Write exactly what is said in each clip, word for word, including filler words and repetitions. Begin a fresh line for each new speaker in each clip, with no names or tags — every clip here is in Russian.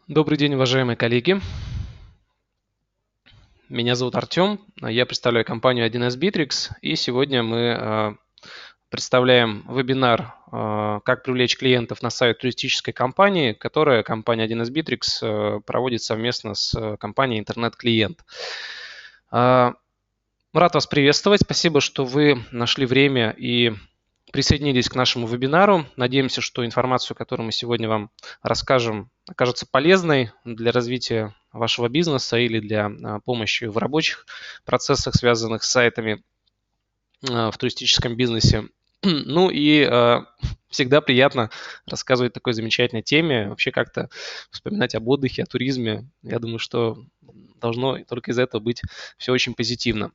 Добрый день, уважаемые коллеги. Меня зовут Артем, я представляю компанию один эс Bittrex, и сегодня мы представляем вебинар «Как привлечь клиентов на сайт туристической компании», которое компания один эс Bittrex проводит совместно с компанией «Интернет-клиент». Рад вас приветствовать. Спасибо, что вы нашли время и присоединились к нашему вебинару. Надеемся, что информацию, которую мы сегодня вам расскажем, окажется полезной для развития вашего бизнеса или для помощи в рабочих процессах, связанных с сайтами в туристическом бизнесе. Ну и всегда приятно рассказывать о такой замечательной теме, вообще как-то вспоминать об отдыхе, о туризме. Я думаю, что должно только из этого быть все очень позитивно.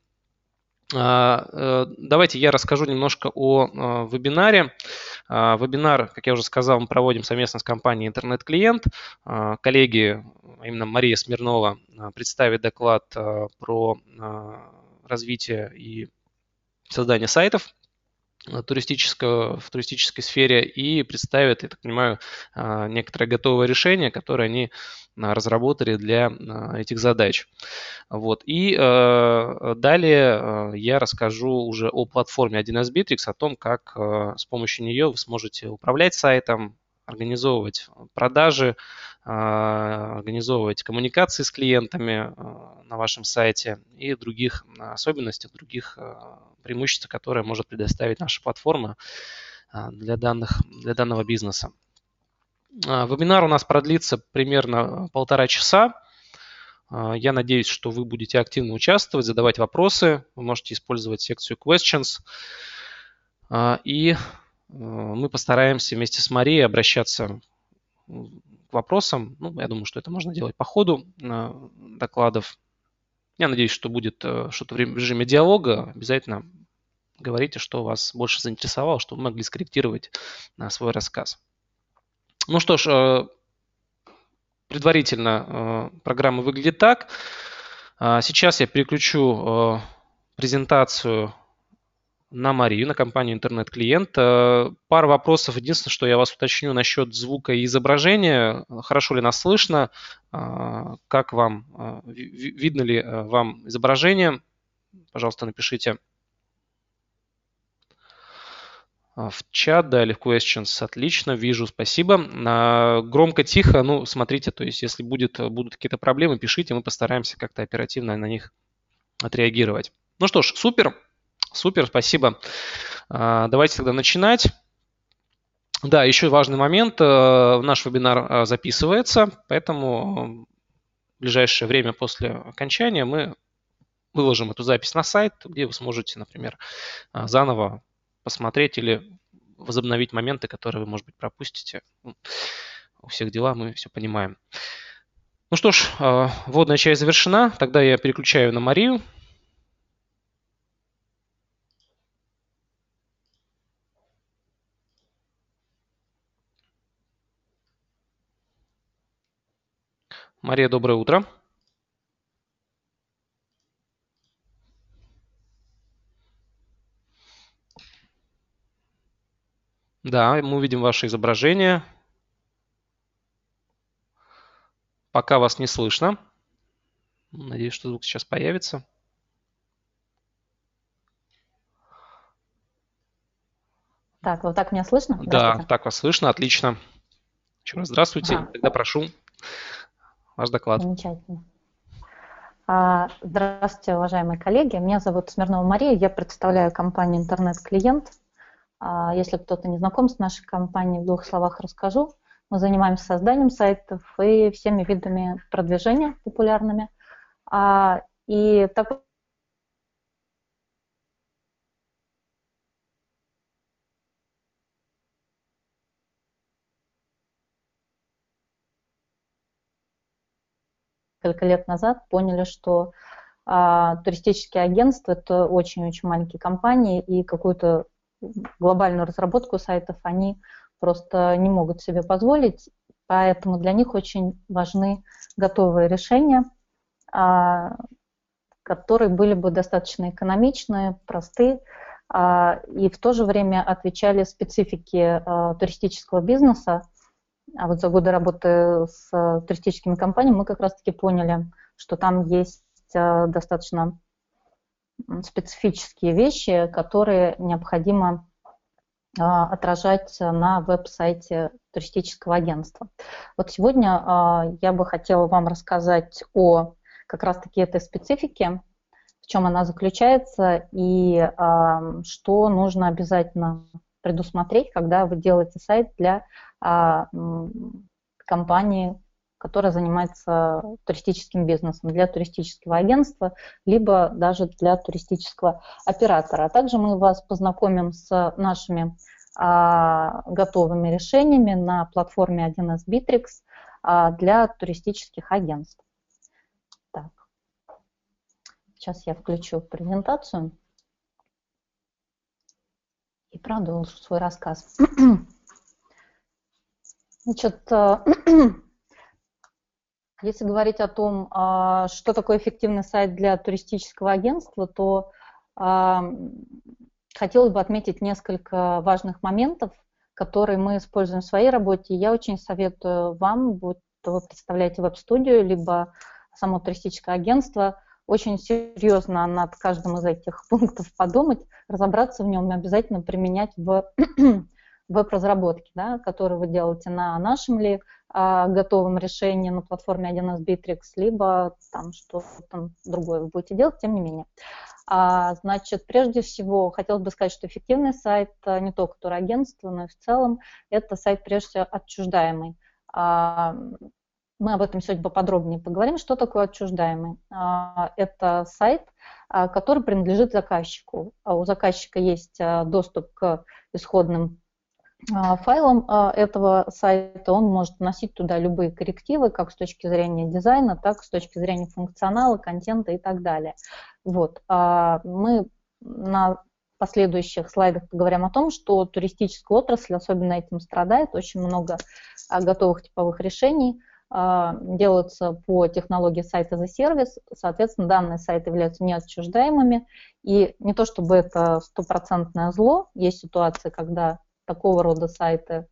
Давайте я расскажу немножко о вебинаре. Вебинар, как я уже сказал, мы проводим совместно с компанией «Интернет-клиент». Коллеги, именно Мария Смирнова, представит доклад про развитие и создание сайтов туристического, в туристической сфере и представят, я так понимаю, некоторые готовые решения, которые они разработали для этих задач. Вот. И э, далее э, я расскажу уже о платформе один эс Bittrex, о том, как э, с помощью нее вы сможете управлять сайтом, организовывать продажи, э, организовывать коммуникации с клиентами э, на вашем сайте и других особенностях, других э, преимуществ, которые может предоставить наша платформа э, для, данных, для данного бизнеса. Э, вебинар у нас продлится примерно полтора часа. Я надеюсь, что вы будете активно участвовать, задавать вопросы. Вы можете использовать секцию questions. И мы постараемся вместе с Марией обращаться к вопросам. Ну, я думаю, что это можно делать по ходу докладов. Я надеюсь, что будет что-то в режиме диалога. Обязательно говорите, что вас больше заинтересовало, чтобы мы могли скорректировать свой рассказ. Ну что ж, предварительно э, программа выглядит так. А сейчас я переключу э, презентацию на Марию, на компанию «Интернет-клиент». Э, пара вопросов. Единственное, что я вас уточню насчет звука и изображения. Хорошо ли нас слышно? Э, как вам? Э, видно ли э, вам изображение? Пожалуйста, напишите в чат, да, или в questions. Отлично, вижу, спасибо. Громко, тихо, ну, смотрите, то есть если будет, будут какие-то проблемы, пишите, мы постараемся как-то оперативно на них отреагировать. Ну что ж, супер, супер, спасибо. Давайте тогда начинать. Да, еще важный момент, наш вебинар записывается, поэтому в ближайшее время после окончания мы выложим эту запись на сайт, где вы сможете, например, заново посмотреть или возобновить моменты, которые вы, может быть, пропустите. У всех дела, мы все понимаем. Ну что ж, вводная часть завершена. Тогда я переключаю на Марию. Мария, доброе утро. Да, мы увидим ваше изображение. Пока вас не слышно. Надеюсь, что звук сейчас появится.
Так, вот так меня слышно?
Да, так вас слышно, отлично. Еще раз здравствуйте. Ага. Тогда прошу ваш доклад.
Замечательно. Здравствуйте, уважаемые коллеги. Меня зовут Смирнова Мария, я представляю компанию «Интернет-клиент». Если кто-то не знаком с нашей компанией, в двух словах расскажу. Мы занимаемся созданием сайтов и всеми видами продвижения популярными. И так несколько лет назад поняли, что а, туристические агентства – это очень-очень маленькие компании, и какую-то глобальную разработку сайтов они просто не могут себе позволить, поэтому для них очень важны готовые решения, а, которые были бы достаточно экономичны, просты, а, и в то же время отвечали специфике а, туристического бизнеса, А вот за годы работы с туристическими компаниями мы как раз-таки поняли, что там есть достаточно специфические вещи, которые необходимо отражать на веб-сайте туристического агентства. Вот сегодня я бы хотела вам рассказать о как раз-таки этой специфике, в чем она заключается и что нужно обязательно предусмотреть, когда вы делаете сайт для компании, которая занимается туристическим бизнесом, для туристического агентства, либо даже для туристического оператора. А также мы вас познакомим с нашими а, готовыми решениями на платформе один эс Bittrex а, для туристических агентств. Так. Сейчас я включу презентацию и продолжу свой рассказ. Значит, если говорить о том, что такое эффективный сайт для туристического агентства, то хотелось бы отметить несколько важных моментов, которые мы используем в своей работе. Я очень советую вам, будь то вы представляете веб-студию, либо само туристическое агентство, очень серьезно над каждым из этих пунктов подумать, разобраться в нем и обязательно применять в веб-разработке, да, которые вы делаете на нашем ли а, готовом решении на платформе один эс Bittrex, либо там что-то другое вы будете делать, тем не менее. А, значит, прежде всего, хотелось бы сказать, что эффективный сайт не только турагентства, но и в целом это сайт, прежде всего, отчуждаемый. А, мы об этом сегодня поподробнее поговорим. Что такое отчуждаемый? А, это сайт, а, который принадлежит заказчику. А у заказчика есть а, доступ к исходным файлом этого сайта, он может вносить туда любые коррективы, как с точки зрения дизайна, так и с точки зрения функционала, контента и так далее. Вот. Мы на последующих слайдах поговорим о том, что туристическая отрасль особенно этим страдает, очень много готовых типовых решений делаются по технологии сайта за сервис, соответственно, данные сайты являются неотчуждаемыми, и не то чтобы это стопроцентное зло, есть ситуации, когда такого рода сайты,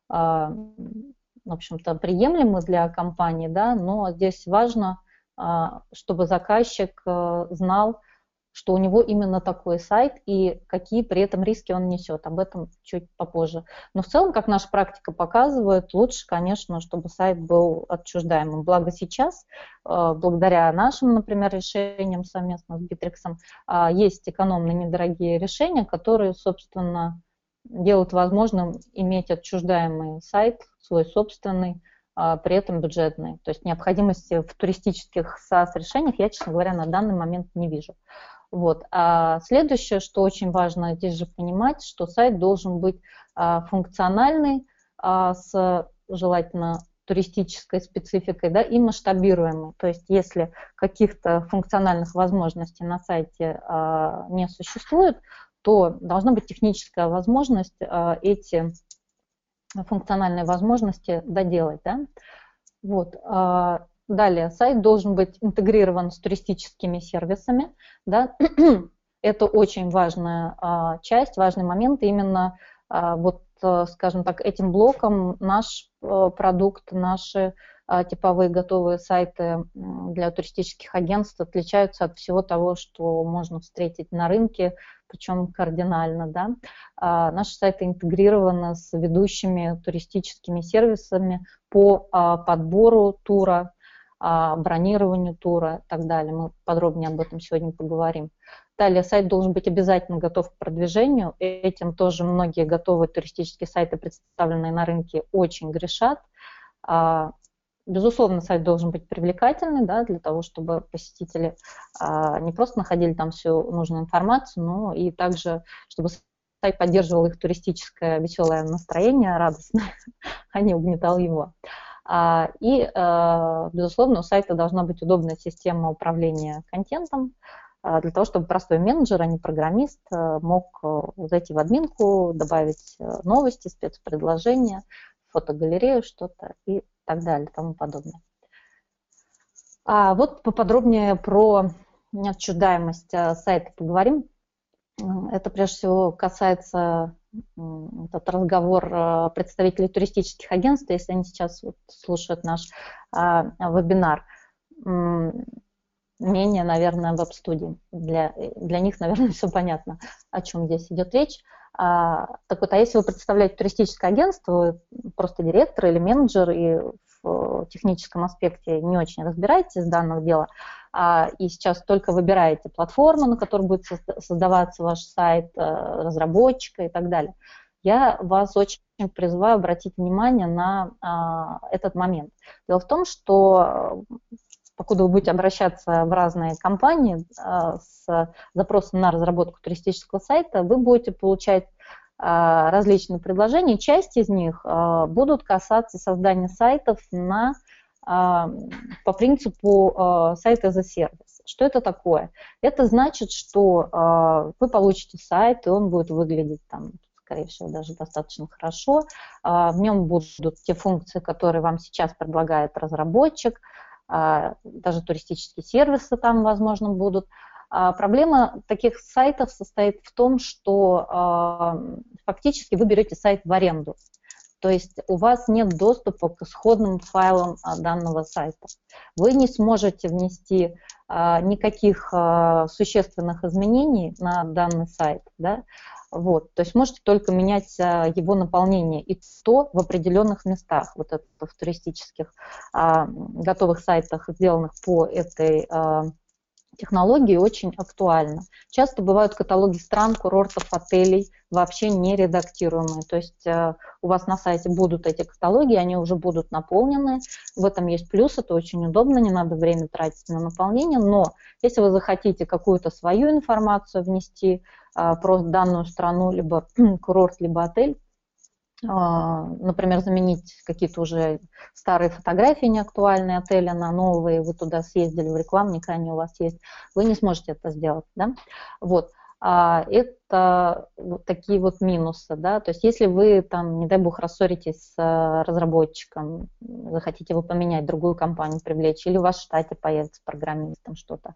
в общем-то, приемлемы для компании, да, но здесь важно, чтобы заказчик знал, что у него именно такой сайт и какие при этом риски он несет. Об этом чуть попозже. Но в целом, как наша практика показывает, лучше, конечно, чтобы сайт был отчуждаемым. Благо сейчас, благодаря нашим, например, решениям совместно с Bittrex, есть экономные недорогие решения, которые, собственно, делают возможным иметь отчуждаемый сайт, свой собственный, при этом бюджетный. То есть необходимости в туристических SaaS-решениях я, честно говоря, на данный момент не вижу. Вот. А следующее, что очень важно здесь же понимать, что сайт должен быть а, функциональный, а, с желательно туристической спецификой, да, и масштабируемый. То есть если каких-то функциональных возможностей на сайте а, не существует, то должна быть техническая возможность а, эти функциональные возможности доделать. Да? Вот. А, далее, сайт должен быть интегрирован с туристическими сервисами. Да? Это очень важная а, часть, важный момент. Именно а, вот, скажем так, этим блоком наш а, продукт, наши а, типовые готовые сайты для туристических агентств отличаются от всего того, что можно встретить на рынке, причем кардинально. Да? А, наши сайты интегрированы с ведущими туристическими сервисами по а, подбору тура, бронированию тура и так далее. Мы подробнее об этом сегодня поговорим. Далее, сайт должен быть обязательно готов к продвижению. Этим тоже многие готовые туристические сайты, представленные на рынке, очень грешат. Безусловно, сайт должен быть привлекательный, да, для того, чтобы посетители не просто находили там всю нужную информацию, но и также, чтобы сайт поддерживал их туристическое веселое настроение, радостное, а не угнетал его. И, безусловно, у сайта должна быть удобная система управления контентом, для того, чтобы простой менеджер, а не программист, мог зайти в админку, добавить новости, спецпредложения, фотогалерею, что-то и так далее, и тому подобное. А вот поподробнее про неотчуждаемость сайта поговорим. Это прежде всего касается этот разговор представителей туристических агентств, если они сейчас вот слушают наш вебинар, менее, наверное, веб-студий. Для, для них, наверное, все понятно, о чем здесь идет речь. А, так вот, а если вы представляете туристическое агентство, вы просто директор или менеджер, и в техническом аспекте не очень разбираетесь в данных дела, а, и сейчас только выбираете платформу, на которой будет создаваться ваш сайт, разработчика и так далее, я вас очень призываю обратить внимание на а, этот момент. Дело в том, что покуда вы будете обращаться в разные компании а, с запросом на разработку туристического сайта, вы будете получать а, различные предложения. Часть из них а, будут касаться создания сайтов на, а, по принципу а, сайт as a service. Что это такое? Это значит, что а, вы получите сайт, и он будет выглядеть там, скорее всего, даже достаточно хорошо. А, в нем будут те функции, которые вам сейчас предлагает разработчик, даже туристические сервисы там, возможно, будут. Проблема таких сайтов состоит в том, что фактически вы берете сайт в аренду. То есть у вас нет доступа к исходным файлам данного сайта. Вы не сможете внести никаких существенных изменений на данный сайт, да? Вот, то есть можете только менять а, его наполнение, и то в определенных местах, вот это в туристических а, готовых сайтах, сделанных по этой а, технологии, очень актуально. Часто бывают каталоги стран, курортов, отелей вообще не редактируемые, то есть а, у вас на сайте будут эти каталоги, они уже будут наполнены, в этом есть плюс, это очень удобно, не надо время тратить на наполнение, но если вы захотите какую-то свою информацию внести, про данную страну, либо курорт, либо отель, например, заменить какие-то уже старые фотографии неактуальные отеля на новые, вы туда съездили в рекламник, они у вас есть, вы не сможете это сделать, да? Вот. Это вот такие вот минусы, да, то есть если вы там, не дай бог, рассоритесь с разработчиком, захотите вы поменять другую компанию, привлечь, или у вас в штате появится программистом что-то,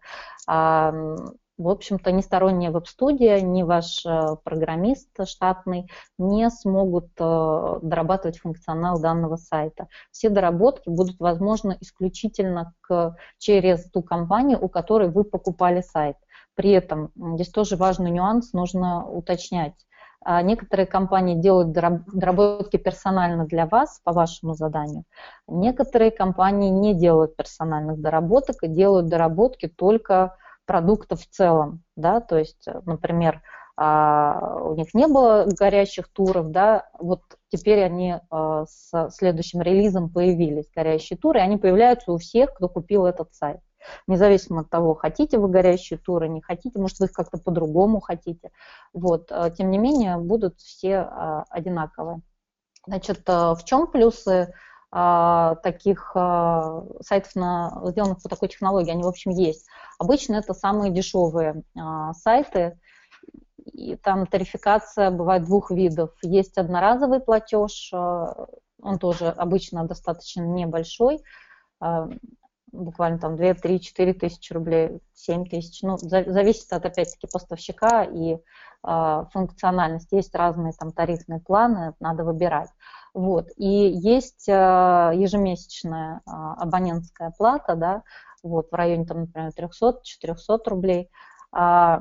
в общем-то, ни сторонняя веб-студия, ни ваш программист штатный не смогут дорабатывать функционал данного сайта. Все доработки будут возможны исключительно к, через ту компанию, у которой вы покупали сайт. При этом здесь тоже важный нюанс, нужно уточнять. Некоторые компании делают доработки персонально для вас, по вашему заданию. Некоторые компании не делают персональных доработок и делают доработки только продуктов в целом, да, то есть, например, у них не было горящих туров, да, вот теперь они с следующим релизом появились, горящие туры, и они появляются у всех, кто купил этот сайт. Независимо от того, хотите вы горящие туры, не хотите, может, вы их как-то по-другому хотите. Вот, тем не менее, будут все одинаковые. Значит, в чем плюсы таких сайтов, на, сделанных по такой технологии? Они, в общем, есть. Обычно это самые дешевые сайты, и там тарификация бывает двух видов. Есть одноразовый платеж, он тоже обычно достаточно небольшой, буквально там две, три, четыре тысячи рублей, семь тысяч, ну, зависит от, опять-таки, поставщика и э, функциональности. Есть разные там тарифные планы, надо выбирать. Вот. И есть э, ежемесячная э, абонентская плата, да, вот, в районе, там, например, триста-четыреста рублей. Э,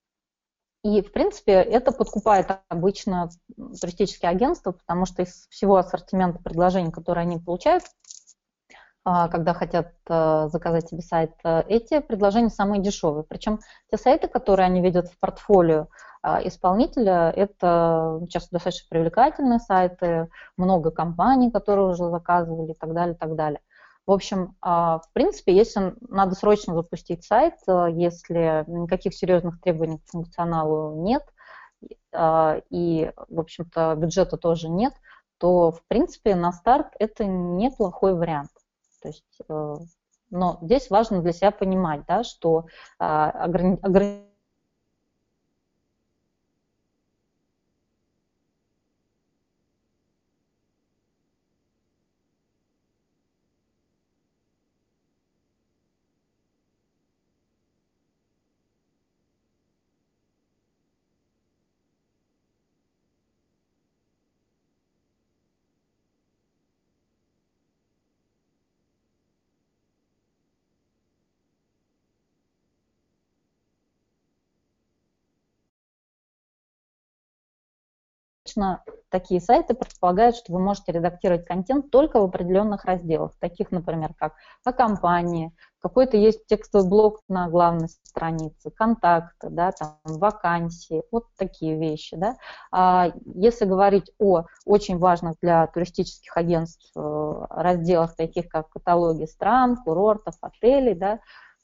и, в принципе, это подкупает обычно туристические агентства, потому что из всего ассортимента предложений, которые они получают, когда хотят заказать себе сайт, эти предложения самые дешевые. Причем те сайты, которые они видят в портфолио исполнителя, это часто достаточно привлекательные сайты, много компаний, которые уже заказывали и так далее, и так далее. В общем, в принципе, если надо срочно запустить сайт, если никаких серьезных требований к функционалу нет, и, в общем-то, бюджета тоже нет, то, в принципе, на старт это неплохой вариант. То есть, но здесь важно для себя понимать, да, что ограничение обычно такие сайты предполагают, что вы можете редактировать контент только в определенных разделах, таких, например, как о компании, какой-то есть текстовый блок на главной странице, контакты, да, там, вакансии, вот такие вещи. Да. А если говорить о очень важных для туристических агентств разделах, таких как каталоги стран, курортов, отелей, да,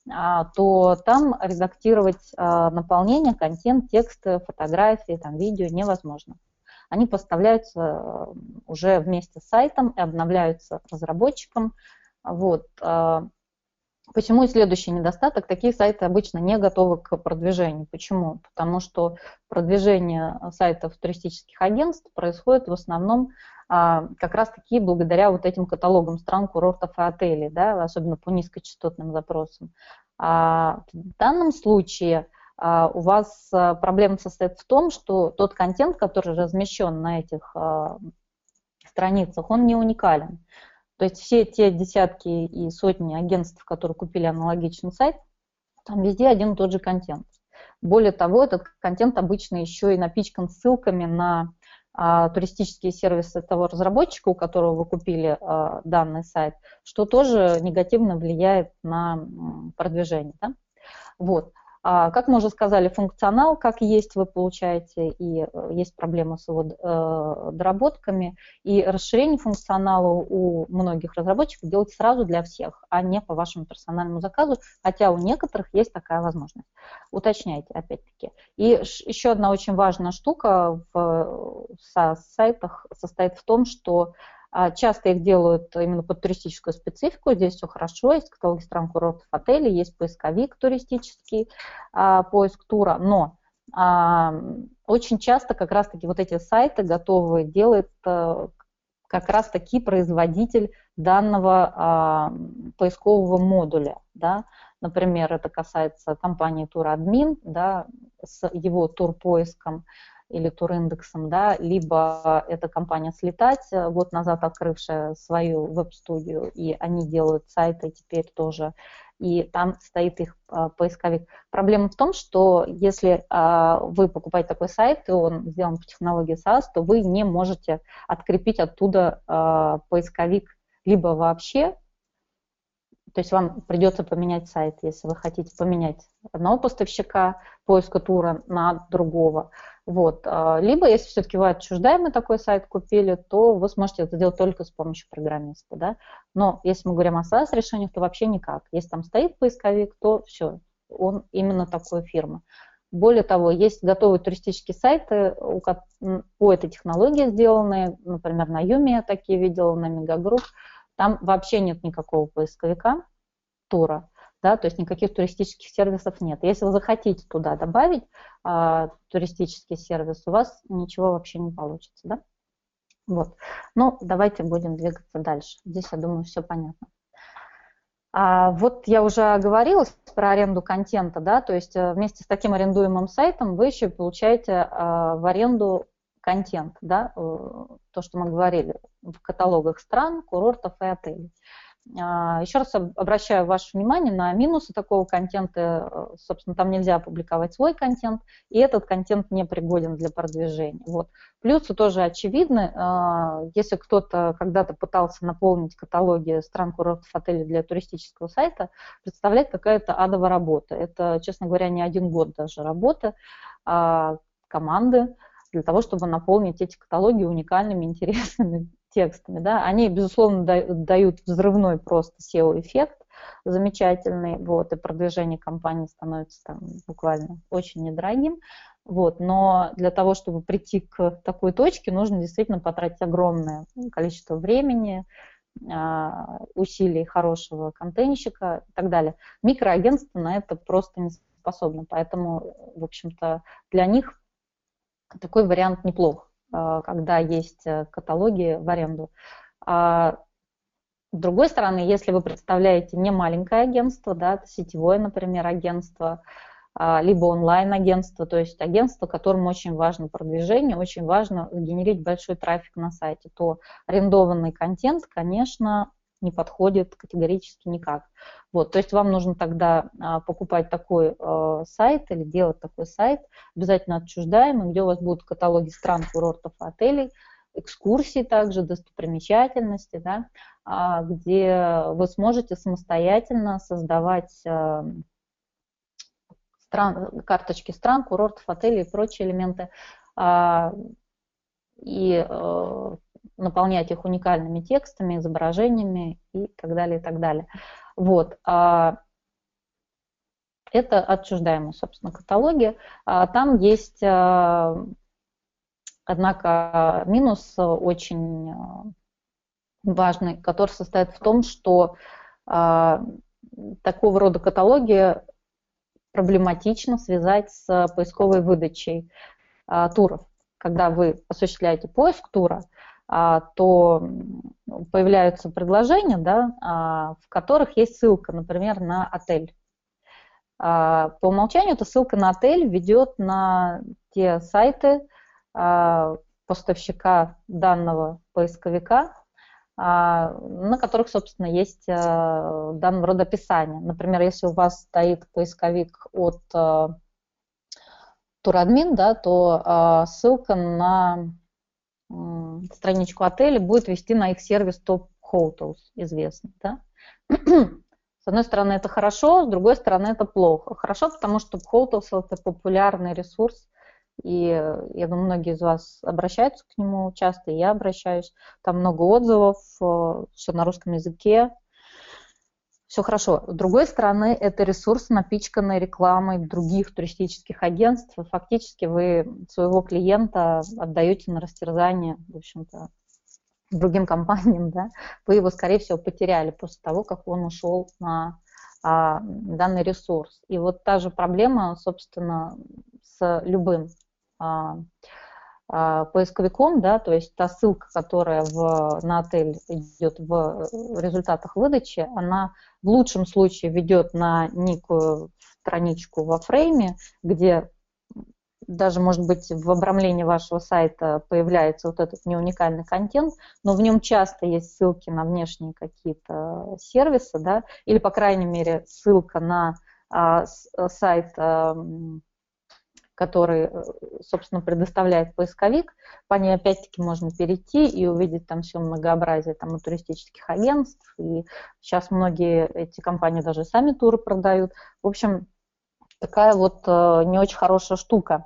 то там редактировать наполнение, контент, тексты, фотографии, там, видео невозможно. Они поставляются уже вместе с сайтом и обновляются разработчиком. Вот. Почему и следующий недостаток? Такие сайты обычно не готовы к продвижению. Почему? Потому что продвижение сайтов туристических агентств происходит в основном как раз таки благодаря вот этим каталогам стран, курортов и отелей, да, особенно по низкочастотным запросам. А в данном случае у вас проблема состоит в том, что тот контент, который размещен на этих страницах, он не уникален. То есть все те десятки и сотни агентств, которые купили аналогичный сайт, там везде один и тот же контент. Более того, этот контент обычно еще и напичкан ссылками на а, туристические сервисы того разработчика, у которого вы купили а, данный сайт, что тоже негативно влияет на продвижение. Да? Вот. А, как мы уже сказали, функционал, как есть, вы получаете, и есть проблема с его э, доработками, и расширение функционала у многих разработчиков делать сразу для всех, а не по вашему персональному заказу, хотя у некоторых есть такая возможность. Уточняйте, опять-таки. И еще одна очень важная штука в со сайтах состоит в том, что часто их делают именно под туристическую специфику, здесь все хорошо, есть каталоги стран, курортов, отелей, есть поисковик туристический, а, поиск тура, но а, очень часто как раз-таки вот эти сайты готовые делает а, как раз-таки производитель данного а, поискового модуля, да. Например, это касается компании Турадмин, да, с его турпоиском или туриндексом, да, либо это компания «Слетать», год назад открывшая свою веб-студию, и они делают сайты теперь тоже, и там стоит их а, поисковик. Проблема в том, что если а, вы покупаете такой сайт, и он сделан по технологии SaaS, то вы не можете открепить оттуда а, поисковик либо вообще, то есть вам придется поменять сайт, если вы хотите поменять одного поставщика поиска тура на другого. Вот. Либо, если все-таки вы отчуждаемый такой сайт купили, то вы сможете это сделать только с помощью программиста. Да? Но если мы говорим о SaaS-решениях, то вообще никак. Если там стоит поисковик, то все, он именно такой фирмы. Более того, есть готовые туристические сайты по этой технологии сделанные, например, на Юме я такие видела, на Мегагрупп. Там вообще нет никакого поисковика тура, да, то есть никаких туристических сервисов нет. Если вы захотите туда добавить а, туристический сервис, у вас ничего вообще не получится. Да? Вот. Ну, давайте будем двигаться дальше. Здесь, я думаю, все понятно. А, вот я уже говорила про аренду контента, да, то есть вместе с таким арендуемым сайтом вы еще получаете а, в аренду контент, да, то, что мы говорили, в каталогах стран, курортов и отелей. Еще раз обращаю ваше внимание на минусы такого контента. Собственно, там нельзя опубликовать свой контент, и этот контент не пригоден для продвижения. Вот. Плюсы тоже очевидны. Если кто-то когда-то пытался наполнить каталоги стран, курортов, отелей для туристического сайта, представляет какая-то адовая работа. Это, честно говоря, не один год даже работы команды для того, чтобы наполнить эти каталоги уникальными, интересными текстами. Да. Они, безусловно, дают взрывной просто сео-эффект замечательный, вот, и продвижение компании становится там буквально очень недорогим. Вот, но для того, чтобы прийти к такой точке, нужно действительно потратить огромное количество времени, усилий хорошего контентщика и так далее. Микроагентство на это просто не способно, поэтому, в общем-то, для них такой вариант неплох, когда есть каталоги в аренду. А с другой стороны, если вы представляете не маленькое агентство, да, сетевое, например, агентство, либо онлайн-агентство, то есть агентство, которому очень важно продвижение, очень важно генерить большой трафик на сайте, то арендованный контент, конечно, не подходит категорически никак. Вот, то есть вам нужно тогда покупать такой сайт или делать такой сайт, обязательно отчуждаемый, где у вас будут каталоги стран, курортов, отелей, экскурсии также, достопримечательности, да, где вы сможете самостоятельно создавать стран, карточки стран, курортов, отелей и прочие элементы, и наполнять их уникальными текстами, изображениями и так далее, и так далее. Вот. Это отчуждаемые, собственно, каталоги. Там есть, однако, минус очень важный, который состоит в том, что такого рода каталоги проблематично связать с поисковой выдачей туров. Когда вы осуществляете поиск тура, то появляются предложения, да, в которых есть ссылка, например, на отель. По умолчанию эта ссылка на отель ведет на те сайты поставщика данного поисковика, на которых, собственно, есть данного рода описание. Например, если у вас стоит поисковик от Турадмин, да, то ссылка на страничку отеля будет вести на их сервис Top Hotels, известный. Да? С одной стороны, это хорошо, с другой стороны, это плохо. Хорошо, потому что Top Hotels – это популярный ресурс, и я думаю, многие из вас обращаются к нему часто, и я обращаюсь. Там много отзывов, все на русском языке. Все хорошо. С другой стороны, это ресурс, напичканный рекламой других туристических агентств. Фактически вы своего клиента отдаете на растерзание, в общем-то, другим компаниям, да? Вы его, скорее всего, потеряли после того, как он ушел на а, данный ресурс. И вот та же проблема, собственно, с любым а, а, поисковиком, да, то есть та ссылка, которая в, на отель идет в результатах выдачи, она в лучшем случае ведет на некую страничку во фрейме, где даже, может быть, в обрамлении вашего сайта появляется вот этот неуникальный контент, но в нем часто есть ссылки на внешние какие-то сервисы, да, или, по крайней мере, ссылка на а, сайт, а, который, собственно, предоставляет поисковик. По ней, опять-таки, можно перейти и увидеть там все многообразие там, туристических агентств. И сейчас многие эти компании даже сами туры продают. В общем, такая вот не очень хорошая штука.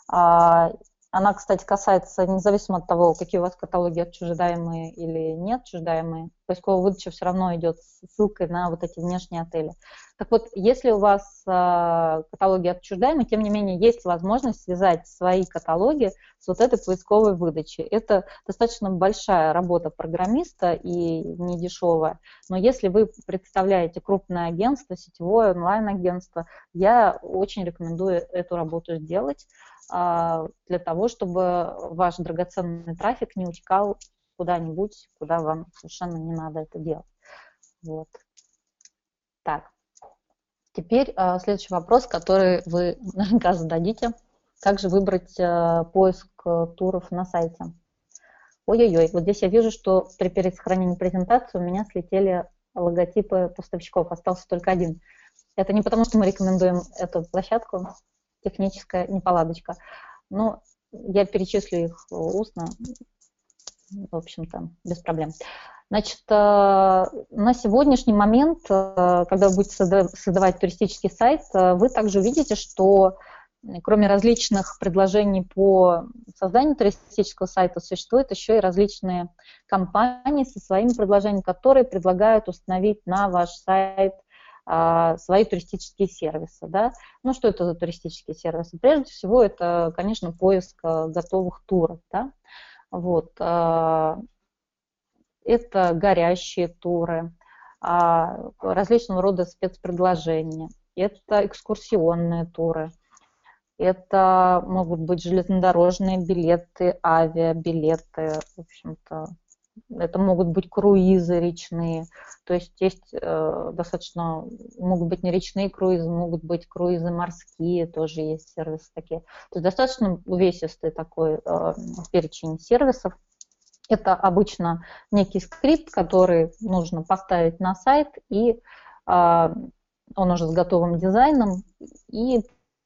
Она, кстати, касается, независимо от того, какие у вас каталоги отчуждаемые или не отчуждаемые, поисковая выдача все равно идет с ссылкой на вот эти внешние отели. Так вот, если у вас каталоги отчуждаемые, тем не менее, есть возможность связать свои каталоги с вот этой поисковой выдачей. Это достаточно большая работа программиста и не дешевая. Но если вы представляете крупное агентство, сетевое онлайн-агентство, я очень рекомендую эту работу сделать для того, чтобы ваш драгоценный трафик не утекал куда-нибудь, куда вам совершенно не надо это делать. Вот. Так. Теперь э, следующий вопрос, который вы наверняка зададите. Как же выбрать э, поиск э, туров на сайте? Ой-ой-ой, вот здесь я вижу, что при пересохранении презентации у меня слетели логотипы поставщиков, остался только один. Это не потому, что мы рекомендуем эту площадку, техническая неполадочка, но я перечислю их устно, в общем-то, без проблем. Значит, на сегодняшний момент, когда вы будете создавать туристический сайт, вы также увидите, что кроме различных предложений по созданию туристического сайта, существуют еще и различные компании со своими предложениями, которые предлагают установить на ваш сайт свои туристические сервисы. Да? Ну, что это за туристические сервисы? Прежде всего, это, конечно, поиск готовых туров. Да? Вот. Это горящие туры, различного рода спецпредложения, это экскурсионные туры, это могут быть железнодорожные билеты, авиабилеты, в общем-то. Это могут быть круизы речные, то есть есть э, достаточно, могут быть не речные круизы, могут быть круизы морские, тоже есть сервисы такие. То есть достаточно увесистый такой э, перечень сервисов. Это обычно некий скрипт, который нужно поставить на сайт, и а, он уже с готовым дизайном, и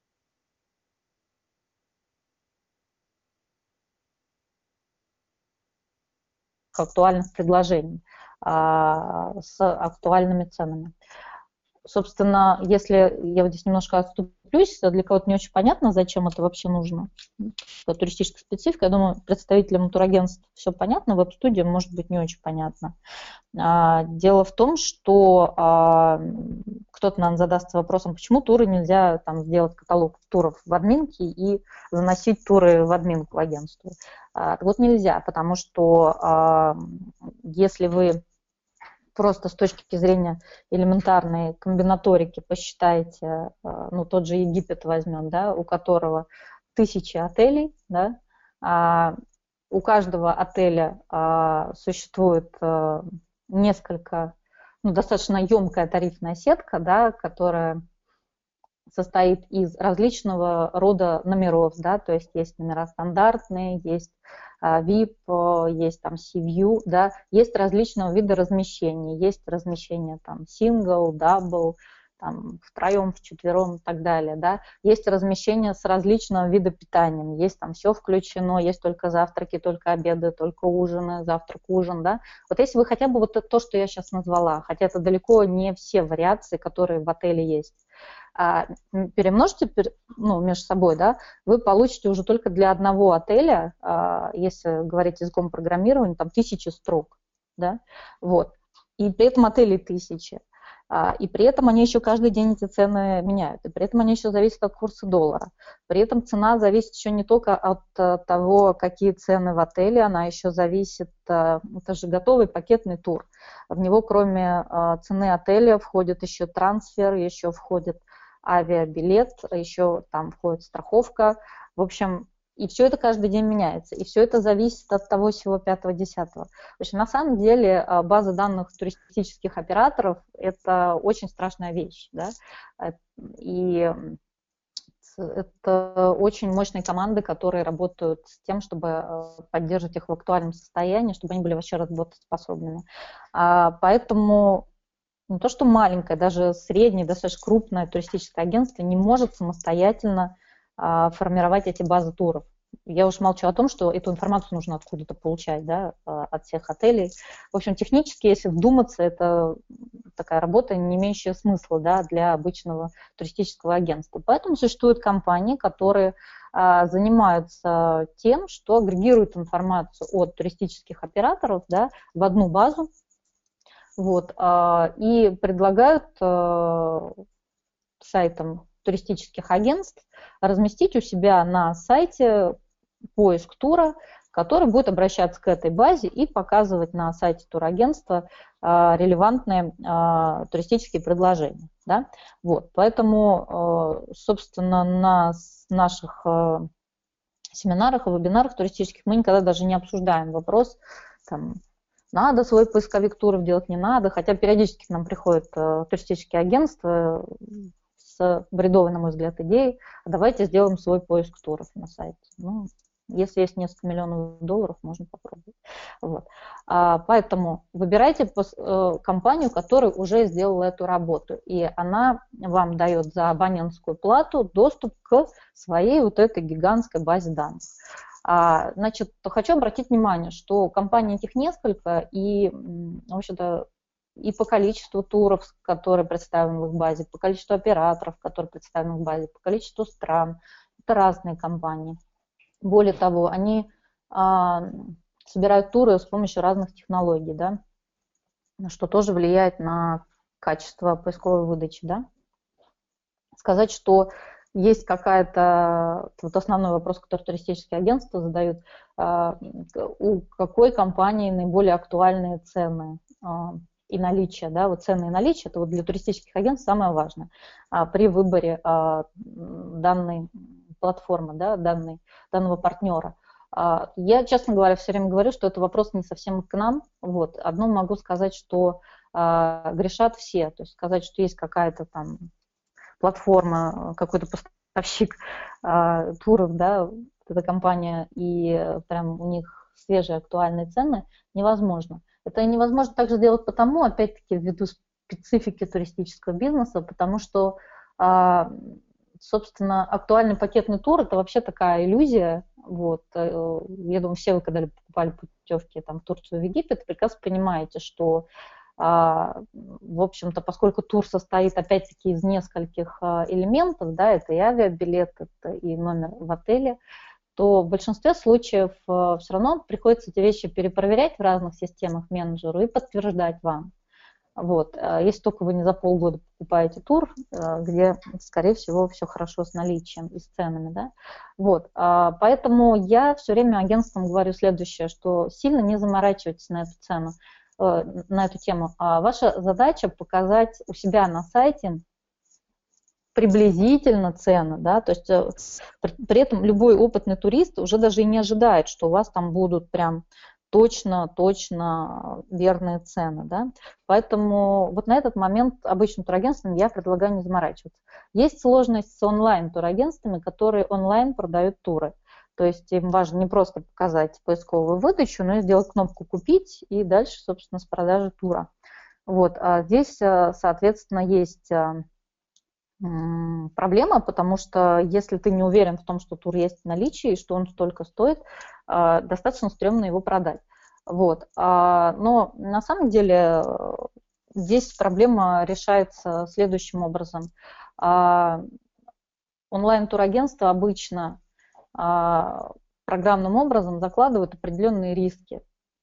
актуальных предложений а, с актуальными ценами. Собственно, если я вот здесь немножко отступлюсь, для кого-то не очень понятно, зачем это вообще нужно, туристическая специфика, я думаю, представителям турагентств все понятно, веб-студиям может быть не очень понятно. Дело в том, что кто-то, наверное, задастся вопросом, почему туры нельзя там сделать каталог туров в админке и заносить туры в админку агентству. Так вот нельзя, потому что если вы просто с точки зрения элементарной комбинаторики посчитаете, ну, тот же Египет возьмем, да, у которого тысячи отелей, да, а у каждого отеля а, существует а, несколько, ну, достаточно емкая тарифная сетка, да, которая состоит из различного рода номеров, да, то есть есть номера стандартные, есть ви ай пи, есть там Sea-View, да, есть различного вида размещений, есть размещение там single, double, там втроем, вчетвером и так далее, да, есть размещение с различного вида питанием, есть там все включено, есть только завтраки, только обеды, только ужины, завтрак, ужин, да. Вот если вы хотя бы вот то, что я сейчас назвала, хотя это далеко не все вариации, которые в отеле есть, перемножьте, ну, между собой, да, вы получите уже только для одного отеля, если говорить языком программирования, там тысячи строк, да, вот, и при этом отелей тысячи, и при этом они еще каждый день эти цены меняют, и при этом они еще зависят от курса доллара, при этом цена зависит еще не только от того, какие цены в отеле, она еще зависит, это же готовый пакетный тур, в него кроме цены отеля входит еще трансфер, еще входит авиабилет, еще там входит страховка, в общем, и все это каждый день меняется, и все это зависит от того всего пятого-десятого. В общем, на самом деле база данных туристических операторов – это очень страшная вещь, да? И это очень мощные команды, которые работают с тем, чтобы поддерживать их в актуальном состоянии, чтобы они были вообще работоспособными. Поэтому не то, что маленькое, даже среднее, достаточно крупное туристическое агентство не может самостоятельно а, формировать эти базы туров. Я уж молчу о том, что эту информацию нужно откуда-то получать, да, от всех отелей. В общем, технически, если вдуматься, это такая работа, не имеющая смысла, да, для обычного туристического агентства. Поэтому существуют компании, которые а, занимаются тем, что агрегируют информацию от туристических операторов, да, в одну базу. Вот, и предлагают сайтам туристических агентств разместить у себя на сайте поиск тура, который будет обращаться к этой базе и показывать на сайте турагентства релевантные туристические предложения. Да? Вот, поэтому, собственно, на наших семинарах и вебинарах туристических мы никогда даже не обсуждаем вопрос, там, надо свой поисковик туров делать, не надо, хотя периодически к нам приходят э, туристические агентства с бредовой, на мой взгляд, идеей, давайте сделаем свой поиск туров на сайте. Ну, если есть несколько миллионов долларов, можно попробовать. Вот. А, поэтому выбирайте пос, э, компанию, которая уже сделала эту работу, и она вам дает за абонентскую плату доступ к своей вот этой гигантской базе данных. Значит, хочу обратить внимание, что компаний этих несколько, и, в общем-то, и по количеству туров, которые представлены в их базе, по количеству операторов, которые представлены в базе, по количеству стран, это разные компании. Более того, они а, собирают туры с помощью разных технологий, да, что тоже влияет на качество поисковой выдачи. Да. Сказать, что есть какая-то, вот основной вопрос, который туристические агентства задают, у какой компании наиболее актуальные цены и наличие, да, вот цены и наличие, это вот для туристических агентств самое важное при выборе данной платформы, да, данной, данного партнера. Я, честно говоря, все время говорю, что это вопрос не совсем к нам. Вот. Одно могу сказать, что грешат все, то есть сказать, что есть какая-то там платформа, какой-то поставщик э, туров, да, эта компания, и прям у них свежие актуальные цены невозможно. Это невозможно также сделать потому, опять-таки, ввиду специфики туристического бизнеса, потому что, собственно, актуальный пакетный тур – это вообще такая иллюзия. Вот. Я думаю, все вы, когда покупали путевки там, в Турцию, в Египет, прекрасно понимаете, что, в общем-то, поскольку тур состоит, опять-таки, из нескольких элементов, да, это и авиабилет, это и номер в отеле, то в большинстве случаев все равно приходится эти вещи перепроверять в разных системах менеджеру и подтверждать вам. Вот. Если только вы не за полгода покупаете тур, где, скорее всего, все хорошо с наличием и с ценами. Да? Вот. Поэтому я все время агентствам говорю следующее, что сильно не заморачивайтесь на эту цену, на эту тему. Ваша задача показать у себя на сайте приблизительно цены, да, то есть при этом любой опытный турист уже даже и не ожидает, что у вас там будут прям точно-точно верные цены, да, поэтому вот на этот момент обычным турагентствам я предлагаю не заморачиваться. Есть сложность с онлайн-турагентствами, которые онлайн продают туры, то есть им важно не просто показать поисковую выдачу, но и сделать кнопку «Купить» и дальше, собственно, с продажи тура. Вот, а здесь, соответственно, есть проблема, потому что если ты не уверен в том, что тур есть в наличии, и что он столько стоит, достаточно стрёмно его продать. Вот. Но на самом деле здесь проблема решается следующим образом. Онлайн-турагентства обычно программным образом закладывают определенные риски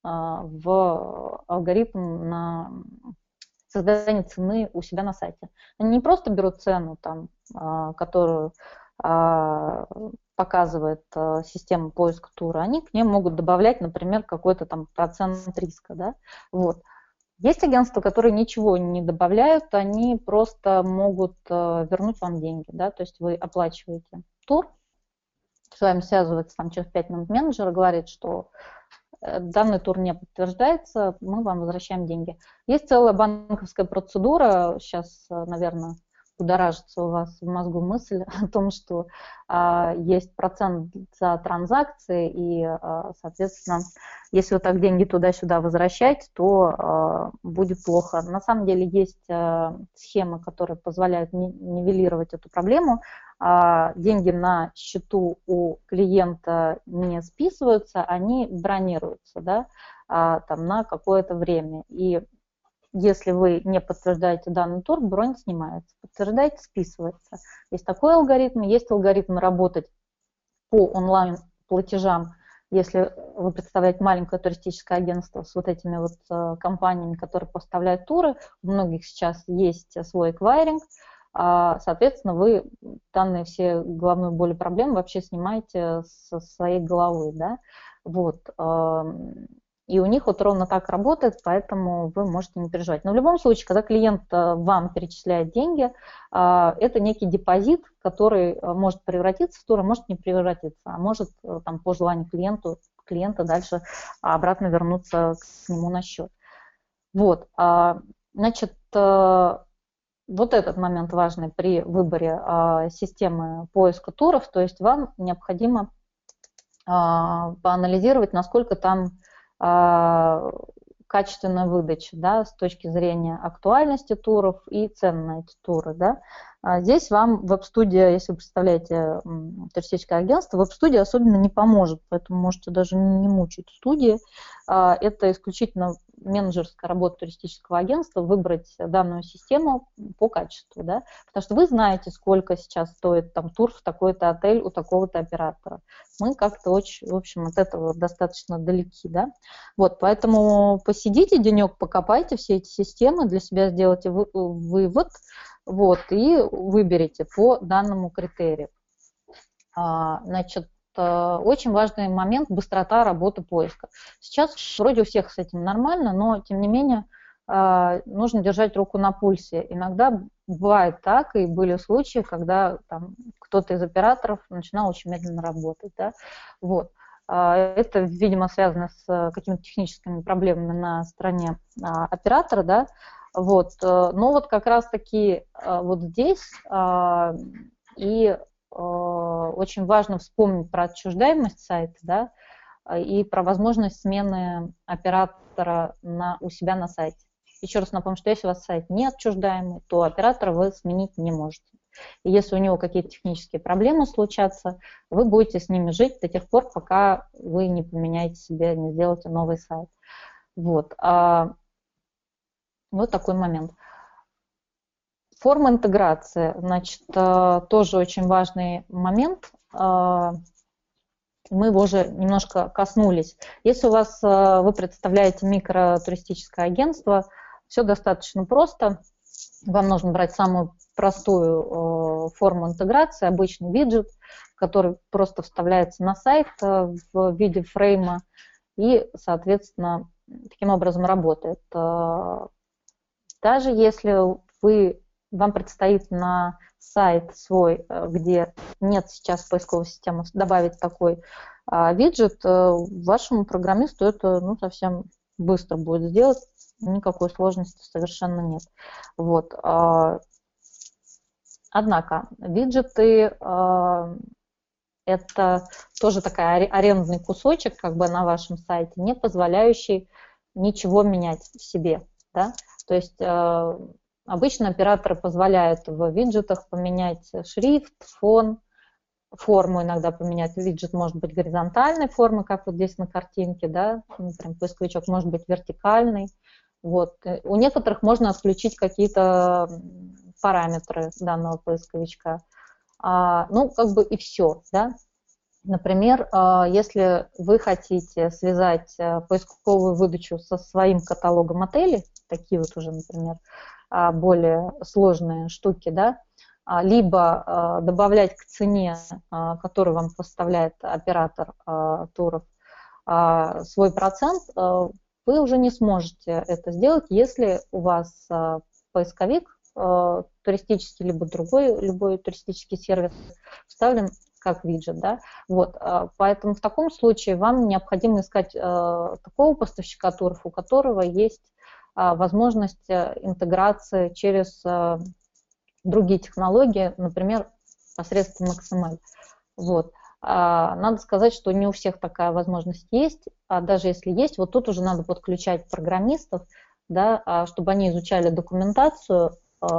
в алгоритм на создание цены у себя на сайте. Они не просто берут цену, там, которую показывает система поиска тура, они к ней могут добавлять, например, какой-то там процент риска. Да? Вот. Есть агентства, которые ничего не добавляют, они просто могут вернуть вам деньги. Да? То есть вы оплачиваете тур, с вами связывается там через пять минут менеджер и говорит, что данный тур не подтверждается, мы вам возвращаем деньги. Есть целая банковская процедура, сейчас, наверное, будоражится у вас в мозгу мысль о том, что а, есть процент за транзакции, и, а, соответственно, если вы так деньги туда-сюда возвращаете, то а, будет плохо. На самом деле есть а, схемы, которые позволяют нивелировать эту проблему. А, деньги на счету у клиента не списываются, они бронируются, да, а, там, на какое-то время. И если вы не подтверждаете данный тур, бронь снимается. Подтверждаете, списывается. Есть такой алгоритм. Есть алгоритм работать по онлайн-платежам, если вы представляете маленькое туристическое агентство с вот этими вот э, компаниями, которые поставляют туры. У многих сейчас есть свой эквайринг. А, соответственно, вы данные все головную боль и проблемы вообще снимаете со своей головы. Да? Вот. И у них вот ровно так работает, поэтому вы можете не переживать. Но в любом случае, когда клиент вам перечисляет деньги, это некий депозит, который может превратиться в тур, а может не превратиться, а может там, по желанию клиенту, клиента дальше обратно вернуться к нему на счет. Вот, значит, вот этот момент важный при выборе системы поиска туров, то есть вам необходимо поанализировать, насколько там качественная выдача, да, с точки зрения актуальности туров и цен на эти туры. Да. Здесь вам веб-студия, если вы представляете туристическое агентство, веб-студия особенно не поможет, поэтому можете даже не мучить студии. Это исключительно менеджерская работа туристического агентства, выбрать данную систему по качеству, да, потому что вы знаете, сколько сейчас стоит там тур в такой-то отель у такого-то оператора. Мы как-то очень, в общем, от этого достаточно далеки, да. Вот, поэтому посидите денек, покопайте все эти системы, для себя сделайте вывод, вот, и выберите по данному критерию. Значит, очень важный момент – быстрота работы поиска. Сейчас вроде у всех с этим нормально, но тем не менее нужно держать руку на пульсе. Иногда бывает так, и были случаи, когда там, кто-то из операторов начинал очень медленно работать. Да? Вот. Это, видимо, связано с какими-то техническими проблемами на стороне оператора, да? Вот. Но вот как раз-таки вот здесь и очень важно вспомнить про отчуждаемость сайта, да, и про возможность смены оператора на, у себя на сайте. Еще раз напомню, что если у вас сайт не отчуждаемый, то оператора вы сменить не можете. И если у него какие-то технические проблемы случатся, вы будете с ними жить до тех пор, пока вы не поменяете себе, не сделаете новый сайт. Вот, вот такой момент. Форма интеграции, значит, тоже очень важный момент. Мы его уже немножко коснулись. Если у вас, вы представляете микротуристическое агентство, все достаточно просто. Вам нужно брать самую простую форму интеграции, обычный виджет, который просто вставляется на сайт в виде фрейма и, соответственно, таким образом работает. Даже если вы, вам предстоит на сайт свой, где нет сейчас поисковой системы, добавить такой а, виджет, вашему программисту это ну, совсем быстро будет сделать, никакой сложности совершенно нет. Вот. Однако виджеты это тоже такой арендный кусочек как бы на вашем сайте, не позволяющий ничего менять в себе. Да? То есть обычно операторы позволяют в виджетах поменять шрифт, фон, форму иногда поменять. Виджет может быть горизонтальной формы, как вот здесь на картинке, да, например, поисковичок может быть вертикальный. Вот. У некоторых можно отключить какие-то параметры данного поисковичка. А, ну, как бы и все, да. Например, если вы хотите связать поисковую выдачу со своим каталогом отелей, такие вот уже, например, более сложные штуки, да, либо добавлять к цене, которую вам поставляет оператор туров, свой процент, вы уже не сможете это сделать, если у вас поисковик туристический, либо другой, любой туристический сервис вставлен как виджет. Да? Вот, поэтому в таком случае вам необходимо искать такого поставщика туров, у которого есть возможность интеграции через другие технологии, например, посредством икс эм эль. Вот. Надо сказать, что не у всех такая возможность есть, а даже если есть, вот тут уже надо подключать программистов, да, чтобы они изучали документацию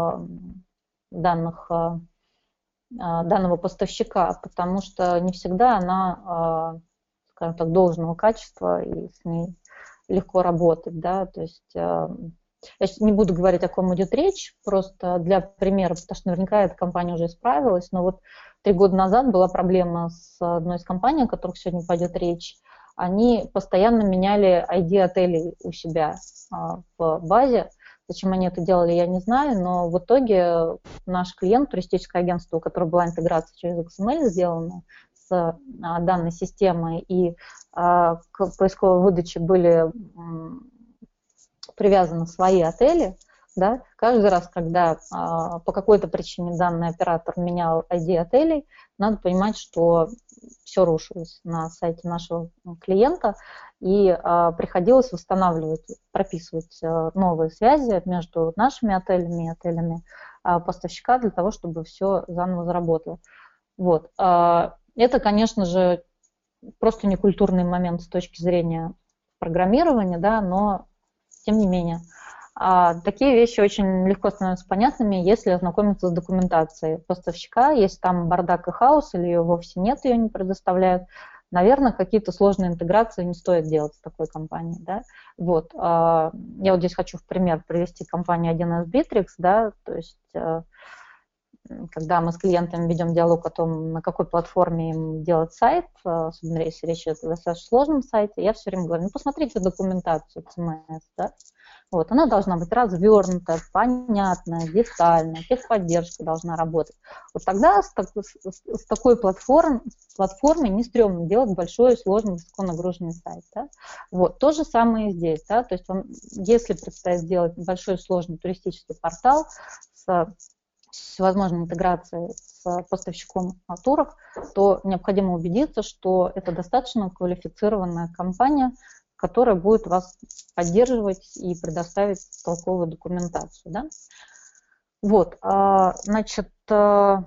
данных, данного поставщика, потому что не всегда она, скажем так, должного качества и с ней легко работать. Да, то есть я сейчас не буду говорить, о ком идет речь, просто для примера, потому что наверняка эта компания уже исправилась, но вот три года назад была проблема с одной из компаний, о которых сегодня пойдет речь. Они постоянно меняли ай ди отелей у себя в базе. Зачем они это делали, я не знаю, но в итоге наш клиент, туристическое агентство, у которого была интеграция через икс эм эль сделана с данной системой, и к поисковой выдаче были привязаны свои отели, да, каждый раз, когда а, по какой-то причине данный оператор менял ай ди отелей, надо понимать, что все рушилось на сайте нашего клиента, и а, приходилось восстанавливать, прописывать а, новые связи между нашими отелями и отелями а, поставщика для того, чтобы все заново заработало. Вот. А, это, конечно же, просто некультурный момент с точки зрения программирования, да, но тем не менее. А, такие вещи очень легко становятся понятными, если ознакомиться с документацией поставщика. Если там бардак и хаос, или ее вовсе нет, ее не предоставляют, наверное, какие-то сложные интеграции не стоит делать с такой компанией. Да? Вот. А, я вот здесь хочу в пример привести компанию один эс Bittrex, да, то есть когда мы с клиентами ведем диалог о том, на какой платформе им делать сайт, особенно если речь идет о достаточно сложном сайте, я все время говорю, ну посмотрите документацию си эм эс, да? Вот, она должна быть развернутая, понятная, детальная, техподдержка должна работать. Вот тогда с, так, с, с такой платформ, платформой не стрёмно делать большой, сложный, высоко нагруженный сайт. Да? Вот, то же самое и здесь. Да? То есть вам, если предстоит сделать большой, сложный туристический портал с с возможной интеграцией с поставщиком туров, то необходимо убедиться, что это достаточно квалифицированная компания, которая будет вас поддерживать и предоставить толковую документацию. Да? Вот, значит,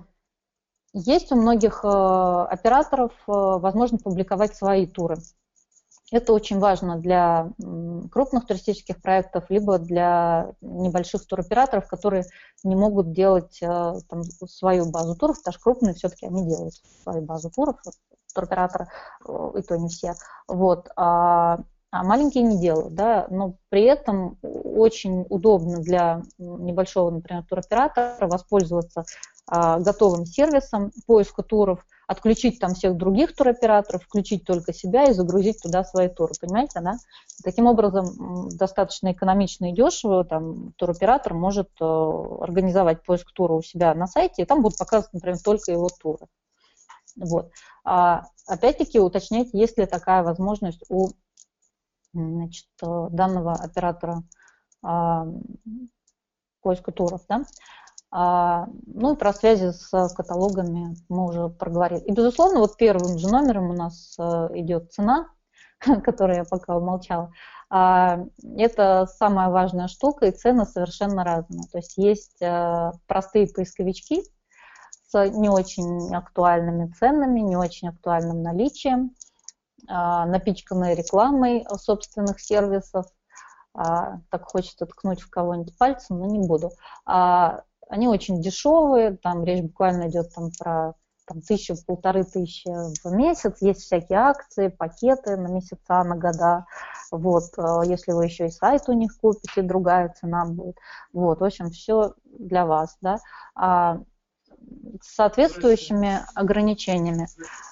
есть у многих операторов возможность публиковать свои туры. Это очень важно для крупных туристических проектов, либо для небольших туроператоров, которые не могут делать там свою базу туров, потому что крупные все-таки они делают свою базу туров, туроператоры, и то не все. Вот. А, а маленькие не делают, да, но при этом очень удобно для небольшого, например, туроператора воспользоваться а, готовым сервисом поиска туров, отключить там всех других туроператоров, включить только себя и загрузить туда свои туры, понимаете, да? Таким образом, достаточно экономично и дешево там туроператор может э, организовать поиск тура у себя на сайте, и там будут показывать, например, только его туры. Вот. А, опять-таки уточняйте, есть ли такая возможность у, значит, данного оператора а, поиска туров, да? А, ну и про связи с каталогами мы уже проговорили. И, безусловно, вот первым же номером у нас а, идет цена, которую я пока умолчала. А, это самая важная штука, и цены совершенно разные. То есть есть а, простые поисковички с не очень актуальными ценами, не очень актуальным наличием, а, напичканные рекламой собственных сервисов. А, так хочется ткнуть в кого-нибудь пальцем, но не буду. А, они очень дешевые, там речь буквально идет там про там, тысячу, полторы тысячи в месяц, есть всякие акции, пакеты на месяца, на года, вот, если вы еще и сайт у них купите, другая цена будет, вот, в общем, все для вас, да, а, с соответствующими ограничениями.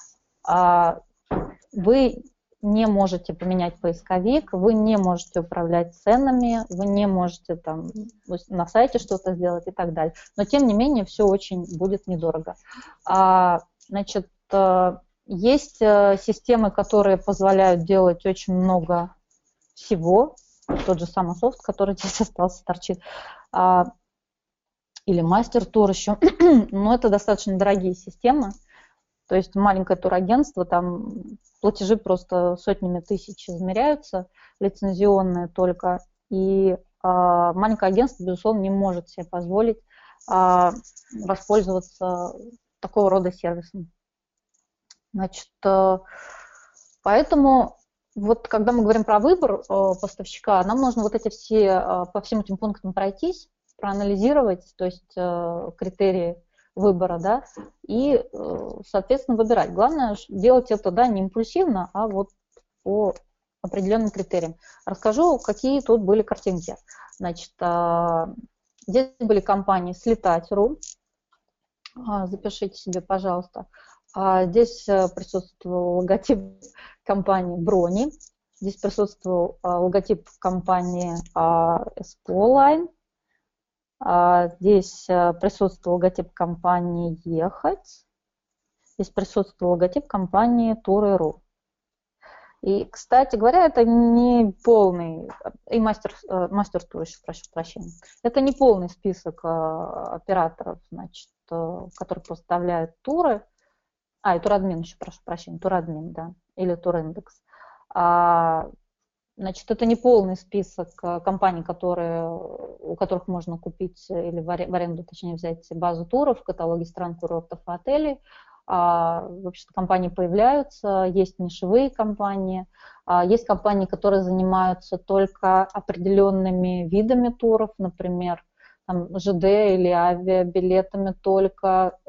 А, вы не можете поменять поисковик, вы не можете управлять ценами, вы не можете там на сайте что-то сделать и так далее. Но тем не менее все очень будет недорого. А, значит, есть системы, которые позволяют делать очень много всего. Тот же самый софт, который здесь остался, торчит. А, или мастер-тур еще. Но это достаточно дорогие системы. То есть маленькое турагентство, там платежи просто сотнями тысяч измеряются, лицензионные только. И э, маленькое агентство, безусловно, не может себе позволить э, воспользоваться такого рода сервисом. Значит, э, поэтому вот когда мы говорим про выбор э, поставщика, нам нужно вот эти все, э, по всем этим пунктам пройтись, проанализировать, то есть э, критерии выбора, да, и, соответственно, выбирать. Главное делать это, да, не импульсивно, а вот по определенным критериям. Расскажу, какие тут были картинки. Значит, здесь были компании «Слетать точка ру», запишите себе, пожалуйста. Здесь присутствовал логотип компании «Брони», здесь присутствовал логотип компании «Эсполайн», здесь присутствовал логотип компании «Ехать», здесь присутствовал логотип компании «Туры точка ру». И, кстати говоря, это не полный, и мастер, мастер тур, еще прошу прощения, это не полный список операторов, значит, которые поставляют туры, а, и турадмин еще, прошу прощения, турадмин, да, или туриндекс. Значит, это не полный список компаний, которые, у которых можно купить или в аренду, точнее, взять базу туров в каталоге стран, курортов и отелей. Вообще-то компании появляются, есть нишевые компании, есть компании, которые занимаются только определенными видами туров, например, там, ЖД или авиабилетами только,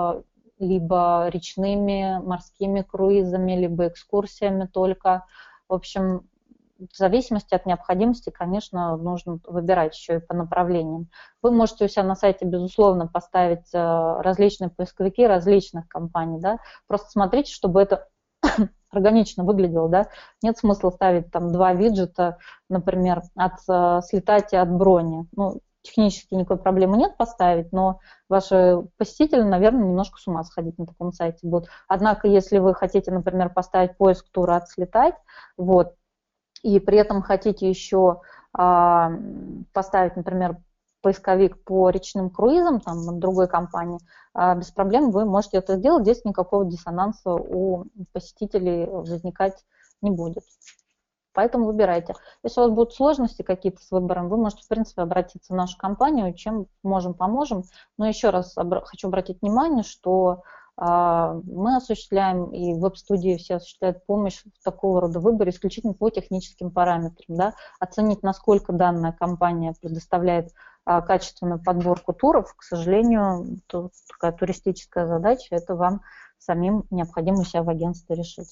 либо речными, морскими круизами, либо экскурсиями только. В общем, в зависимости от необходимости, конечно, нужно выбирать еще и по направлениям. Вы можете у себя на сайте, безусловно, поставить различные поисковики различных компаний, да, просто смотрите, чтобы это органично выглядело, да. Нет смысла ставить там два виджета, например, от «Слетать» и от «Брони». Ну, технически никакой проблемы нет поставить, но ваши посетители, наверное, немножко с ума сходить на таком сайте будут. Однако, если вы хотите, например, поставить поиск тура от «Слетать», вот, и при этом хотите еще а, поставить, например, поисковик по речным круизам, там, от другой компании, а, без проблем вы можете это сделать, здесь никакого диссонанса у посетителей возникать не будет. Поэтому выбирайте. Если у вас будут сложности какие-то с выбором, вы можете, в принципе, обратиться в нашу компанию, чем можем, поможем. Но еще раз обра- хочу обратить внимание, что Мы осуществляем, и веб-студии все осуществляют помощь в такого рода выборе исключительно по техническим параметрам. Да? Оценить, насколько данная компания предоставляет качественную подборку туров, к сожалению, то, такая туристическая задача, это вам самим необходимо у себя в агентстве решить.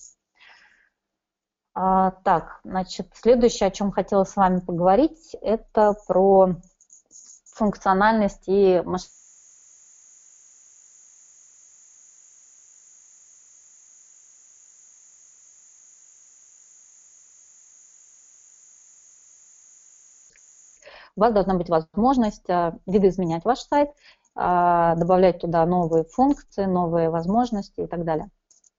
А, так, значит, следующее, о чем хотела с вами поговорить, это про функциональность и масштаб. У вас должна быть возможность видоизменять ваш сайт, добавлять туда новые функции, новые возможности и так далее.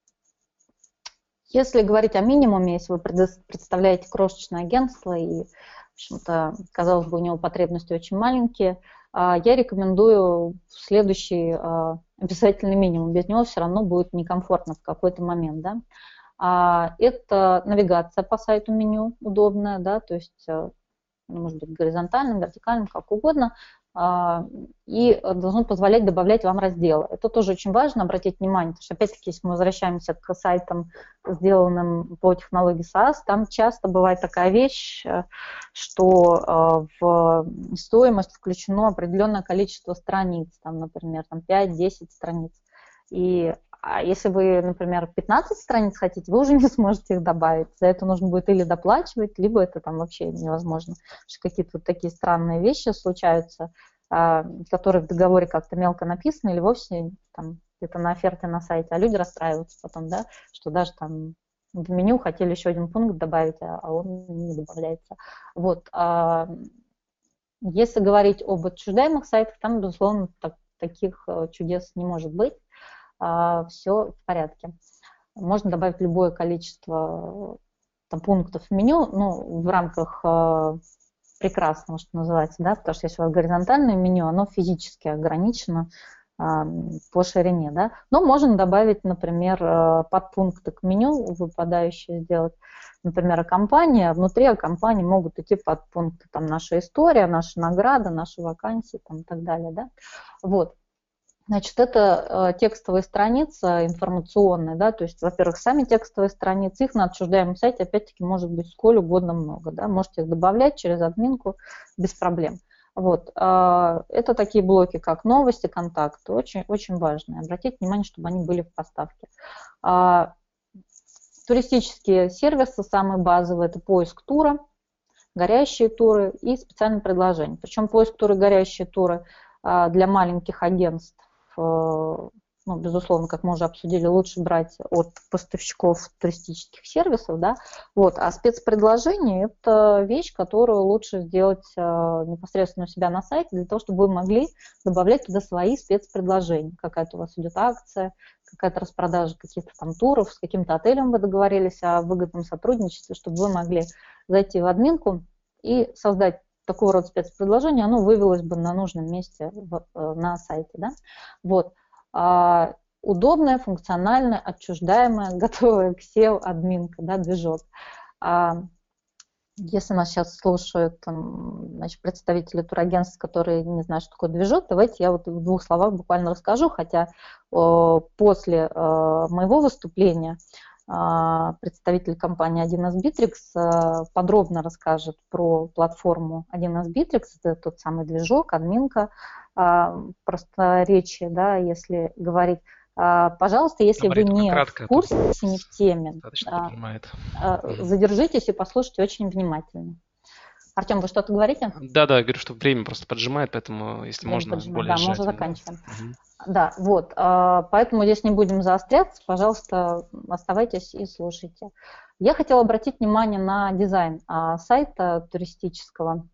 Если говорить о минимуме, если вы представляете крошечное агентство и, в общем-то, казалось бы, у него потребности очень маленькие, я рекомендую следующий обязательный минимум. Без него все равно будет некомфортно в какой-то момент. Да? Это навигация по сайту, меню удобная, да, то есть может быть горизонтальным, вертикальным, как угодно, и должно позволять добавлять вам разделы. Это тоже очень важно обратить внимание, потому что, опять-таки, если мы возвращаемся к сайтам, сделанным по технологии SaaS, там часто бывает такая вещь, что в стоимость включено определенное количество страниц, там, например, там пять-десять страниц. И а если вы, например, пятнадцать страниц хотите, вы уже не сможете их добавить. За это нужно будет или доплачивать, либо это там вообще невозможно. Потому что какие-то вот такие странные вещи случаются, которые в договоре как-то мелко написаны или вовсе там где-то на оферте на сайте, а люди расстраиваются потом, да, что даже там в меню хотели еще один пункт добавить, а он не добавляется. Вот. Если говорить об отчуждаемых сайтах, там, безусловно, так, таких чудес не может быть. Все в порядке. Можно добавить любое количество там, пунктов в меню, ну, в рамках э, прекрасного, что называется, да, потому что если у вас горизонтальное меню, оно физически ограничено э, по ширине, да, но можно добавить, например, э, подпункты к меню, выпадающие сделать, например, о компании, а внутри о компании могут идти подпункты, там, наша история, наша награда, наши вакансии, там, и так далее, да, вот. Значит, это э, текстовые страницы информационные, да, то есть, во-первых, сами текстовые страницы, их на отчуждаемом сайте, опять-таки, может быть сколь угодно много, да, можете их добавлять через админку без проблем. Вот, э, это такие блоки, как новости, контакты, очень, очень важные. Обратите внимание, чтобы они были в поставке. Э, туристические сервисы, самые базовые, это поиск тура, горящие туры и специальные предложения. Причем поиск тура и горящие туры э, для маленьких агентств, ну, безусловно, как мы уже обсудили, лучше брать от поставщиков туристических сервисов, да, вот, а спецпредложение – это вещь, которую лучше сделать непосредственно у себя на сайте, для того, чтобы вы могли добавлять туда свои спецпредложения. Какая-то у вас идет акция, какая-то распродажа каких-то там туров, с каким-то отелем вы договорились о выгодном сотрудничестве, чтобы вы могли зайти в админку и создать такого рода спецпредложение, оно вывелось бы на нужном месте в, на сайте. Да? Вот. А, удобная, функциональная, отчуждаемая, готовая к сео админка, да, движок. А, если нас сейчас слушают там, значит, представители турагентств, которые не знают, что такое движок, давайте я вот в двух словах буквально расскажу, хотя о, после о, моего выступления представитель компании один эс Bittrex подробно расскажет про платформу один эс Bittrex, это тот самый движок, админка, просторечие, да, если говорить. Пожалуйста, если вы не кратко, в курсе, не в теме, задержитесь и послушайте очень внимательно. Артем, вы что-то говорите?
Да, да, я говорю, что время просто поджимает, поэтому если время можно
поджимает,
более
да,
сжать.
мы уже заканчиваем. Угу. Да, вот, поэтому здесь не будем заостряться, пожалуйста, оставайтесь и слушайте. Я хотела обратить внимание на дизайн сайта туристического.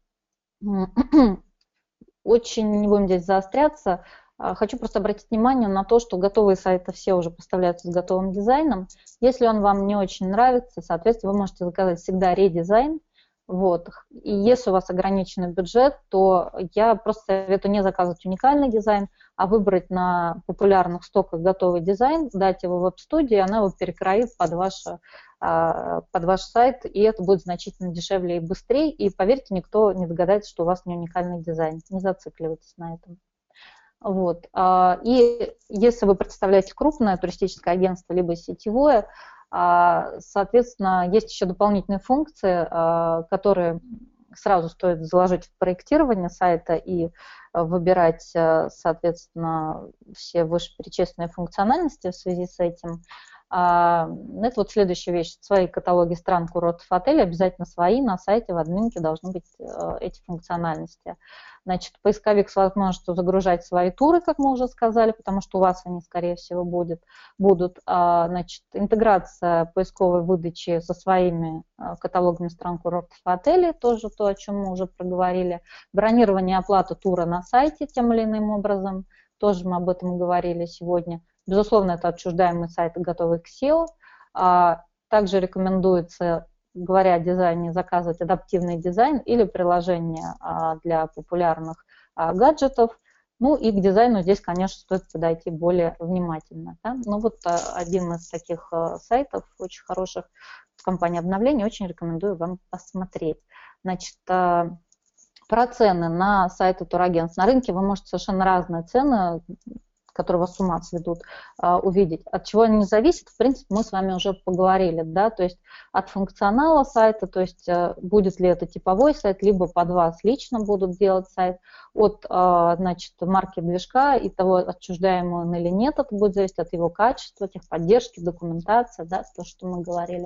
Очень не будем здесь заостряться. Хочу просто обратить внимание на то, что готовые сайты все уже поставляются с готовым дизайном. Если он вам не очень нравится, соответственно, вы можете заказать всегда редизайн. Вот. И если у вас ограниченный бюджет, то я просто советую не заказывать уникальный дизайн, а выбрать на популярных стоках готовый дизайн, дать его в веб-студии, она его перекроит под ваш, под ваш сайт, и это будет значительно дешевле и быстрее. И поверьте, никто не догадается, что у вас не уникальный дизайн. Не зацикливайтесь на этом. Вот. И если вы представляете крупное туристическое агентство, либо сетевое, соответственно, есть еще дополнительные функции, которые сразу стоит заложить в проектирование сайта и выбирать, соответственно, все вышеперечисленные функциональности в связи с этим. Это вот следующая вещь. Свои каталоги стран, курортов, отелей, обязательно свои, на сайте, в админке должны быть эти функциональности. Значит, поисковик с возможностью загружать свои туры, как мы уже сказали, потому что у вас они, скорее всего, будет, будут. Значит, интеграция поисковой выдачи со своими каталогами стран, курортов, отелей, тоже то, о чем мы уже проговорили. Бронирование и оплата тура на сайте тем или иным образом, тоже мы об этом говорили сегодня. Безусловно, это отчуждаемые сайты, готовые к сео. Также рекомендуется, говоря о дизайне, заказывать адаптивный дизайн или приложение для популярных гаджетов. Ну и к дизайну здесь, конечно, стоит подойти более внимательно. Да? Ну вот один из таких сайтов, очень хороших, в компании обновления, очень рекомендую вам посмотреть. Значит, про цены на сайты турагентств. На рынке вы можете совершенно разные цены, которые вас с ума сведут, увидеть. От чего они зависят, в принципе, мы с вами уже поговорили, да, то есть от функционала сайта, то есть будет ли это типовой сайт, либо под вас лично будут делать сайт, от, значит, марки движка и того, отчуждаемый он или нет, это будет зависеть от его качества, техподдержки, документации, да, то, что мы говорили.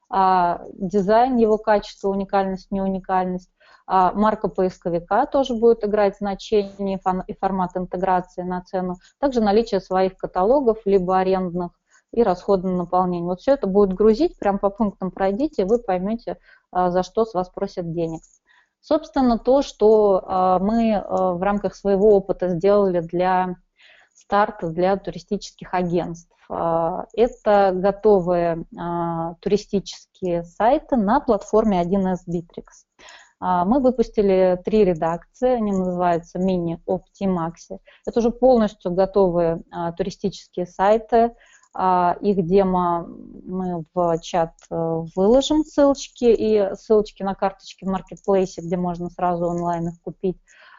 А дизайн, его качество, уникальность, не уникальность. А марка поисковика тоже будет играть значение и формат интеграции на цену. Также наличие своих каталогов, либо арендных, и расходы на наполнение. Вот все это будет грузить, прям по пунктам пройдите, и вы поймете, за что с вас просят денег. Собственно, то, что мы в рамках своего опыта сделали для старта, для туристических агентств. Это готовые туристические сайты на платформе один эс Bittrex. Мы выпустили три редакции, они называются Mini, Opti, Maxi. Это уже полностью готовые а, туристические сайты. А, их демо мы в чат выложим ссылочки и ссылочки на карточки в маркетплейсе, где можно сразу онлайн их купить.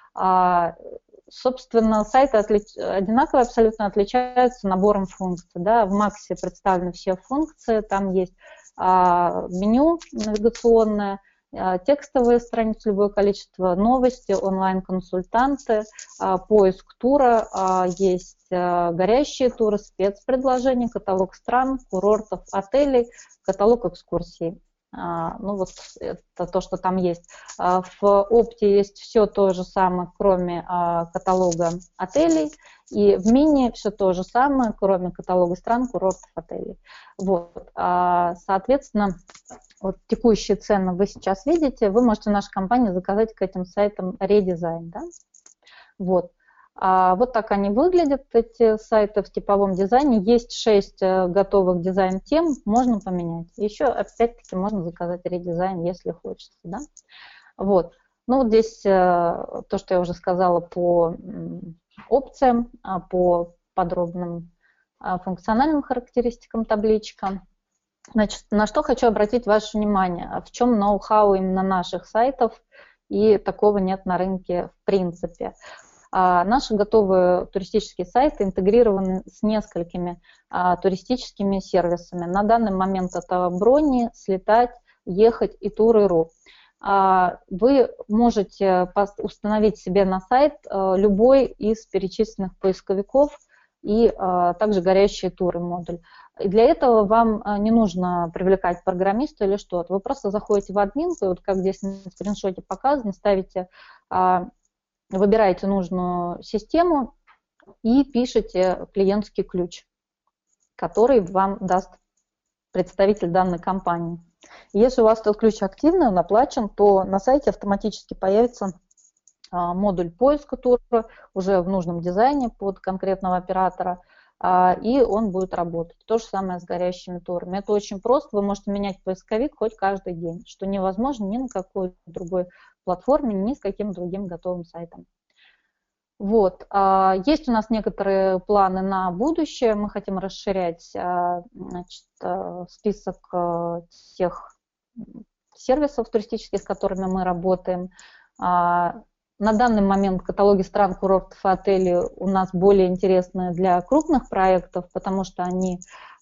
А, собственно, сайты отлич... одинаковые, абсолютно отличаются набором функций. Да? В Maxi представлены все функции, там есть а, меню навигационное, текстовые страницы, любое количество, новости, онлайн-консультанты, поиск тура, есть горящие туры, спецпредложения, каталог стран, курортов, отелей, каталог экскурсий. Ну вот это то, что там есть. В Опте есть все то же самое, кроме каталога отелей, и в Мини все то же самое, кроме каталога стран, курортов, отелей. Вот. Соответственно, вот текущие цены вы сейчас видите, вы можете в нашей компании заказать к этим сайтам редизайн. Да? Вот. А вот так они выглядят, эти сайты в типовом дизайне. Есть шесть готовых дизайн-тем, можно поменять. Еще, опять-таки, можно заказать редизайн, если хочется. Да? Вот. Ну, вот здесь то, что я уже сказала по опциям, по подробным функциональным характеристикам, табличкам. Значит, на что хочу обратить ваше внимание, в чем ноу-хау именно наших сайтов, и такого нет на рынке в принципе. А наши готовые туристические сайты интегрированы с несколькими а, туристическими сервисами. На данный момент это брони, слетать, ехать и туры.ру. А, вы можете установить себе на сайт а, любой из перечисленных поисковиков и а, также горящие туры модуль. И для этого вам не нужно привлекать программиста или что-то. Вы просто заходите в админку, и вот как здесь на скриншоте показано, ставите, выбираете нужную систему и пишете клиентский ключ, который вам даст представитель данной компании. Если у вас этот ключ активный, он оплачен, то на сайте автоматически появится модуль поиска тура уже в нужном дизайне под конкретного оператора, и он будет работать. То же самое с горящими турами. Это очень просто, вы можете менять поисковик хоть каждый день, что невозможно ни на какой другой платформе, ни с каким другим готовым сайтом. Вот. Есть у нас некоторые планы на будущее, мы хотим расширять, значит, список тех сервисов туристических, с которыми мы работаем. на данный момент каталоги стран, курортов и отелей у нас более интересны для крупных проектов, потому что они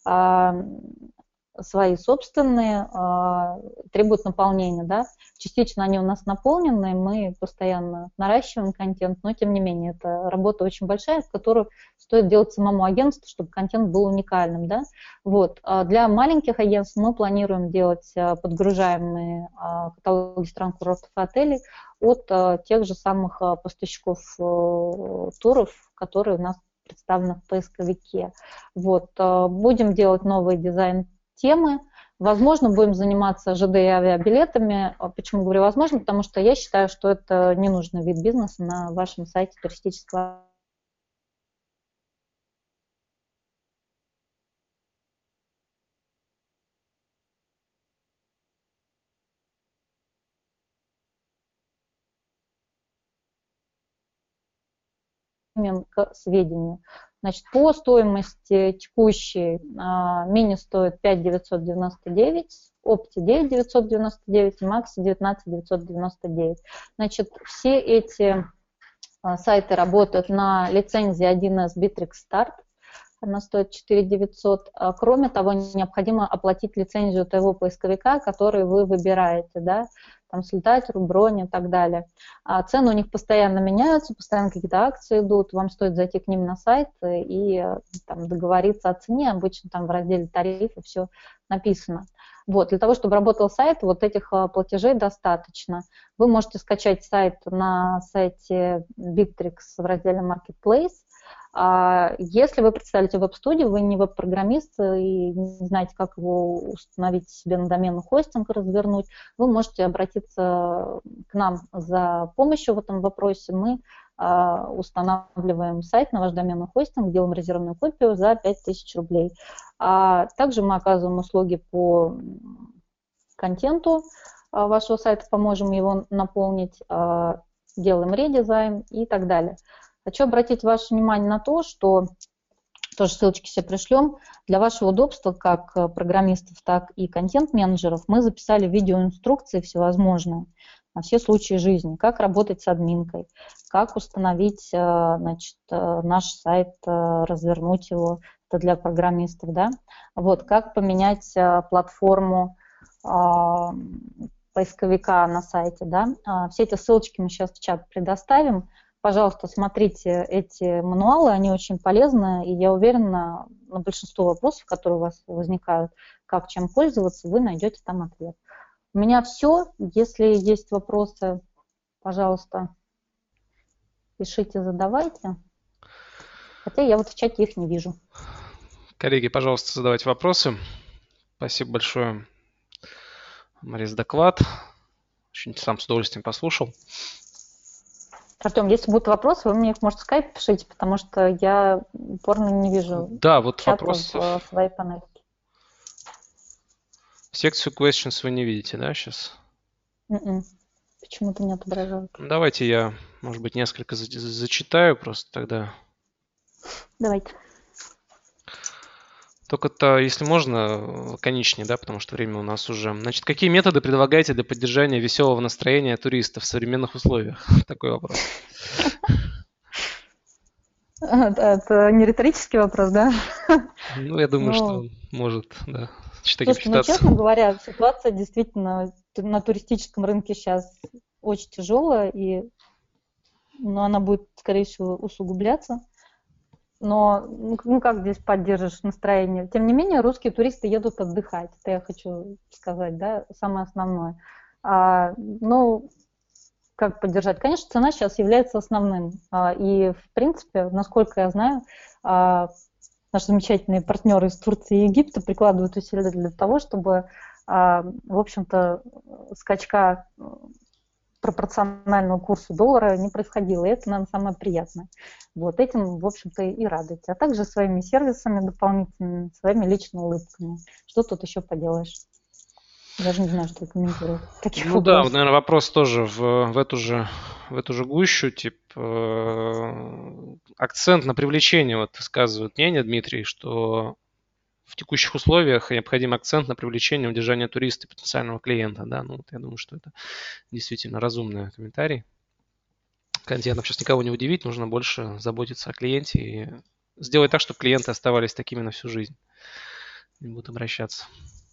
свои собственные, требуют наполнения, да. Частично они у нас наполнены, мы постоянно наращиваем контент, но тем не менее это работа очень большая, которую стоит делать самому агентству, чтобы контент был уникальным, да. Вот. Для маленьких агентств мы планируем делать подгружаемые каталоги стран, курортов и отелей от тех же самых поставщиков туров, которые у нас представлены в поисковике. Вот. Будем делать новый дизайн темы. Возможно, будем заниматься ЖД и авиабилетами. Почему говорю возможно? Потому что я считаю, что это ненужный вид бизнеса на вашем сайте туристического. К сведению. Значит, по стоимости текущей а, мини стоит пять тысяч девятьсот девяносто девять, опти девять тысяч девятьсот девяносто девять, макси девятнадцать тысяч девятьсот девяносто девять. Значит, все эти а, сайты работают на лицензии один эс Bittrex Start. Она стоит четыре тысячи девятьсот. Кроме того, необходимо оплатить лицензию того поисковика, который вы выбираете, да, там Слетатель, Бронь и так далее. А цены у них постоянно меняются, постоянно какие-то акции идут, вам стоит зайти к ним на сайт и там, договориться о цене, обычно там в разделе тарифы все написано. Вот, для того, чтобы работал сайт, вот этих платежей достаточно. Вы можете скачать сайт на сайте Bittrex в разделе Marketplace. Если вы представляете веб-студию, вы не веб-программист и не знаете, как его установить себе на доменный хостинг, развернуть, вы можете обратиться к нам за помощью в этом вопросе. Мы устанавливаем сайт на ваш доменный хостинг, делаем резервную копию за пять тысяч рублей. А также мы оказываем услуги по контенту вашего сайта, поможем его наполнить, делаем редизайн и так далее. Хочу обратить ваше внимание на то, что, тоже ссылочки все пришлем, для вашего удобства, как программистов, так и контент-менеджеров, мы записали видеоинструкции всевозможные на все случаи жизни, как работать с админкой, как установить, значит, наш сайт, развернуть его, это для программистов, да, вот, как поменять платформу поисковика на сайте, да, все эти ссылочки мы сейчас в чат предоставим. Пожалуйста, смотрите эти мануалы, они очень полезны, и я уверена, на большинство вопросов, которые у вас возникают, как чем пользоваться, вы найдете там ответ. У меня все. Если есть вопросы, пожалуйста, пишите, задавайте. Хотя я вот в чате их не вижу.
Коллеги, пожалуйста, задавайте вопросы. Спасибо большое, Мария, за доклад. Очень сам с удовольствием послушал.
Артем, если будут вопросы, вы мне их, может, в скайп пишите, потому что я упорно не вижу.
Да, вот вопрос
в своей панельке.
Секцию questions вы не видите, да, сейчас?
Mm-mm. Почему-то не отображают.
Давайте я, может быть, несколько за- зачитаю просто тогда.
Давайте.
Только-то, если можно, лаконичнее, да, потому что время у нас уже. Значит, какие методы предлагаете для поддержания веселого настроения туристов в современных условиях? Такой вопрос.
Это не риторический вопрос, да?
Ну, я думаю,
Ну,
что может, да. Таким
слушайте, ну,
считаться.
честно говоря, ситуация действительно на туристическом рынке сейчас очень тяжелая, и ну, она будет, скорее всего, усугубляться. Но ну как здесь поддержишь настроение? Тем не менее, русские туристы едут отдыхать. Это я хочу сказать, да, самое основное. А, ну, как поддержать? Конечно, цена сейчас является основным. А, и, в принципе, насколько я знаю, а, наши замечательные партнеры из Турции и Египта прикладывают усилия для того, чтобы, а, в общем-то, скачка пропорционального курсу доллара не происходило. И это, наверное, самое приятное. Вот этим, в общем-то, и радуйте. А также своими сервисами дополнительными, своими личными улыбками. Что тут еще поделаешь? Даже не знаю, что комментировать. Таких
Ну
вопросов.
да, вот, наверное, вопрос тоже в, в, эту же, в эту же гущу. Типа, акцент на привлечение. Вот высказывает мнение Дмитрий, что в текущих условиях необходим акцент на привлечение и удержание туриста и потенциального клиента. Да? Ну, вот я думаю, что это действительно разумный комментарий. контентом сейчас никого не удивить, нужно больше заботиться о клиенте и сделать так, чтобы клиенты оставались такими на всю жизнь. Не будут обращаться.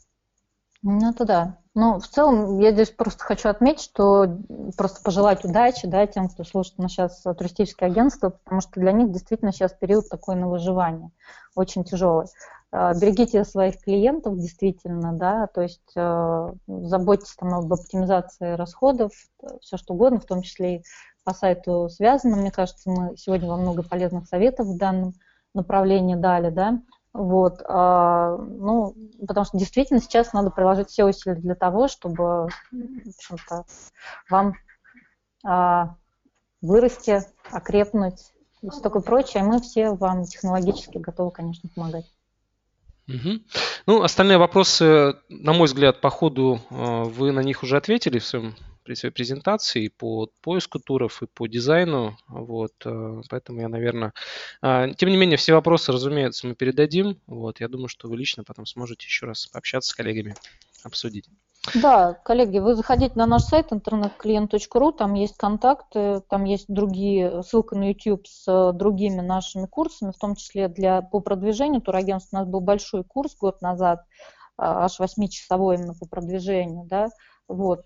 Ну, это да. Ну, в целом, я здесь просто хочу отметить, что просто пожелать удачи, да, тем, кто слушает нас сейчас туристические агентства, потому что для них действительно сейчас период такой на выживание, очень тяжелый. Берегите своих клиентов, действительно, да, то есть э, заботьтесь там об оптимизации расходов, все что угодно, в том числе и по сайту связано. Мне кажется, мы сегодня во много полезных советов в данном направлении дали, да. Вот, а, ну, потому что действительно сейчас надо приложить все усилия для того, чтобы, в общем-то, вам а, вырасти, окрепнуть и все такое прочее. Мы все вам технологически готовы, конечно, помогать.
Угу. Ну, остальные вопросы, на мой взгляд, по ходу вы на них уже ответили в своем при своей презентации по поиску туров и по дизайну. Вот, поэтому я, наверное... Тем не менее, все вопросы, разумеется, мы передадим. Вот, я думаю, что вы лично потом сможете еще раз пообщаться с коллегами, обсудить.
Да, коллеги, вы заходите на наш сайт интернет клиент точка ру, там есть контакты, там есть другие, ссылка на YouTube с другими нашими курсами, в том числе для, по продвижению турагентств. У нас был большой курс год назад, аж восьмичасовой именно по продвижению, да. Вот,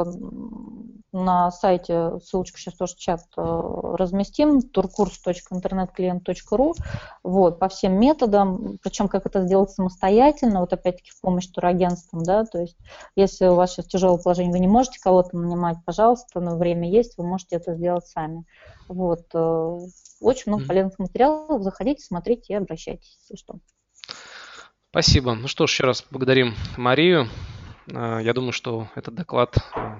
на сайте, ссылочку сейчас тоже в чат разместим, туркурс точка интернет клиент точка ру, вот, по всем методам, причем как это сделать самостоятельно, вот опять-таки в помощь турагентствам, да, то есть если у вас сейчас тяжелое положение, вы не можете кого-то нанимать, пожалуйста, но время есть, вы можете это сделать сами. Вот, очень много полезных материалов, заходите, смотрите и обращайтесь, если что.
Спасибо. Ну что ж, еще раз благодарим Марию. Я думаю, что этот доклад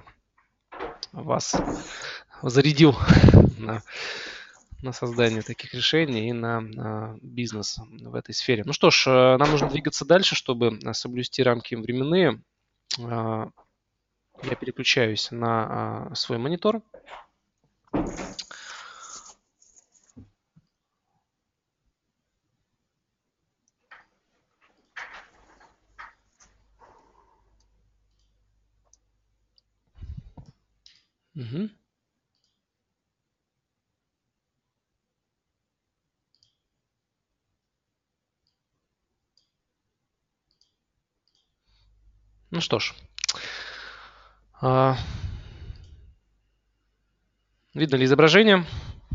вас зарядил на, на создание таких решений и на, на бизнес в этой сфере. Ну что ж, нам нужно двигаться дальше, чтобы соблюсти рамки временные. Я переключаюсь на свой монитор. Угу. Ну что ж, видно ли изображение?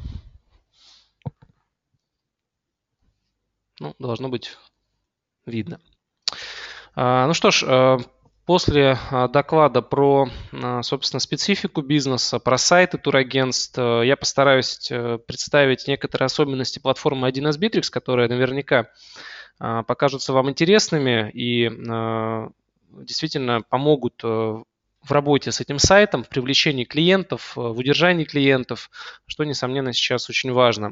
Ну, должно быть видно. Ну что ж, после доклада про, собственно, специфику бизнеса, про сайты турагентств, я постараюсь представить некоторые особенности платформы один эс Bittrex, которые наверняка покажутся вам интересными и действительно помогут в работе с этим сайтом, в привлечении клиентов, в удержании клиентов, что, несомненно, сейчас очень важно.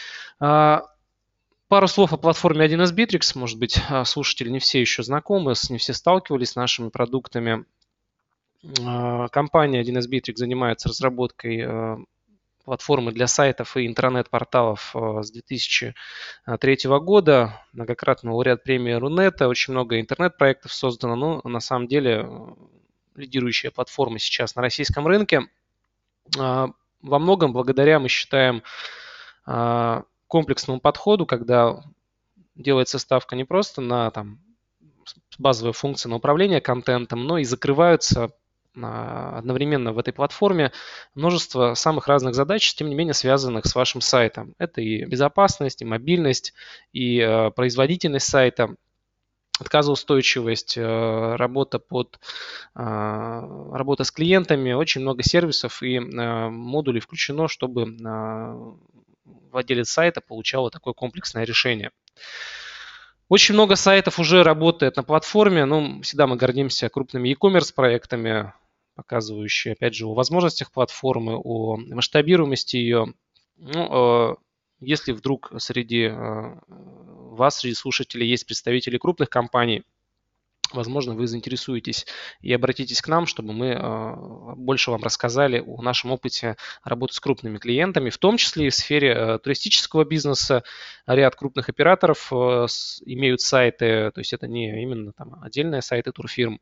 Пару слов о платформе один эс Bittrex. Может быть, слушатели не все еще знакомы, не все сталкивались с нашими продуктами. Компания один эс Bittrex занимается разработкой платформы для сайтов и интернет-порталов с две тысячи третьего года. Многократный лауреат премии Рунета. Очень много интернет-проектов создано, но на самом деле лидирующая платформа сейчас на российском рынке. Во многом благодаря, мы считаем, комплексному подходу, когда делается ставка не просто на там, базовые функции на управление контентом, но и закрываются одновременно в этой платформе множество самых разных задач, тем не менее связанных с вашим сайтом. Это и безопасность, и мобильность, и э, производительность сайта, отказоустойчивость, э, работа, под, э, работа с клиентами, очень много сервисов и э, модулей включено, чтобы э, владелец сайта получал вот такое комплексное решение. Очень много сайтов уже работает на платформе. Ну, всегда мы гордимся крупными e-commerce проектами, показывающие, опять же, о возможностях платформы, о масштабируемости ее. Ну, если вдруг среди вас, среди слушателей, есть представители крупных компаний, возможно, вы заинтересуетесь и обратитесь к нам, чтобы мы больше вам рассказали о нашем опыте работы с крупными клиентами, в том числе и в сфере туристического бизнеса. Ряд крупных операторов имеют сайты, то есть это не именно там отдельные сайты турфирм,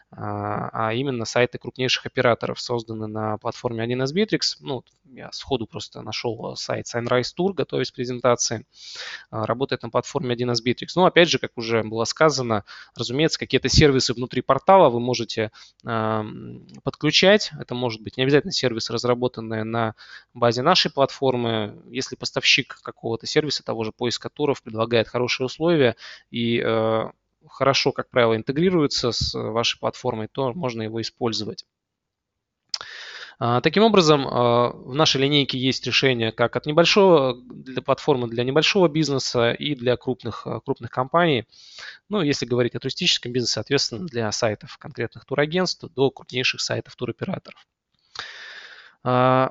а именно сайты крупнейших операторов, созданы на платформе один эс Bittrex. Ну, я сходу просто нашел сайт Sunrise Tour, готовясь к презентации. Работает на платформе один эс Bittrex. Но, опять же, как уже было сказано, разумеется, какие-то сервисы внутри портала вы можете э, подключать. Это может быть не обязательно сервисы, разработанные на базе нашей платформы. Если поставщик какого-то сервиса, того же поиска туров, предлагает хорошие условия и э, хорошо, как правило, интегрируется с вашей платформой, то можно его использовать. Таким образом, в нашей линейке есть решения как от небольшого, для платформы для небольшого бизнеса и для крупных, крупных компаний. Ну, если говорить о туристическом бизнесе, соответственно, для сайтов конкретных турагентств до крупнейших сайтов туроператоров. Как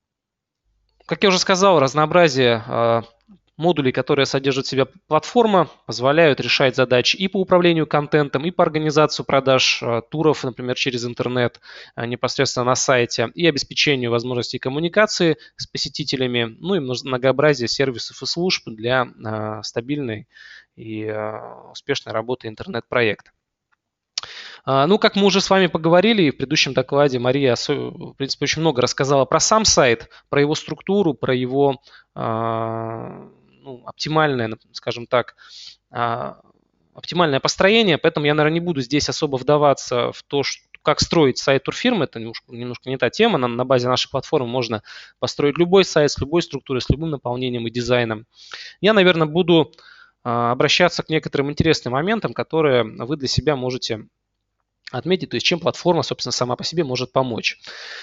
я уже сказал, разнообразие модулей, которые содержит в себе платформа, позволяют решать задачи и по управлению контентом, и по организации продаж туров, например, через интернет, непосредственно на сайте, и обеспечению возможностей коммуникации с посетителями, ну и многообразие сервисов и служб для стабильной и успешной работы интернет-проекта. Ну, как мы уже с вами поговорили в предыдущем докладе, Мария, в принципе, очень много рассказала про сам сайт, про его структуру, про его ну, оптимальное, скажем так, оптимальное построение, поэтому я, наверное, не буду здесь особо вдаваться в то, что, как строить сайт турфирмы, это немножко, немножко не та тема, на, на базе нашей платформы можно построить любой сайт с любой структурой, с любым наполнением и дизайном. Я, наверное, буду обращаться к некоторым интересным моментам, которые вы для себя можете отметить, то есть чем платформа, собственно, сама по себе может помочь.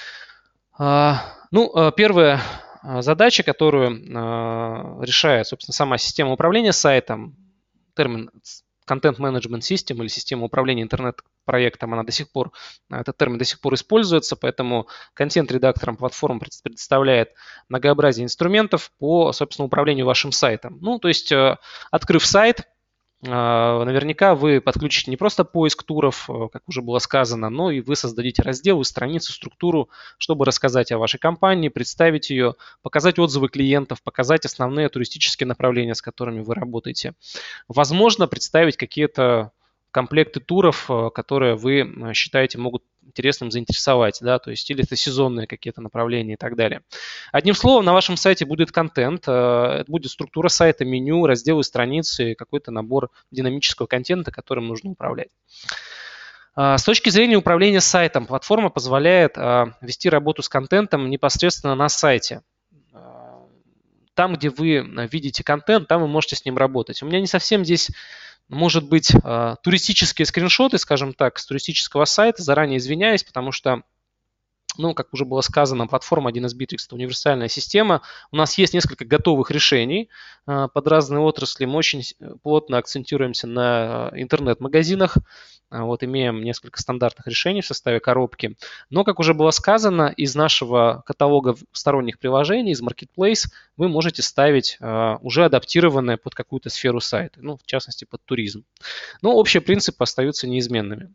Ну, первая задача, которую решает, собственно, сама система управления сайтом, термин Content Management System или система управления интернет-проектом, она до сих пор, этот термин до сих пор используется, поэтому контент-редактором платформа предоставляет многообразие инструментов по, собственно, управлению вашим сайтом. Ну, то есть, открыв сайт, наверняка вы подключите не просто поиск туров, как уже было сказано, но и вы создадите разделы, страницу, структуру, чтобы рассказать о вашей компании, представить ее, показать отзывы клиентов, показать основные туристические направления, с которыми вы работаете. Возможно, представить какие-то комплекты туров, которые вы считаете могут интересным заинтересовать, да, то есть или это сезонные какие-то направления и так далее. Одним словом, на вашем сайте будет контент, это будет структура сайта, меню, разделы, страницы, какой-то набор динамического контента, которым нужно управлять. С точки зрения управления сайтом, платформа позволяет вести работу с контентом непосредственно на сайте. Там, где вы видите контент, там вы можете с ним работать. У меня не совсем здесь может быть туристические скриншоты, скажем так, с туристического сайта. Заранее извиняюсь, потому что, ну, как уже было сказано, платформа один эс Bittrex – это универсальная система. У нас есть несколько готовых решений под разные отрасли. Мы очень плотно акцентируемся на интернет-магазинах. Вот, имеем несколько стандартных решений в составе коробки. Но, как уже было сказано, из нашего каталога сторонних приложений, из Marketplace, вы можете ставить уже адаптированные под какую-то сферу сайта, ну, в частности, под туризм. Но общие принципы остаются неизменными.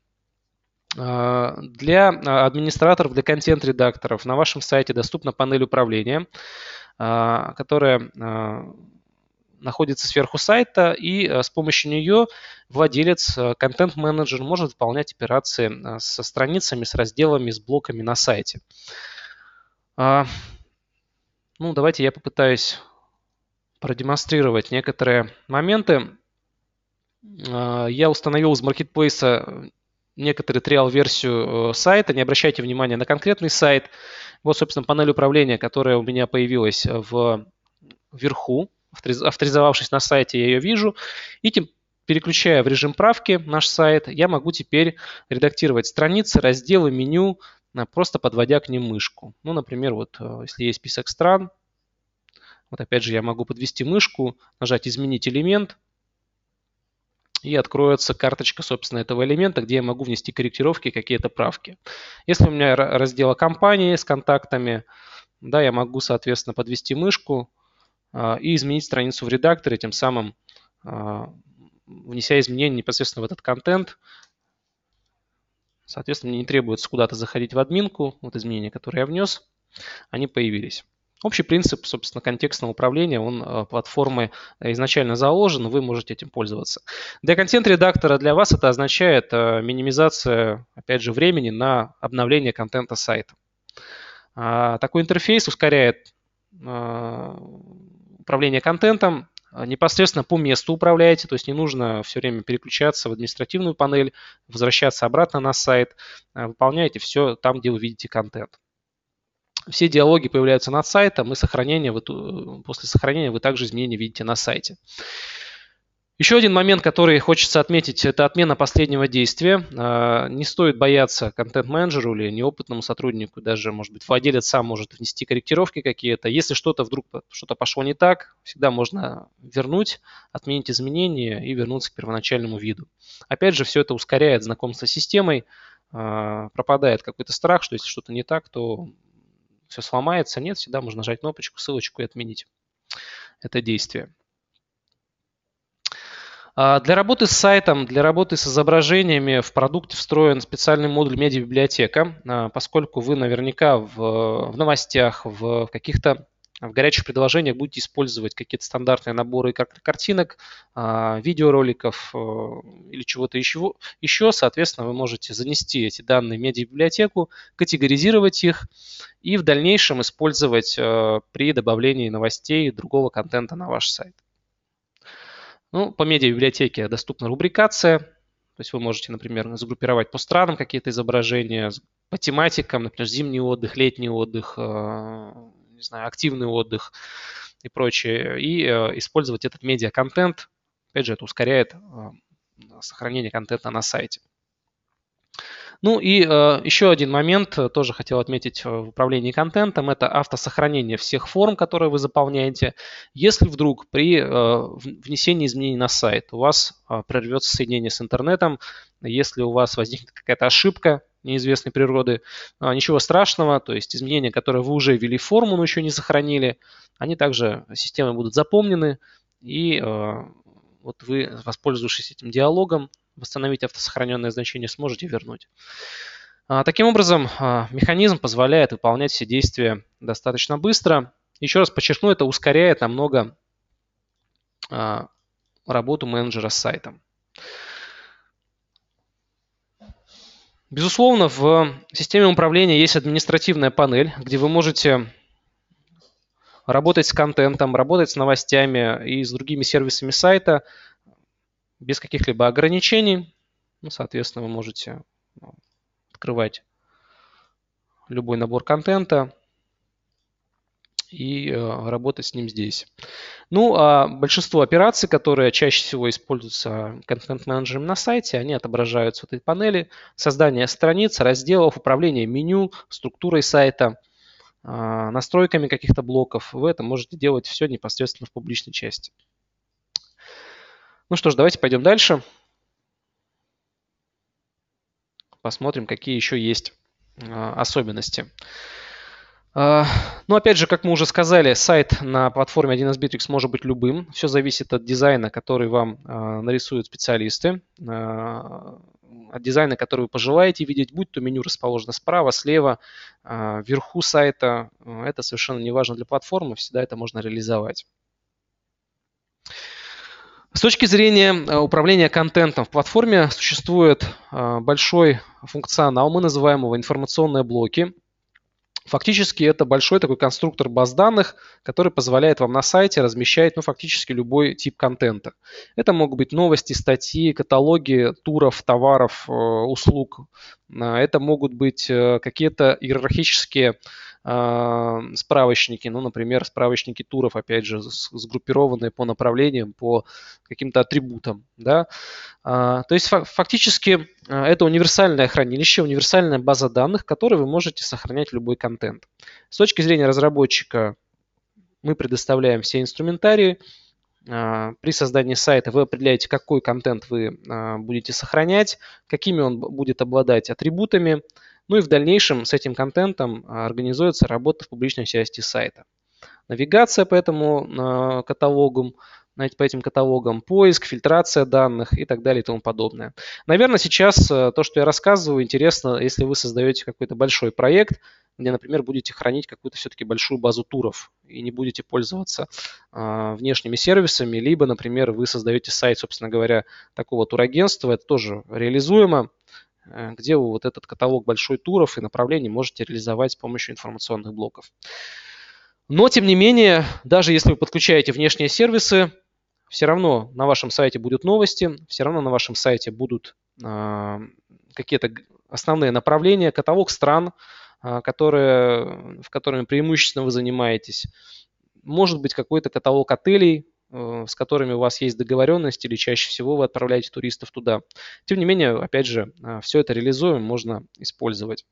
Для администраторов, для контент-редакторов на вашем сайте доступна панель управления, которая находится сверху сайта, и с помощью нее владелец, контент-менеджер может выполнять операции со страницами, с разделами, с блоками на сайте. Ну, давайте я попытаюсь продемонстрировать некоторые моменты. Я установил из Marketplace некоторую триал-версию сайта. Не обращайте внимания на конкретный сайт. Вот, собственно, панель управления, которая у меня появилась в вверху. Авторизовавшись на сайте, я ее вижу. И тем, переключая в режим правки наш сайт, я могу теперь редактировать страницы, разделы, меню, просто подводя к ним мышку. Ну, например, вот если есть список стран, вот опять же я могу подвести мышку, нажать «Изменить элемент», и откроется карточка, собственно, этого элемента, где я могу внести корректировки, какие-то правки. Если у меня раздел компании с контактами, да, я могу, соответственно, подвести мышку и изменить страницу в редакторе, тем самым внеся изменения непосредственно в этот контент Соответственно, мне не требуется куда-то заходить в админку. Вот изменения, которые я внес, они появились. Общий принцип, собственно, контекстного управления, он платформой изначально заложен, вы можете этим пользоваться. Для контент-редактора для вас это означает минимизация, опять же, времени на обновление контента сайта. Такой интерфейс ускоряет управление контентом, непосредственно по месту управляете, то есть не нужно все время переключаться в административную панель, возвращаться обратно на сайт, выполняете все там, где вы видите контент. Все диалоги появляются над сайтом, и сохранение, вы, после сохранения вы также изменения видите на сайте. Еще один момент, который хочется отметить, это отмена последнего действия. Не стоит бояться контент-менеджеру или неопытному сотруднику, даже, может быть, владелец сам может внести корректировки какие-то. Если что-то вдруг что-то пошло не так, всегда можно вернуть, отменить изменения и вернуться к первоначальному виду. Опять же, все это ускоряет знакомство с системой, пропадает какой-то страх, что если что-то не так, то все сломается. Нет, всегда можно нажать кнопочку, ссылочку и отменить это действие. Для работы с сайтом, для работы с изображениями в продукте встроен специальный модуль медиабиблиотека, поскольку вы наверняка в, в новостях, в каких-то в горячих предложениях будете использовать какие-то стандартные наборы картинок, видеороликов или чего-то еще, еще. Соответственно, вы можете занести эти данные в медиабиблиотеку, категоризировать их и в дальнейшем использовать при добавлении новостей и другого контента на ваш сайт. Ну, по медиабиблиотеке доступна рубрикация, то есть вы можете, например, загруппировать по странам какие-то изображения, по тематикам, например, зимний отдых, летний отдых, не знаю, активный отдых и прочее, и использовать этот медиа-контент. Опять же, это ускоряет сохранение контента на сайте. Ну и э, еще один момент, тоже хотел отметить в управлении контентом, это автосохранение всех форм, которые вы заполняете. Если вдруг при э, внесении изменений на сайт у вас э, прервется соединение с интернетом, если у вас возникнет какая-то ошибка неизвестной природы, э, ничего страшного, то есть изменения, которые вы уже ввели в форму, но еще не сохранили, они также системой будут запомнены, и э, вот вы, воспользовавшись этим диалогом, восстановить автосохраненное значение сможете вернуть. Таким образом, механизм позволяет выполнять все действия достаточно быстро. Еще раз подчеркну, это ускоряет намного работу менеджера с сайтом. Безусловно, в системе управления есть административная панель, где вы можете работать с контентом, работать с новостями и с другими сервисами сайта без каких-либо ограничений. Ну, соответственно, вы можете открывать любой набор контента и э, работать с ним здесь. Ну, а большинство операций, которые чаще всего используются контент-менеджером на сайте, они отображаются в этой панели. Создание страниц, разделов, управление меню, структурой сайта, э, настройками каких-то блоков. Вы это можете делать все непосредственно в публичной части. Ну что ж, давайте пойдем дальше. Посмотрим, какие еще есть а, особенности. А, ну, опять же, как мы уже сказали, сайт на платформе один эс Bittrex может быть любым. Все зависит от дизайна, который вам а, нарисуют специалисты. А, от дизайна, который вы пожелаете видеть, будь то меню расположено справа, слева, а, вверху сайта. Это совершенно не важно для платформы, всегда это можно реализовать. С точки зрения управления контентом в платформе существует большой функционал, мы называем его информационные блоки. Фактически это большой такой конструктор баз данных, который позволяет вам на сайте размещать ну, фактически любой тип контента. Это могут быть новости, статьи, каталоги туров, товаров, услуг. Это могут быть какие-то иерархические справочники, ну, например, справочники туров, опять же, сгруппированные по направлениям, по каким-то атрибутам, да. То есть фактически это универсальное хранилище, универсальная база данных, в которой вы можете сохранять любой контент. С точки зрения разработчика мы предоставляем все инструментарии. При создании сайта вы определяете, какой контент вы будете сохранять, какими он будет обладать атрибутами. Ну и в дальнейшем с этим контентом организуется работа в публичной части сайта. Навигация по этому каталогу, по этим каталогам, поиск, фильтрация данных и так далее и тому подобное. Наверное, сейчас то, что я рассказываю, интересно, если вы создаете какой-то большой проект, где, например, будете хранить какую-то все-таки большую базу туров и не будете пользоваться э, внешними сервисами, либо, например, вы создаете сайт, собственно говоря, такого турагентства, это тоже реализуемо, э, где вы вот этот каталог большой туров и направлений можете реализовать с помощью информационных блоков. Но, тем не менее, даже если вы подключаете внешние сервисы, все равно на вашем сайте будут новости, все равно на вашем сайте будут э, какие-то основные направления, каталог стран, э, которые, в которыми преимущественно вы занимаетесь. Может быть, какой-то каталог отелей, э, с которыми у вас есть договоренность, или чаще всего вы отправляете туристов туда. Тем не менее, опять же, э, все это реализуемо, можно использовать.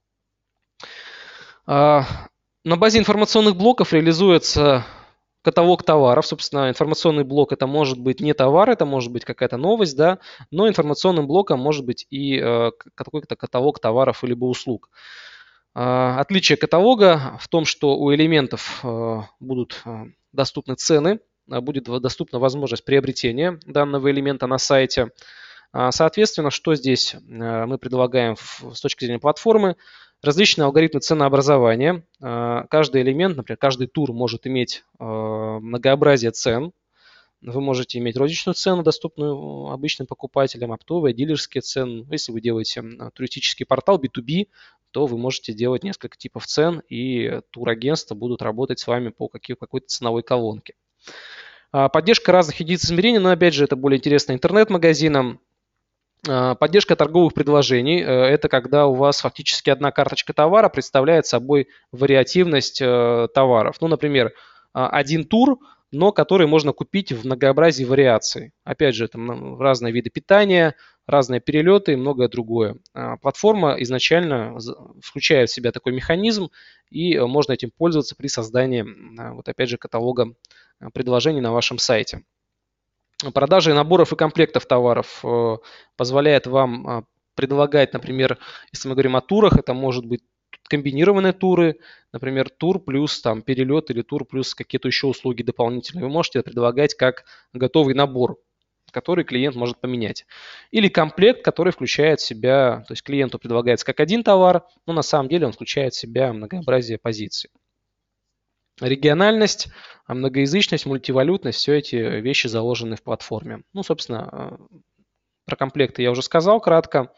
Э, на базе информационных блоков реализуется каталог товаров. Собственно, информационный блок это может быть не товар, это может быть какая-то новость, да, но информационным блоком может быть и э, какой-то каталог товаров либо услуг. Э, отличие каталога в том, что у элементов э, будут э, доступны цены, э, будет доступна возможность приобретения данного элемента на сайте. Э, соответственно, что здесь э, мы предлагаем в, с точки зрения платформы? Различные алгоритмы ценообразования. Каждый элемент, например, каждый тур может иметь многообразие цен. Вы можете иметь розничную цену, доступную обычным покупателям, оптовые, дилерские цены. Если вы делаете туристический портал би ту би, то вы можете делать несколько типов цен, и турагентства будут работать с вами по какой-то ценовой колонке. Поддержка разных единиц измерения, но опять же это более интересно интернет-магазинам. Поддержка торговых предложений – это когда у вас фактически одна карточка товара представляет собой вариативность товаров. Ну, например, один тур, но который можно купить в многообразии вариаций. Опять же, там разные виды питания, разные перелеты и многое другое. Платформа изначально включает в себя такой механизм, и можно этим пользоваться при создании, вот опять же, каталога предложений на вашем сайте. Продажа наборов и комплектов товаров э, позволяет вам э, предлагать, например, если мы говорим о турах, это может быть комбинированные туры, например, тур плюс там, перелет или тур плюс какие-то еще услуги дополнительные. Вы можете это предлагать как готовый набор, который клиент может поменять. Или комплект, который включает в себя, то есть клиенту предлагается как один товар, но на самом деле он включает в себя многообразие позиций. Региональность, многоязычность, мультивалютность, все эти вещи заложены в платформе. Ну, собственно, про комплекты я уже сказал кратко.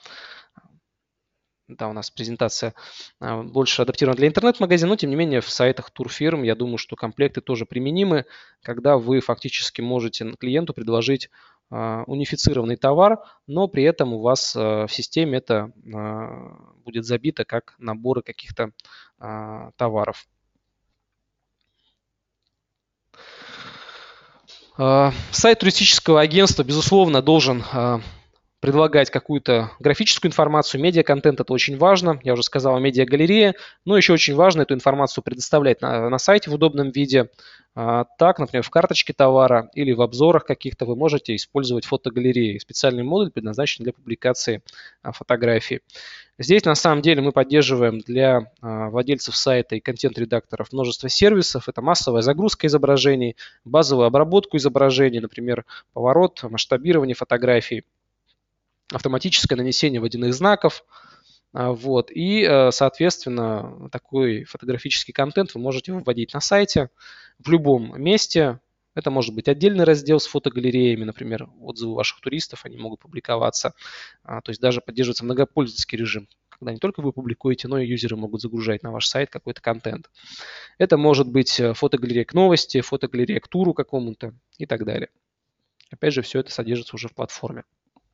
Да, у нас презентация больше адаптирована для интернет-магазина, но тем не менее в сайтах турфирм, я думаю, что комплекты тоже применимы, когда вы фактически можете клиенту предложить унифицированный товар, но при этом у вас в системе это будет забито как наборы каких-то товаров. Сайт туристического агентства, безусловно, должен предлагать какую-то графическую информацию, медиа-контент, это очень важно. Я уже сказал о медиа-галерее, но еще очень важно эту информацию предоставлять на, на сайте в удобном виде. Так, например, в карточке товара или в обзорах каких-то вы можете использовать фотогалереи. Специальный модуль предназначен для публикации фотографий. Здесь на самом деле мы поддерживаем для владельцев сайта и контент-редакторов множество сервисов. Это массовая загрузка изображений, базовую обработку изображений, например, поворот, масштабирование фотографий, автоматическое нанесение водяных знаков. Вот. И, соответственно, такой фотографический контент вы можете выводить на сайте в любом месте. Это может быть отдельный раздел с фотогалереями, например, отзывы ваших туристов, они могут публиковаться. То есть даже поддерживается многопользовательский режим, когда не только вы публикуете, но и юзеры могут загружать на ваш сайт какой-то контент. Это может быть фотогалерея к новости, фотогалерея к туру какому-то и так далее. Опять же, все это содержится уже в платформе.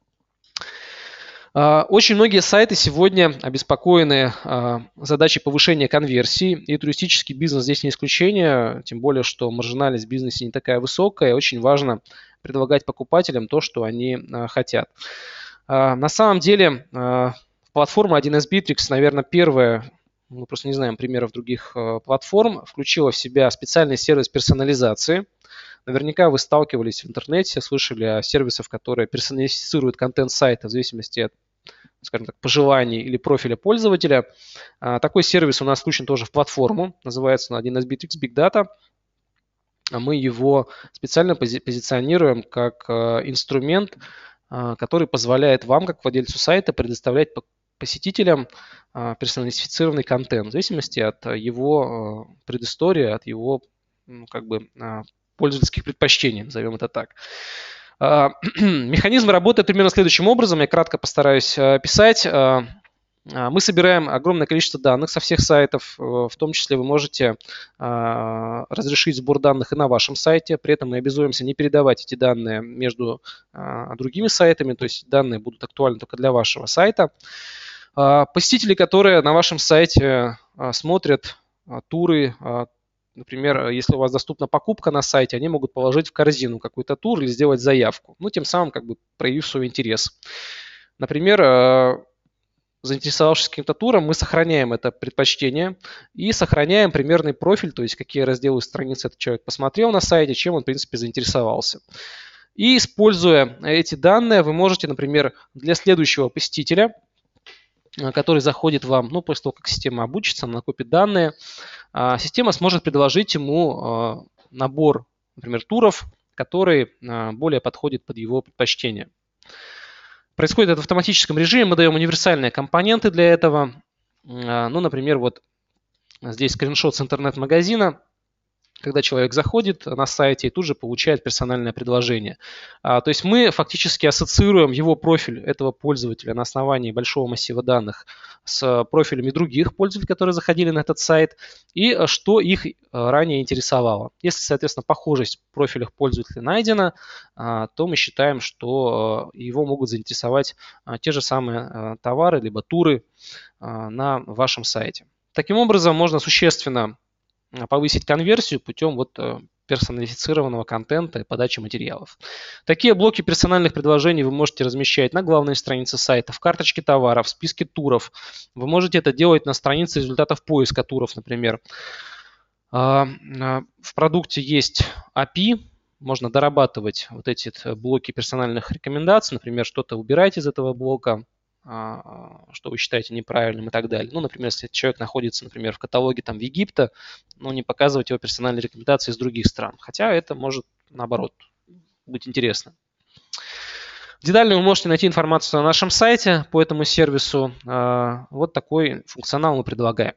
Очень многие сайты сегодня обеспокоены задачей повышения конверсии, и туристический бизнес здесь не исключение, тем более, что маржинальность в бизнесе не такая высокая, очень важно предлагать покупателям то, что они хотят. На самом деле, платформа один эс Bittrex, наверное, первая, мы просто не знаем примеров других платформ, включила в себя специальный сервис персонализации. Наверняка вы сталкивались в интернете, слышали о сервисах, которые персонализируют контент сайта в зависимости от, скажем так, пожеланий или профиля пользователя. Такой сервис у нас включен тоже в платформу, называется он один эс Bittrex Big Data. мы его специально пози позиционируем как инструмент, который позволяет вам, как владельцу сайта, предоставлять посетителям персонифицированный контент в зависимости от его предыстории, от его, ну, как бы, пользовательских предпочтений, назовем это так. Механизм работает примерно следующим образом, я кратко постараюсь описать. Мы собираем огромное количество данных со всех сайтов, в том числе вы можете разрешить сбор данных и на вашем сайте, при этом мы обязуемся не передавать эти данные между другими сайтами, то есть данные будут актуальны только для вашего сайта. Посетители, которые на вашем сайте смотрят туры, например, если у вас доступна покупка на сайте, они могут положить в корзину какой-то тур или сделать заявку, ну, тем самым как бы проявив свой интерес. Например, заинтересовавшись каким-то туром, мы сохраняем это предпочтение и сохраняем примерный профиль, то есть какие разделы страницы этот человек посмотрел на сайте, чем он, в принципе, заинтересовался. И используя эти данные, вы можете, например, для следующего посетителя, который заходит вам, ну, после того, как система обучится, накопит данные, система сможет предложить ему набор, например, туров, который более подходит под его предпочтение. Происходит это в автоматическом режиме, мы даем универсальные компоненты для этого. Ну, например, вот здесь скриншот с интернет-магазина, когда человек заходит на сайте и тут же получает персональное предложение. То есть мы фактически ассоциируем его профиль этого пользователя на основании большого массива данных с профилями других пользователей, которые заходили на этот сайт, и что их ранее интересовало. Если, соответственно, похожесть в профилях пользователя найдена, то мы считаем, что его могут заинтересовать те же самые товары либо туры на вашем сайте. Таким образом, можно существенно повысить конверсию путем вот персонифицированного контента и подачи материалов. Такие блоки персональных предложений вы можете размещать на главной странице сайта, в карточке товаров, в списке туров. Вы можете это делать на странице результатов поиска туров, например. В продукте есть эй пи ай, можно дорабатывать вот эти блоки персональных рекомендаций, например, что-то убирать из этого блока, что вы считаете неправильным и так далее. Ну, например, если человек находится, например, в каталоге там в Египта, ну, не показывать его персональные рекомендации из других стран. Хотя это может, наоборот, быть интересно. Детально вы можете найти информацию на нашем сайте по этому сервису. Вот такой функционал мы предлагаем.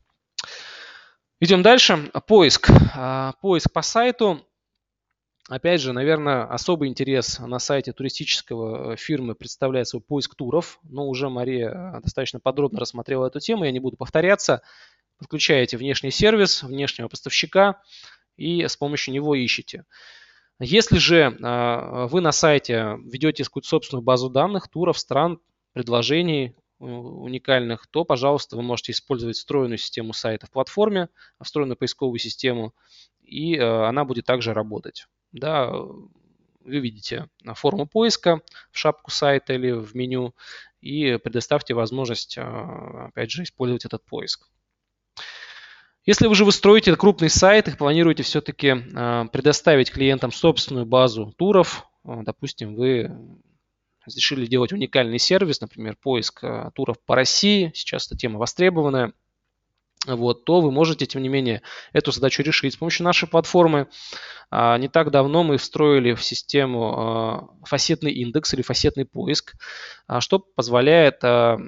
Идем дальше. Поиск. Поиск по сайту. Опять же, наверное, особый интерес на сайте туристического фирмы представляет свой поиск туров. Но уже Мария достаточно подробно рассмотрела эту тему, я не буду повторяться. Подключаете внешний сервис, внешнего поставщика и с помощью него ищете. Если же вы на сайте ведете какую-то собственную базу данных, туров, стран, предложений уникальных, то, пожалуйста, вы можете использовать встроенную систему сайта в платформе, встроенную поисковую систему, и она будет также работать. Да, вы видите форму поиска в шапку сайта или в меню и предоставьте возможность, опять же, использовать этот поиск. Если вы же вы строите крупный сайт и планируете все-таки предоставить клиентам собственную базу туров, допустим, вы решили делать уникальный сервис, например, поиск туров по России, сейчас эта тема востребованная, вот, то вы можете, тем не менее, эту задачу решить с помощью нашей платформы. Не так давно мы встроили в систему фасетный индекс или фасетный поиск, что позволяет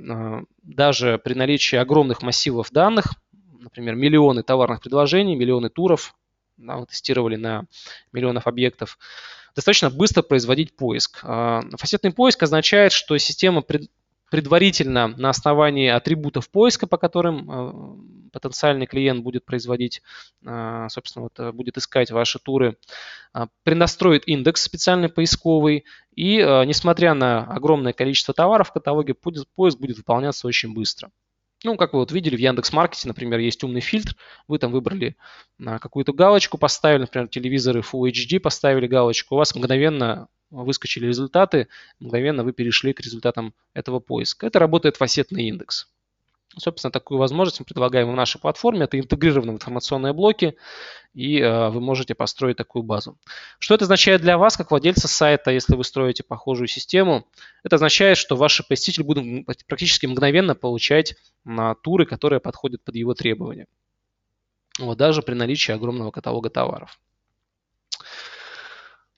даже при наличии огромных массивов данных, например, миллионы товарных предложений, миллионы туров, да, мы тестировали на миллионов объектов, достаточно быстро производить поиск. Фасетный поиск означает, что система пред предварительно на основании атрибутов поиска, по которым потенциальный клиент будет производить, собственно, вот, будет искать ваши туры, преднастроит индекс специальный поисковый, и несмотря на огромное количество товаров в каталоге, поиск будет выполняться очень быстро. Ну, как вы вот видели, в Яндекс.Маркете, например, есть умный фильтр, вы там выбрали какую-то галочку, поставили, например, телевизоры Full эйч ди, поставили галочку, у вас мгновенно выскочили результаты, мгновенно вы перешли к результатам этого поиска. Это работает фасетный индекс. Собственно, такую возможность мы предлагаем в нашей платформе. Это интегрированные информационные блоки, и э, вы можете построить такую базу. Что это означает для вас, как владельца сайта, если вы строите похожую систему? Это означает, что ваши посетители будут практически мгновенно получать на туры, которые подходят под его требования. Вот, даже при наличии огромного каталога товаров.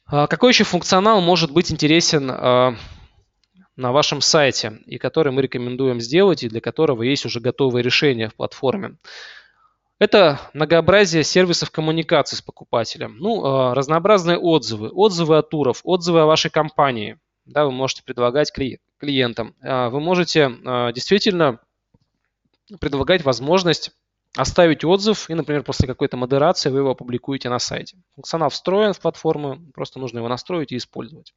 Какой еще функционал может быть интересен на вашем сайте и который мы рекомендуем сделать и для которого есть уже готовые решения в платформе? Это многообразие сервисов коммуникации с покупателем. Ну, разнообразные отзывы, отзывы от туров, отзывы о вашей компании. Да, вы можете предлагать клиентам. Вы можете действительно предлагать возможность оставить отзыв, и, например, после какой-то модерации вы его опубликуете на сайте. Функционал встроен в платформу, просто нужно его настроить и использовать.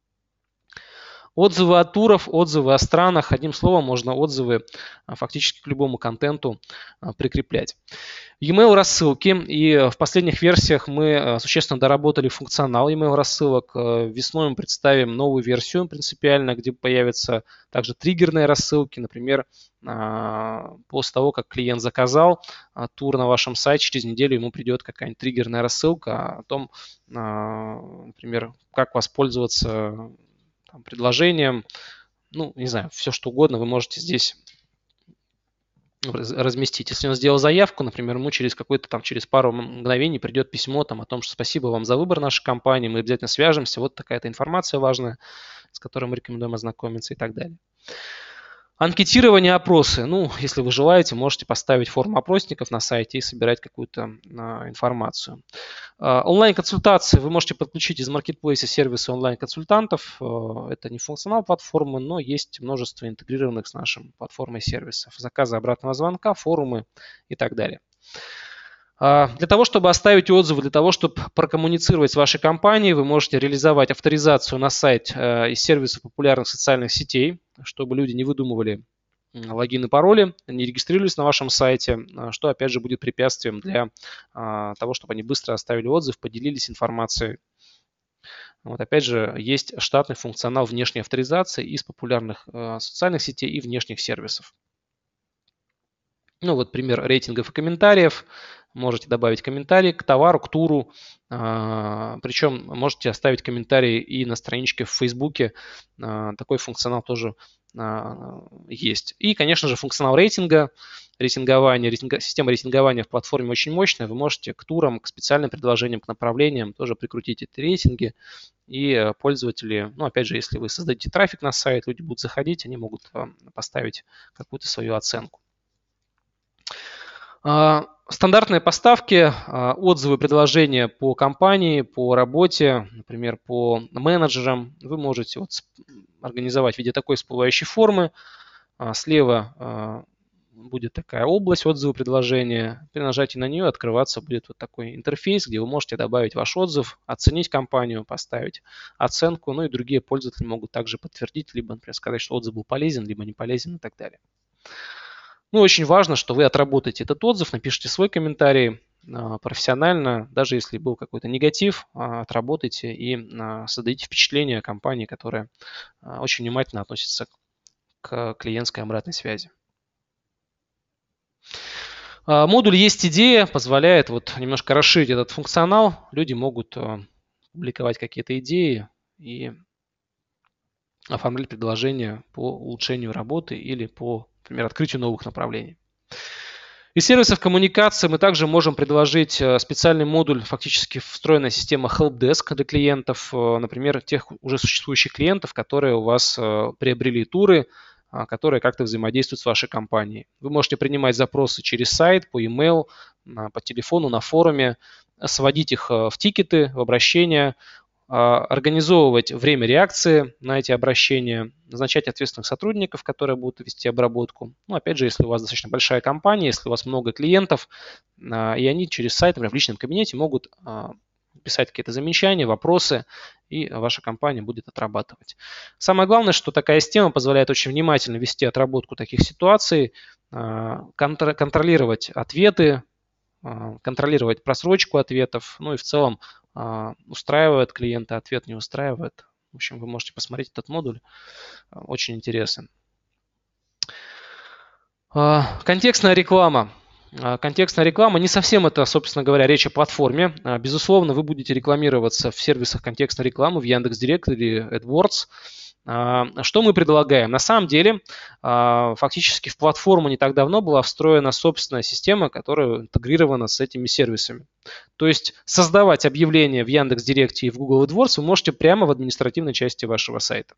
Отзывы от туров, отзывы о странах. Одним словом, можно отзывы фактически к любому контенту прикреплять. E-mail рассылки. И в последних версиях мы существенно доработали функционал e-mail рассылок. Весной мы представим новую версию принципиально, где появятся также триггерные рассылки. Например, после того, как клиент заказал тур на вашем сайте, через неделю ему придет какая-нибудь триггерная рассылка о том, например, как воспользоваться там, предложением, ну, не знаю, все что угодно вы можете здесь разместить. Если он сделал заявку, например, ему через какой-то там, через пару мгновений придет письмо там о том, что спасибо вам за выбор нашей компании, мы обязательно свяжемся, вот такая-то информация важная, с которой мы рекомендуем ознакомиться и так далее. Анкетирование, опросы. Ну, если вы желаете, можете поставить форму опросников на сайте и собирать какую-то а, информацию. А, онлайн-консультации. Вы можете подключить из маркетплейса сервисы онлайн-консультантов. А, это не функционал платформы, но есть множество интегрированных с нашей платформой сервисов. Заказы обратного звонка, форумы и так далее. Для того, чтобы оставить отзывы, для того, чтобы прокоммуницировать с вашей компанией, вы можете реализовать авторизацию на сайт из сервисов популярных социальных сетей, чтобы люди не выдумывали логин и пароли, не регистрировались на вашем сайте, что опять же будет препятствием для того, чтобы они быстро оставили отзыв, поделились информацией. Вот опять же, есть штатный функционал внешней авторизации из популярных социальных сетей и внешних сервисов. Ну вот пример рейтингов и комментариев. Можете добавить комментарий к товару, к туру. Причем можете оставить комментарии и на страничке в Фейсбуке. Такой функционал тоже есть. И, конечно же, функционал рейтинга, рейтингования. Рейтинга, система рейтингования в платформе очень мощная. Вы можете к турам, к специальным предложениям, к направлениям тоже прикрутить эти рейтинги. И пользователи, ну опять же, если вы создадите трафик на сайт, люди будут заходить, они могут поставить какую-то свою оценку. Стандартные поставки, отзывы, предложения по компании, по работе, например, по менеджерам. Вы можете вот организовать в виде такой всплывающей формы. Слева будет такая область отзывы, предложения. При нажатии на нее открываться будет вот такой интерфейс, где вы можете добавить ваш отзыв, оценить компанию, поставить оценку. Ну и другие пользователи могут также подтвердить, либо, например, сказать, что отзыв был полезен, либо не полезен и так далее. Ну, очень важно, что вы отработаете этот отзыв, напишите свой комментарий профессионально, даже если был какой-то негатив, отработайте и создадите впечатление компании, которая очень внимательно относится к клиентской обратной связи. Модуль «Есть идея» позволяет вот немножко расширить этот функционал. Люди могут публиковать какие-то идеи и оформлять предложения по улучшению работы или по, например, открытию новых направлений. Из сервисов коммуникации мы также можем предложить специальный модуль, фактически встроенная система Helpdesk для клиентов, например, тех уже существующих клиентов, которые у вас приобрели туры, которые как-то взаимодействуют с вашей компанией. Вы можете принимать запросы через сайт, по e-mail, по телефону, на форуме, сводить их в тикеты, в обращения, организовывать время реакции на эти обращения, назначать ответственных сотрудников, которые будут вести обработку. Ну, опять же, если у вас достаточно большая компания, если у вас много клиентов, и они через сайт, например, в личном кабинете могут писать какие-то замечания, вопросы, и ваша компания будет отрабатывать. Самое главное, что такая система позволяет очень внимательно вести отработку таких ситуаций, контролировать ответы, контролировать просрочку ответов, ну и в целом устраивает клиента, ответ не устраивает. В общем, вы можете посмотреть этот модуль, очень интересен. Контекстная реклама. Контекстная реклама, не совсем это, собственно говоря, речь о платформе. Безусловно, вы будете рекламироваться в сервисах контекстной рекламы, в Яндекс.Директ или AdWords. Что мы предлагаем? На самом деле, фактически в платформу не так давно была встроена собственная система, которая интегрирована с этими сервисами. То есть создавать объявления в Яндекс.Директе и в Google AdWords вы можете прямо в административной части вашего сайта.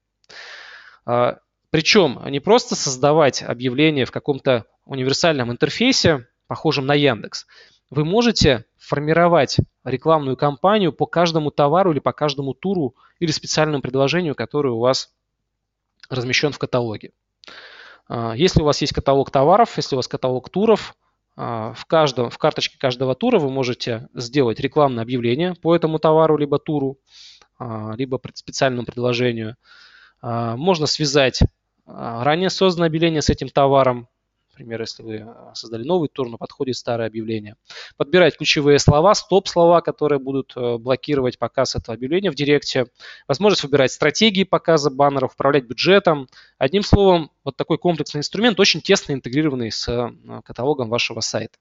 Причем не просто создавать объявления в каком-то универсальном интерфейсе, похожем на Яндекс. Вы можете формировать рекламную кампанию по каждому товару или по каждому туру или специальному предложению, которое у вас размещен в каталоге. Если у вас есть каталог товаров, если у вас каталог туров, в, каждом, в карточке каждого тура вы можете сделать рекламное объявление по этому товару либо туру, либо специальному предложению. Можно связать ранее созданное объявление с этим товаром. Например, если вы создали новый тур, но подходит старое объявление. Подбирать ключевые слова, стоп-слова, которые будут блокировать показ этого объявления в Директе. Возможность выбирать стратегии показа баннеров, управлять бюджетом. Одним словом, вот такой комплексный инструмент, очень тесно интегрированный с каталогом вашего сайта.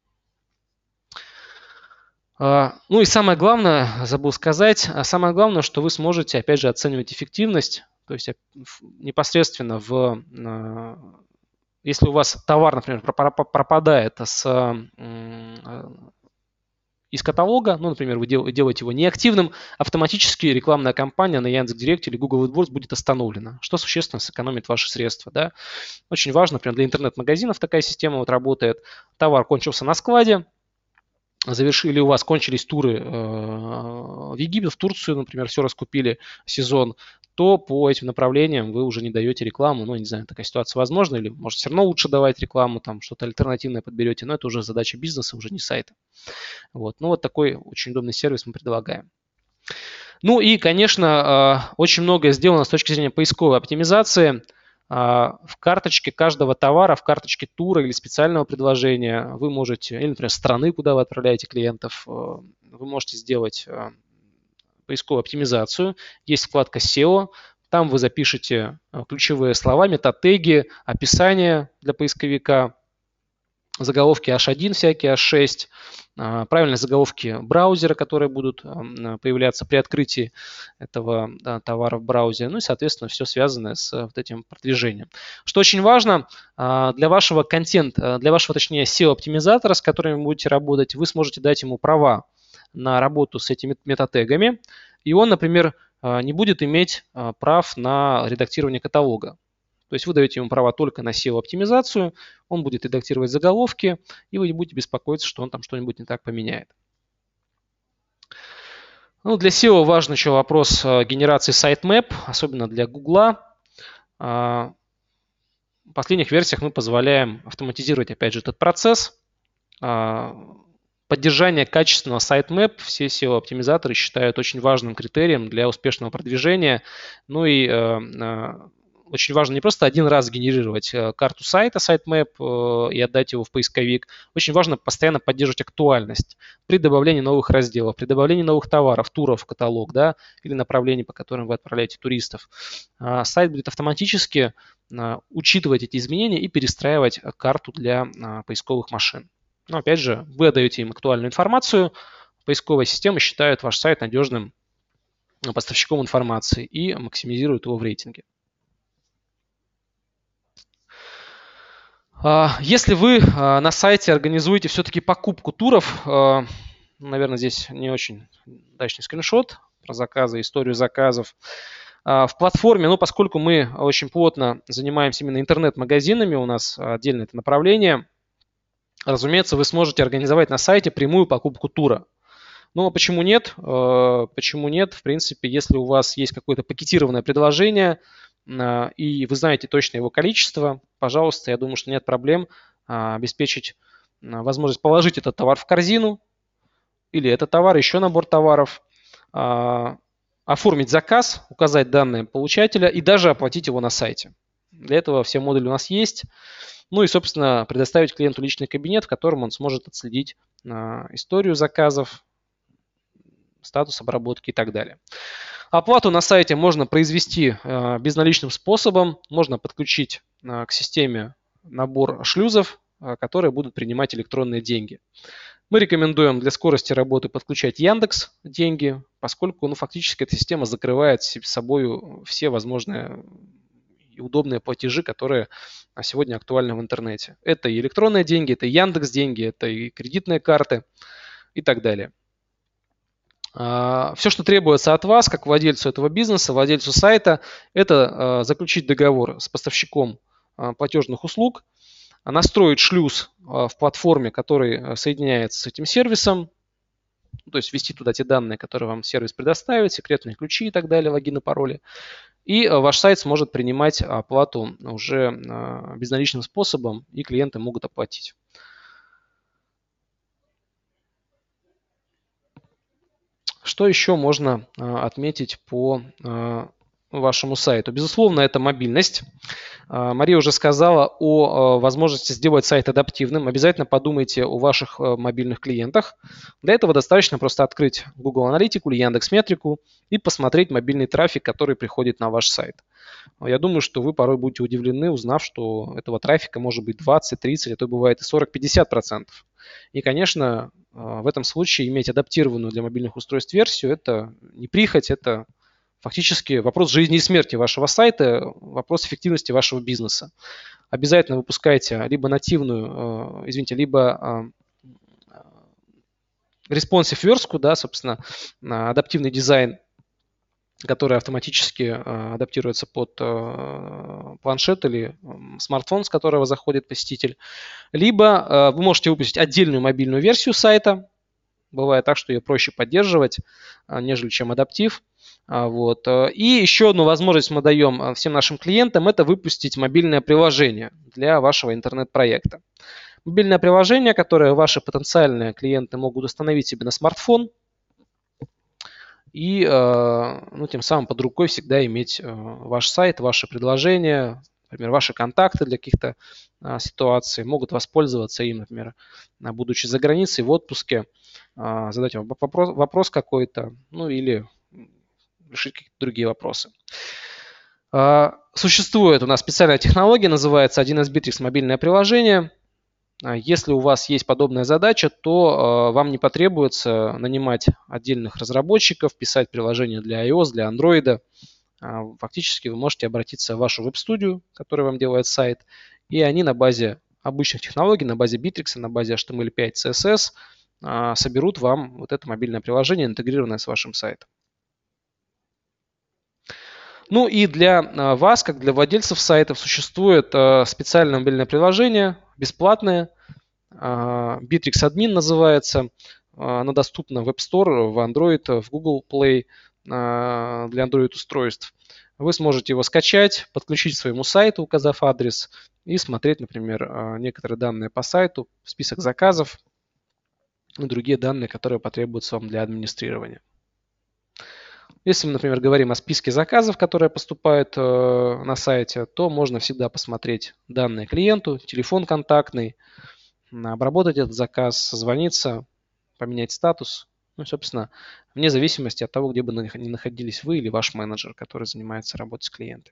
Ну и самое главное, забыл сказать, самое главное, что вы сможете, опять же, оценивать эффективность, то есть непосредственно в... Если у вас товар, например, пропадает с, из каталога, ну, например, вы делаете его неактивным, автоматически рекламная кампания на Яндекс.Директе или Google AdWords будет остановлена, что существенно сэкономит ваши средства. Да? Очень важно, например, для интернет-магазинов такая система вот работает. Товар кончился на складе, завершили у вас, кончились туры в Египет, в Турцию, например, все раскупили сезон, то по этим направлениям вы уже не даете рекламу. Ну, не знаю, такая ситуация возможна, или может все равно лучше давать рекламу, там что-то альтернативное подберете, но это уже задача бизнеса, уже не сайта. Вот. Ну, вот такой очень удобный сервис мы предлагаем. Ну и, конечно, очень многое сделано с точки зрения поисковой оптимизации. В карточке каждого товара, в карточке тура или специального предложения вы можете, или, например, страны, куда вы отправляете клиентов, вы можете сделать поисковую оптимизацию. Есть вкладка сео, там вы запишете ключевые слова, метатеги, описание для поисковика, заголовки эйч один, всякие эйч шесть, правильные заголовки браузера, которые будут появляться при открытии этого да, товара в браузере, ну и, соответственно, все связанное с вот этим продвижением. Что очень важно, для вашего контента, для вашего, точнее, сео-оптимизатора, с которым вы будете работать, вы сможете дать ему права на работу с этими метатегами, и он, например, не будет иметь прав на редактирование каталога. То есть вы даете ему права только на сео-оптимизацию, он будет редактировать заголовки, и вы не будете беспокоиться, что он там что-нибудь не так поменяет. Ну, для сео важен еще вопрос генерации sitemap, особенно для Гугла. В последних версиях мы позволяем автоматизировать, опять же, этот процесс. Поддержание качественного sitemap все сео-оптимизаторы считают очень важным критерием для успешного продвижения. Ну и очень важно не просто один раз генерировать карту сайта, sitemap, и отдать его в поисковик. Очень важно постоянно поддерживать актуальность при добавлении новых разделов, при добавлении новых товаров, туров в каталог, да, или направлений, по которым вы отправляете туристов. Сайт будет автоматически учитывать эти изменения и перестраивать карту для поисковых машин. Но опять же, вы отдаете им актуальную информацию, поисковая система считает ваш сайт надежным поставщиком информации и максимизирует его в рейтинге. Если вы на сайте организуете все-таки покупку туров, наверное, здесь не очень удачный скриншот про заказы, историю заказов. В платформе, ну, поскольку мы очень плотно занимаемся именно интернет-магазинами, у нас отдельно это направление, разумеется, вы сможете организовать на сайте прямую покупку тура. Но почему нет? Почему нет? В принципе, если у вас есть какое-то пакетированное предложение, и вы знаете точно его количество, пожалуйста, я думаю, что нет проблем обеспечить возможность положить этот товар в корзину или этот товар, еще набор товаров, оформить заказ, указать данные получателя и даже оплатить его на сайте. Для этого все модули у нас есть. Ну и, собственно, предоставить клиенту личный кабинет, в котором он сможет отследить историю заказов, статус обработки и так далее. Оплату на сайте можно произвести безналичным способом. Можно подключить к системе набор шлюзов которые будут принимать электронные деньги. Мы рекомендуем для скорости работы подключать Яндекс деньги, поскольку ну, фактически эта система закрывает собой все возможные и удобные платежи, которые сегодня актуальны в интернете. Это и электронные деньги, это и Яндекс деньги, это и кредитные карты и так далее. Все, что требуется от вас, как владельцу этого бизнеса, владельцу сайта, это заключить договор с поставщиком платежных услуг, настроить шлюз в платформе, который соединяется с этим сервисом, то есть ввести туда те данные, которые вам сервис предоставит, секретные ключи и так далее, логины, пароли. И ваш сайт сможет принимать оплату уже безналичным способом, и клиенты могут оплатить. Что еще можно отметить по вашему сайту? Безусловно, это мобильность. Мария уже сказала о возможности сделать сайт адаптивным. Обязательно подумайте о ваших мобильных клиентах. Для этого достаточно просто открыть Google Аналитику или Яндекс.Метрику и посмотреть мобильный трафик, который приходит на ваш сайт. Я думаю, что вы порой будете удивлены, узнав, что этого трафика может быть двадцать, тридцать, а то бывает и сорок-пятьдесят процентов. И, конечно, в этом случае иметь адаптированную для мобильных устройств версию – это не прихоть, это фактически вопрос жизни и смерти вашего сайта, вопрос эффективности вашего бизнеса. Обязательно выпускайте либо нативную, извините, либо responsive верстку, да, собственно, адаптивный дизайн, который автоматически адаптируется под планшет или смартфон, с которого заходит посетитель. Либо вы можете выпустить отдельную мобильную версию сайта. Бывает так, что ее проще поддерживать, нежели чем адаптив. Вот. И еще одну возможность мы даем всем нашим клиентам – это выпустить мобильное приложение для вашего интернет-проекта. Мобильное приложение, которое ваши потенциальные клиенты могут установить себе на смартфон и ну, тем самым под рукой всегда иметь ваш сайт, ваши предложения, например, ваши контакты для каких-то ситуаций, могут воспользоваться им, например, будучи за границей, в отпуске, задать вам вопрос, вопрос какой-то, ну или решить какие-то другие вопросы. Существует у нас специальная технология, называется один эс Bittrex мобильное приложение. Если у вас есть подобная задача, то вам не потребуется нанимать отдельных разработчиков, писать приложение для iOS, для Android. Фактически вы можете обратиться в вашу веб-студию, которая вам делает сайт, и они на базе обычных технологий, на базе Bittrex, на базе эйч ти эм эль пять, си эс эс соберут вам вот это мобильное приложение, интегрированное с вашим сайтом. Ну и для вас, как для владельцев сайтов, существует специальное мобильное приложение, бесплатное, Bittrex Admin называется. Оно доступно в App Store, в Android, в Google Play для Android устройств. Вы сможете его скачать, подключить к своему сайту, указав адрес, и смотреть, например, некоторые данные по сайту, список заказов и другие данные, которые потребуются вам для администрирования. Если мы, например, говорим о списке заказов, которые поступают э, на сайте, то можно всегда посмотреть данные клиенту, телефон контактный, обработать этот заказ, созвониться, поменять статус. Ну, собственно, вне зависимости от того, где бы ни находились вы или ваш менеджер, который занимается работой с клиентами.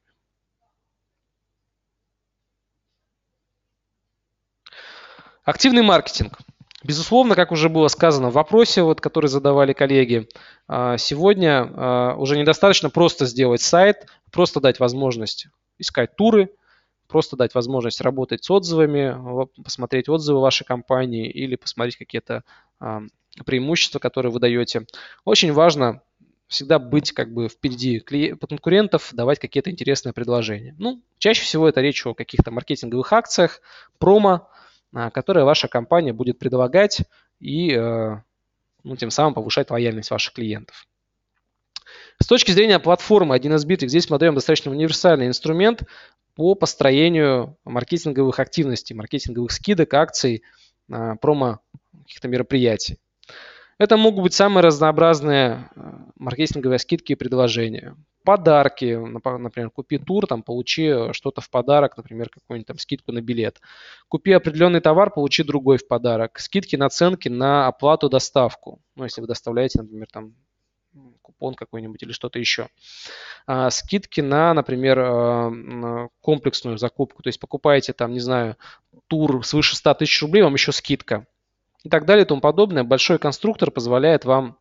Активный маркетинг. Безусловно, как уже было сказано в вопросе, вот, который задавали коллеги, сегодня уже недостаточно просто сделать сайт, просто дать возможность искать туры, просто дать возможность работать с отзывами, посмотреть отзывы вашей компании или посмотреть какие-то преимущества, которые вы даете. Очень важно всегда быть как бы впереди конкурентов, давать какие-то интересные предложения. Ну, чаще всего это речь о каких-то маркетинговых акциях, промо, которые ваша компания будет предлагать и ну, тем самым повышать лояльность ваших клиентов. С точки зрения платформы один эс Bittrex, здесь мы даем достаточно универсальный инструмент по построению маркетинговых активностей, маркетинговых скидок, акций, промо каких-то мероприятий. Это могут быть самые разнообразные маркетинговые скидки и предложения. Подарки, например, купи тур, там, получи что-то в подарок, например, какую-нибудь там скидку на билет. Купи определенный товар, получи другой в подарок. Скидки, наценки на оплату, доставку. Ну, если вы доставляете, например, там, купон какой-нибудь или что-то еще. А, скидки на, например, на комплексную закупку. То есть покупаете там, не знаю, тур свыше ста тысяч рублей, вам еще скидка. И так далее и тому подобное. Большой конструктор позволяет вам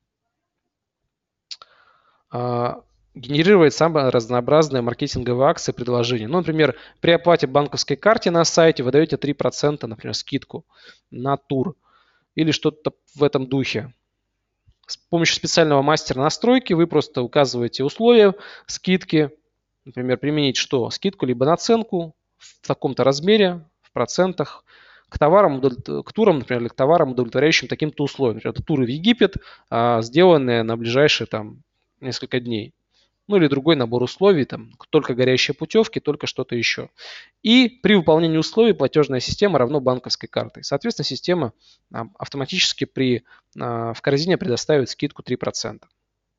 а, генерировать самые разнообразные маркетинговые акции, предложения. Ну, например, при оплате банковской карте на сайте вы даете три процента, например, скидку на тур или что-то в этом духе. С помощью специального мастера настройки вы просто указываете условия скидки. Например, применить что? Скидку либо наценку в таком-то размере, в процентах, к товарам, к турам, например, или к товарам, удовлетворяющим таким-то условиям. Например, это туры в Египет, сделанные на ближайшие там несколько дней. Ну или другой набор условий, там только горящие путевки, только что-то еще. И при выполнении условий платежная система равно банковской картой. Соответственно, система автоматически при, в корзине предоставит скидку три процента.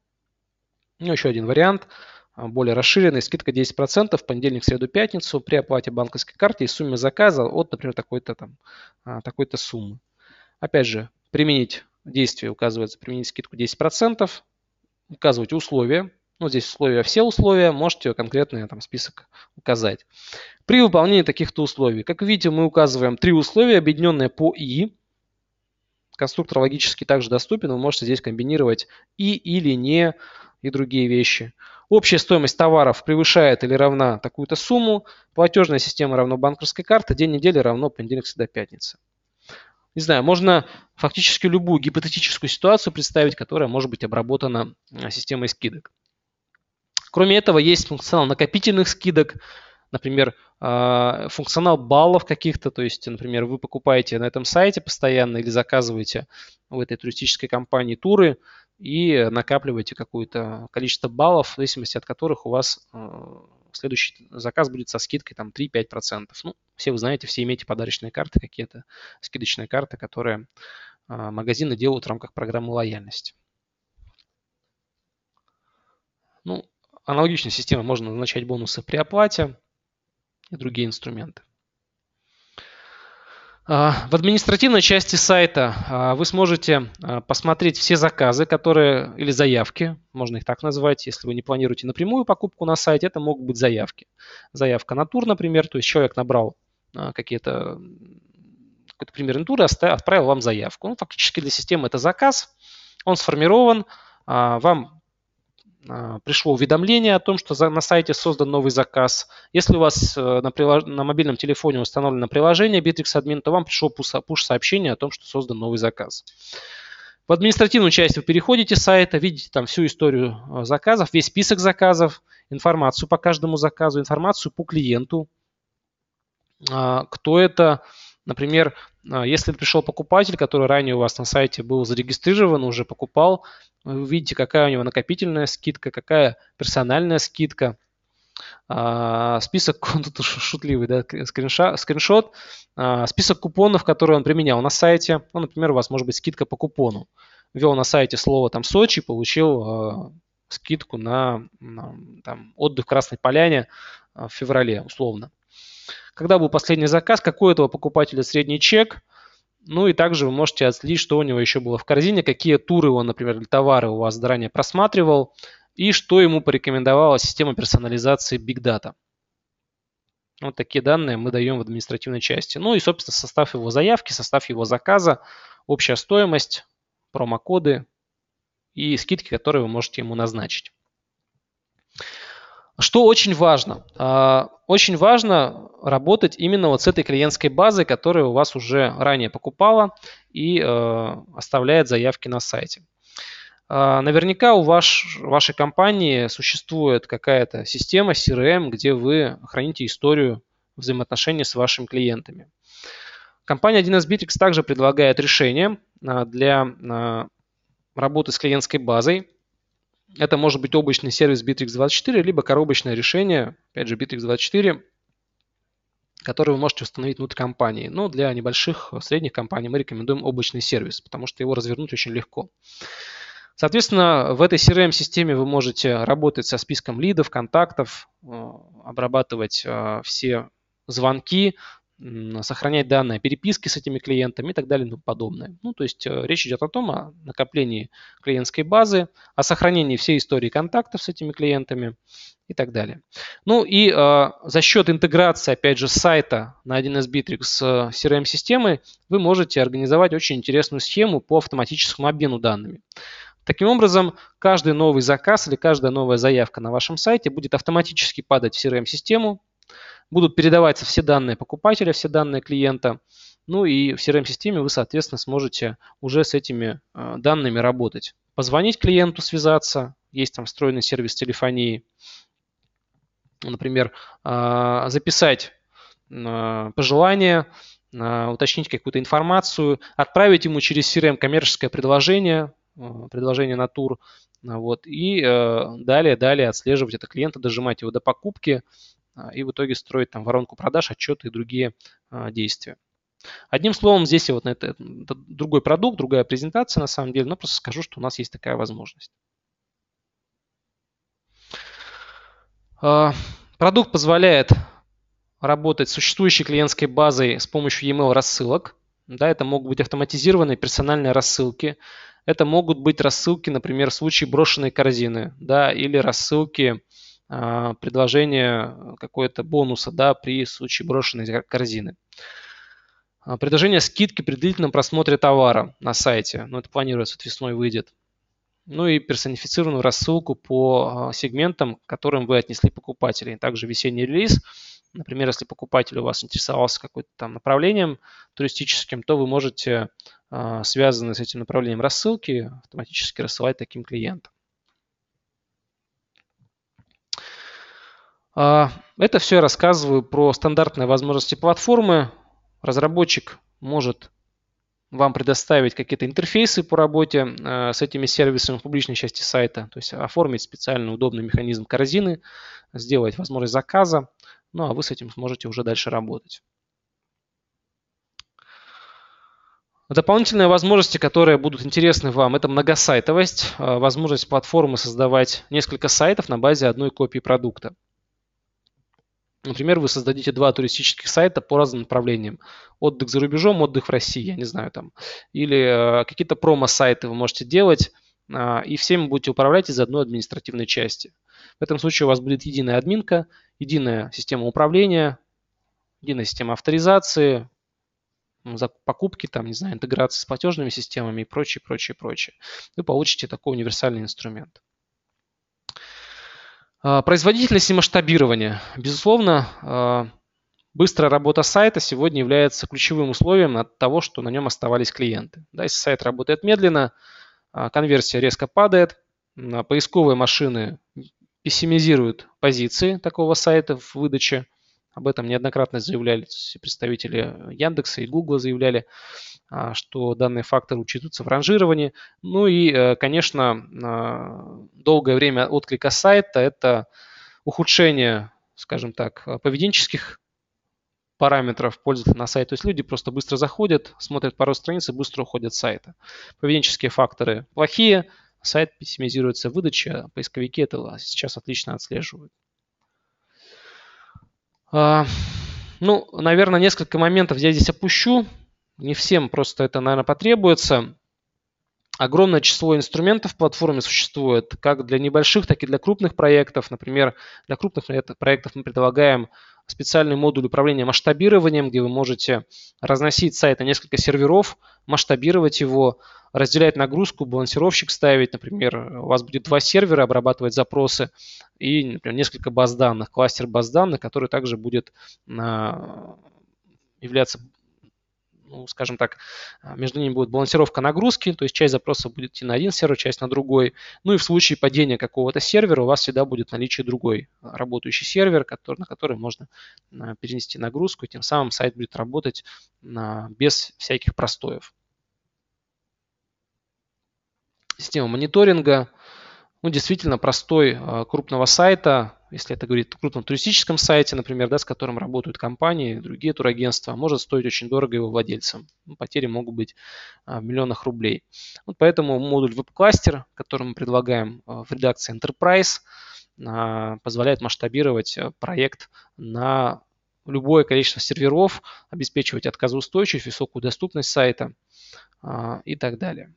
Ну, еще один вариант, более расширенный, скидка десять процентов в понедельник, среду, пятницу при оплате банковской карты и сумме заказа от, например, такой-то там, такой-то суммы. Опять же, применить действие указывается, применить скидку десять процентов, указывать условия. Ну, здесь условия, все условия, можете конкретный там список указать. При выполнении таких-то условий, как видите, мы указываем три условия, объединенные по «и». Конструктор логически также доступен, вы можете здесь комбинировать «и», «или», «не» и другие вещи. Общая стоимость товаров превышает или равна такую-то сумму, платежная система равно банковской карте, день недели равно понедельник, среда, пятница. Не знаю, можно фактически любую гипотетическую ситуацию представить, которая может быть обработана системой скидок. Кроме этого, есть функционал накопительных скидок, например, функционал баллов каких-то, то есть, например, вы покупаете на этом сайте постоянно или заказываете в этой туристической компании туры и накапливаете какое-то количество баллов, в зависимости от которых у вас следующий заказ будет со скидкой там три-пять процентов. Ну, все вы знаете, все имеете подарочные карты какие-то, скидочные карты, которые магазины делают в рамках программы лояльности. Ну, аналогичной системой можно назначать бонусы при оплате и другие инструменты. В административной части сайта вы сможете посмотреть все заказы, которые, или заявки, можно их так назвать, если вы не планируете напрямую покупку на сайте, это могут быть заявки. Заявка на тур, например, то есть человек набрал какие-то, какой-то примерный тур и отправил вам заявку. Ну, фактически для системы это заказ, он сформирован, вам пришло уведомление о том, что на сайте создан новый заказ. Если у вас на, прилож... на мобильном телефоне установлено приложение Bittrex Admin, то вам пришло пуш-сообщение о том, что создан новый заказ. В административную часть вы переходите с сайта, видите там всю историю заказов, весь список заказов, информацию по каждому заказу, информацию по клиенту, кто это. Например, если пришел покупатель, который ранее у вас на сайте был зарегистрирован, уже покупал, вы видите, какая у него накопительная скидка, какая персональная скидка. Список, тут шутливый, да, скриншот, скриншот, список купонов, которые он применял на сайте. Ну, например, у вас может быть скидка по купону. Ввел на сайте слово там Сочи, получил скидку на, на там, отдых в Красной Поляне в феврале, условно. Когда был последний заказ, какой у этого покупателя средний чек. Ну и также вы можете отследить, что у него еще было в корзине, какие туры он, например, или товары у вас заранее просматривал, и что ему порекомендовала система персонализации Big Data. Вот такие данные мы даем в административной части. Ну и, собственно, состав его заявки, состав его заказа, общая стоимость, промокоды и скидки, которые вы можете ему назначить. Что очень важно? Очень важно работать именно вот с этой клиентской базой, которая у вас уже ранее покупала и оставляет заявки на сайте. Наверняка у ваш, вашей компании существует какая-то система си эр эм, где вы храните историю взаимоотношений с вашими клиентами. Компания один эс Bittrex также предлагает решение для работы с клиентской базой. Это может быть облачный сервис Bittrex двадцать четыре, либо коробочное решение, опять же, Bittrex двадцать четыре, которое вы можете установить внутри компании. Но для небольших, средних компаний мы рекомендуем облачный сервис, потому что его развернуть очень легко. Соответственно, в этой си эр эм-системе вы можете работать со списком лидов, контактов, обрабатывать все звонки, сохранять данные о переписке с этими клиентами и так далее и тому подобное. Ну, то есть речь идет о том, о накоплении клиентской базы, о сохранении всей истории контактов с этими клиентами и так далее. Ну и э, за счет интеграции, опять же, сайта на один эс Bittrex с си ар эм-системой вы можете организовать очень интересную схему по автоматическому обмену данными. Таким образом, каждый новый заказ или каждая новая заявка на вашем сайте будет автоматически падать в си ар эм-систему, будут передаваться все данные покупателя, все данные клиента, ну и в си ар эм-системе вы, соответственно, сможете уже с этими э, данными работать. Позвонить клиенту, связаться, есть там встроенный сервис телефонии, например, э, записать э, пожелания, э, уточнить какую-то информацию, отправить ему через си ар эм коммерческое предложение, э, предложение на тур, вот, и э, далее, далее отслеживать это клиента, дожимать его до покупки, и в итоге строить там воронку продаж, отчеты и другие а, действия. Одним словом, здесь вот это, это другой продукт, другая презентация на самом деле, но просто скажу, что у нас есть такая возможность. А, продукт позволяет работать с существующей клиентской базой с помощью и-mail рассылок. Да, это могут быть автоматизированные персональные рассылки. Это могут быть рассылки, например, в случае брошенной корзины, да, или рассылки предложение какое-то бонуса, да, при случае брошенной корзины. Предложение скидки при длительном просмотре товара на сайте. Ну, это планируется, вот весной выйдет. Ну и персонифицированную рассылку по сегментам, к которым вы отнесли покупателей. Также весенний релиз. Например, если покупатель у вас интересовался каким-то там направлением туристическим, то вы можете, связанные с этим направлением рассылки, автоматически рассылать таким клиентам. Это все я рассказываю про стандартные возможности платформы. Разработчик может вам предоставить какие-то интерфейсы по работе с этими сервисами в публичной части сайта, то есть оформить специально удобный механизм корзины, сделать возможность заказа, ну а вы с этим сможете уже дальше работать. Дополнительные возможности, которые будут интересны вам, это многосайтовость, возможность платформы создавать несколько сайтов на базе одной копии продукта. Например, вы создадите два туристических сайта по разным направлениям. Отдых за рубежом, отдых в России, я не знаю там. Или э, какие-то промо-сайты вы можете делать, э, и всеми будете управлять из одной административной части. В этом случае у вас будет единая админка, единая система управления, единая система авторизации, за покупки, там, не знаю, интеграции с платежными системами и прочее, прочее, прочее. Вы получите такой универсальный инструмент. Производительность и масштабирование. Безусловно, быстрая работа сайта сегодня является ключевым условием от того, что на нем оставались клиенты. Да, если сайт работает медленно, конверсия резко падает, поисковые машины пессимизируют позиции такого сайта в выдаче. Об этом неоднократно заявляли представители Яндекса и Гугла, заявляли, что данные факторы учитываются в ранжировании. Ну и, конечно, долгое время отклика сайта – это ухудшение, скажем так, поведенческих параметров пользователя на сайт. То есть люди просто быстро заходят, смотрят пару страниц и быстро уходят с сайта. Поведенческие факторы плохие, сайт пессимизируется в выдаче, поисковики это сейчас отлично отслеживают. Ну, наверное, несколько моментов я здесь опущу. Не всем просто это, наверное, потребуется. Огромное число инструментов в платформе существует, как для небольших, так и для крупных проектов. Например, для крупных проектов мы предлагаем специальный модуль управления масштабированием, где вы можете разносить сайт на несколько серверов, масштабировать его, разделять нагрузку, балансировщик ставить. Например, у вас будет два сервера, обрабатывать запросы и, например, несколько баз данных, кластер баз данных, который также будет являться, ну, скажем так, между ними будет балансировка нагрузки, то есть часть запросов будет идти на один сервер, часть на другой. Ну и в случае падения какого-то сервера у вас всегда будет наличие другой работающий сервер, который, на который можно перенести нагрузку, и тем самым сайт будет работать без всяких простоев. Система мониторинга. Ну, действительно, простой крупного сайта, если это говорит о крупном туристическом сайте, например, да, с которым работают компании, другие турагентства, может стоить очень дорого его владельцам. Ну, потери могут быть в миллионах рублей. Вот поэтому модуль WebCluster, который мы предлагаем в редакции Enterprise, позволяет масштабировать проект на любое количество серверов, обеспечивать отказоустойчивость, высокую доступность сайта и так далее.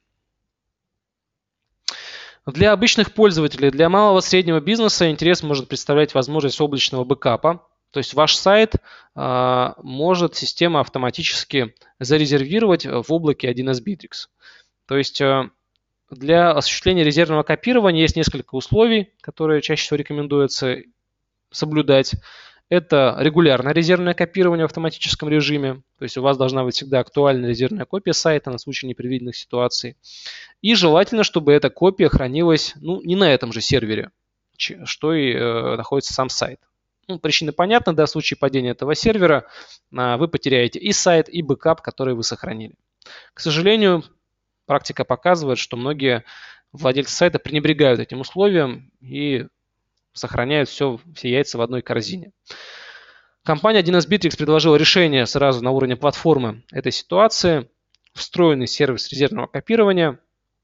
Для обычных пользователей, для малого и среднего бизнеса интерес может представлять возможность облачного бэкапа. То есть ваш сайт а, может система автоматически зарезервировать в облаке один эс Bittrex. То есть а, для осуществления резервного копирования есть несколько условий, которые чаще всего рекомендуется соблюдать. Это регулярное резервное копирование в автоматическом режиме, то есть у вас должна быть всегда актуальная резервная копия сайта на случай непредвиденных ситуаций. И желательно, чтобы эта копия хранилась ну, не на этом же сервере, что и э, находится сам сайт. Ну, причина понятна, да, в случае падения этого сервера э, вы потеряете и сайт, и бэкап, который вы сохранили. К сожалению, практика показывает, что многие владельцы сайта пренебрегают этим условием и сохраняют все, все яйца в одной корзине. Компания один эс Bittrex предложила решение сразу на уровне платформы этой ситуации. Встроенный сервис резервного копирования.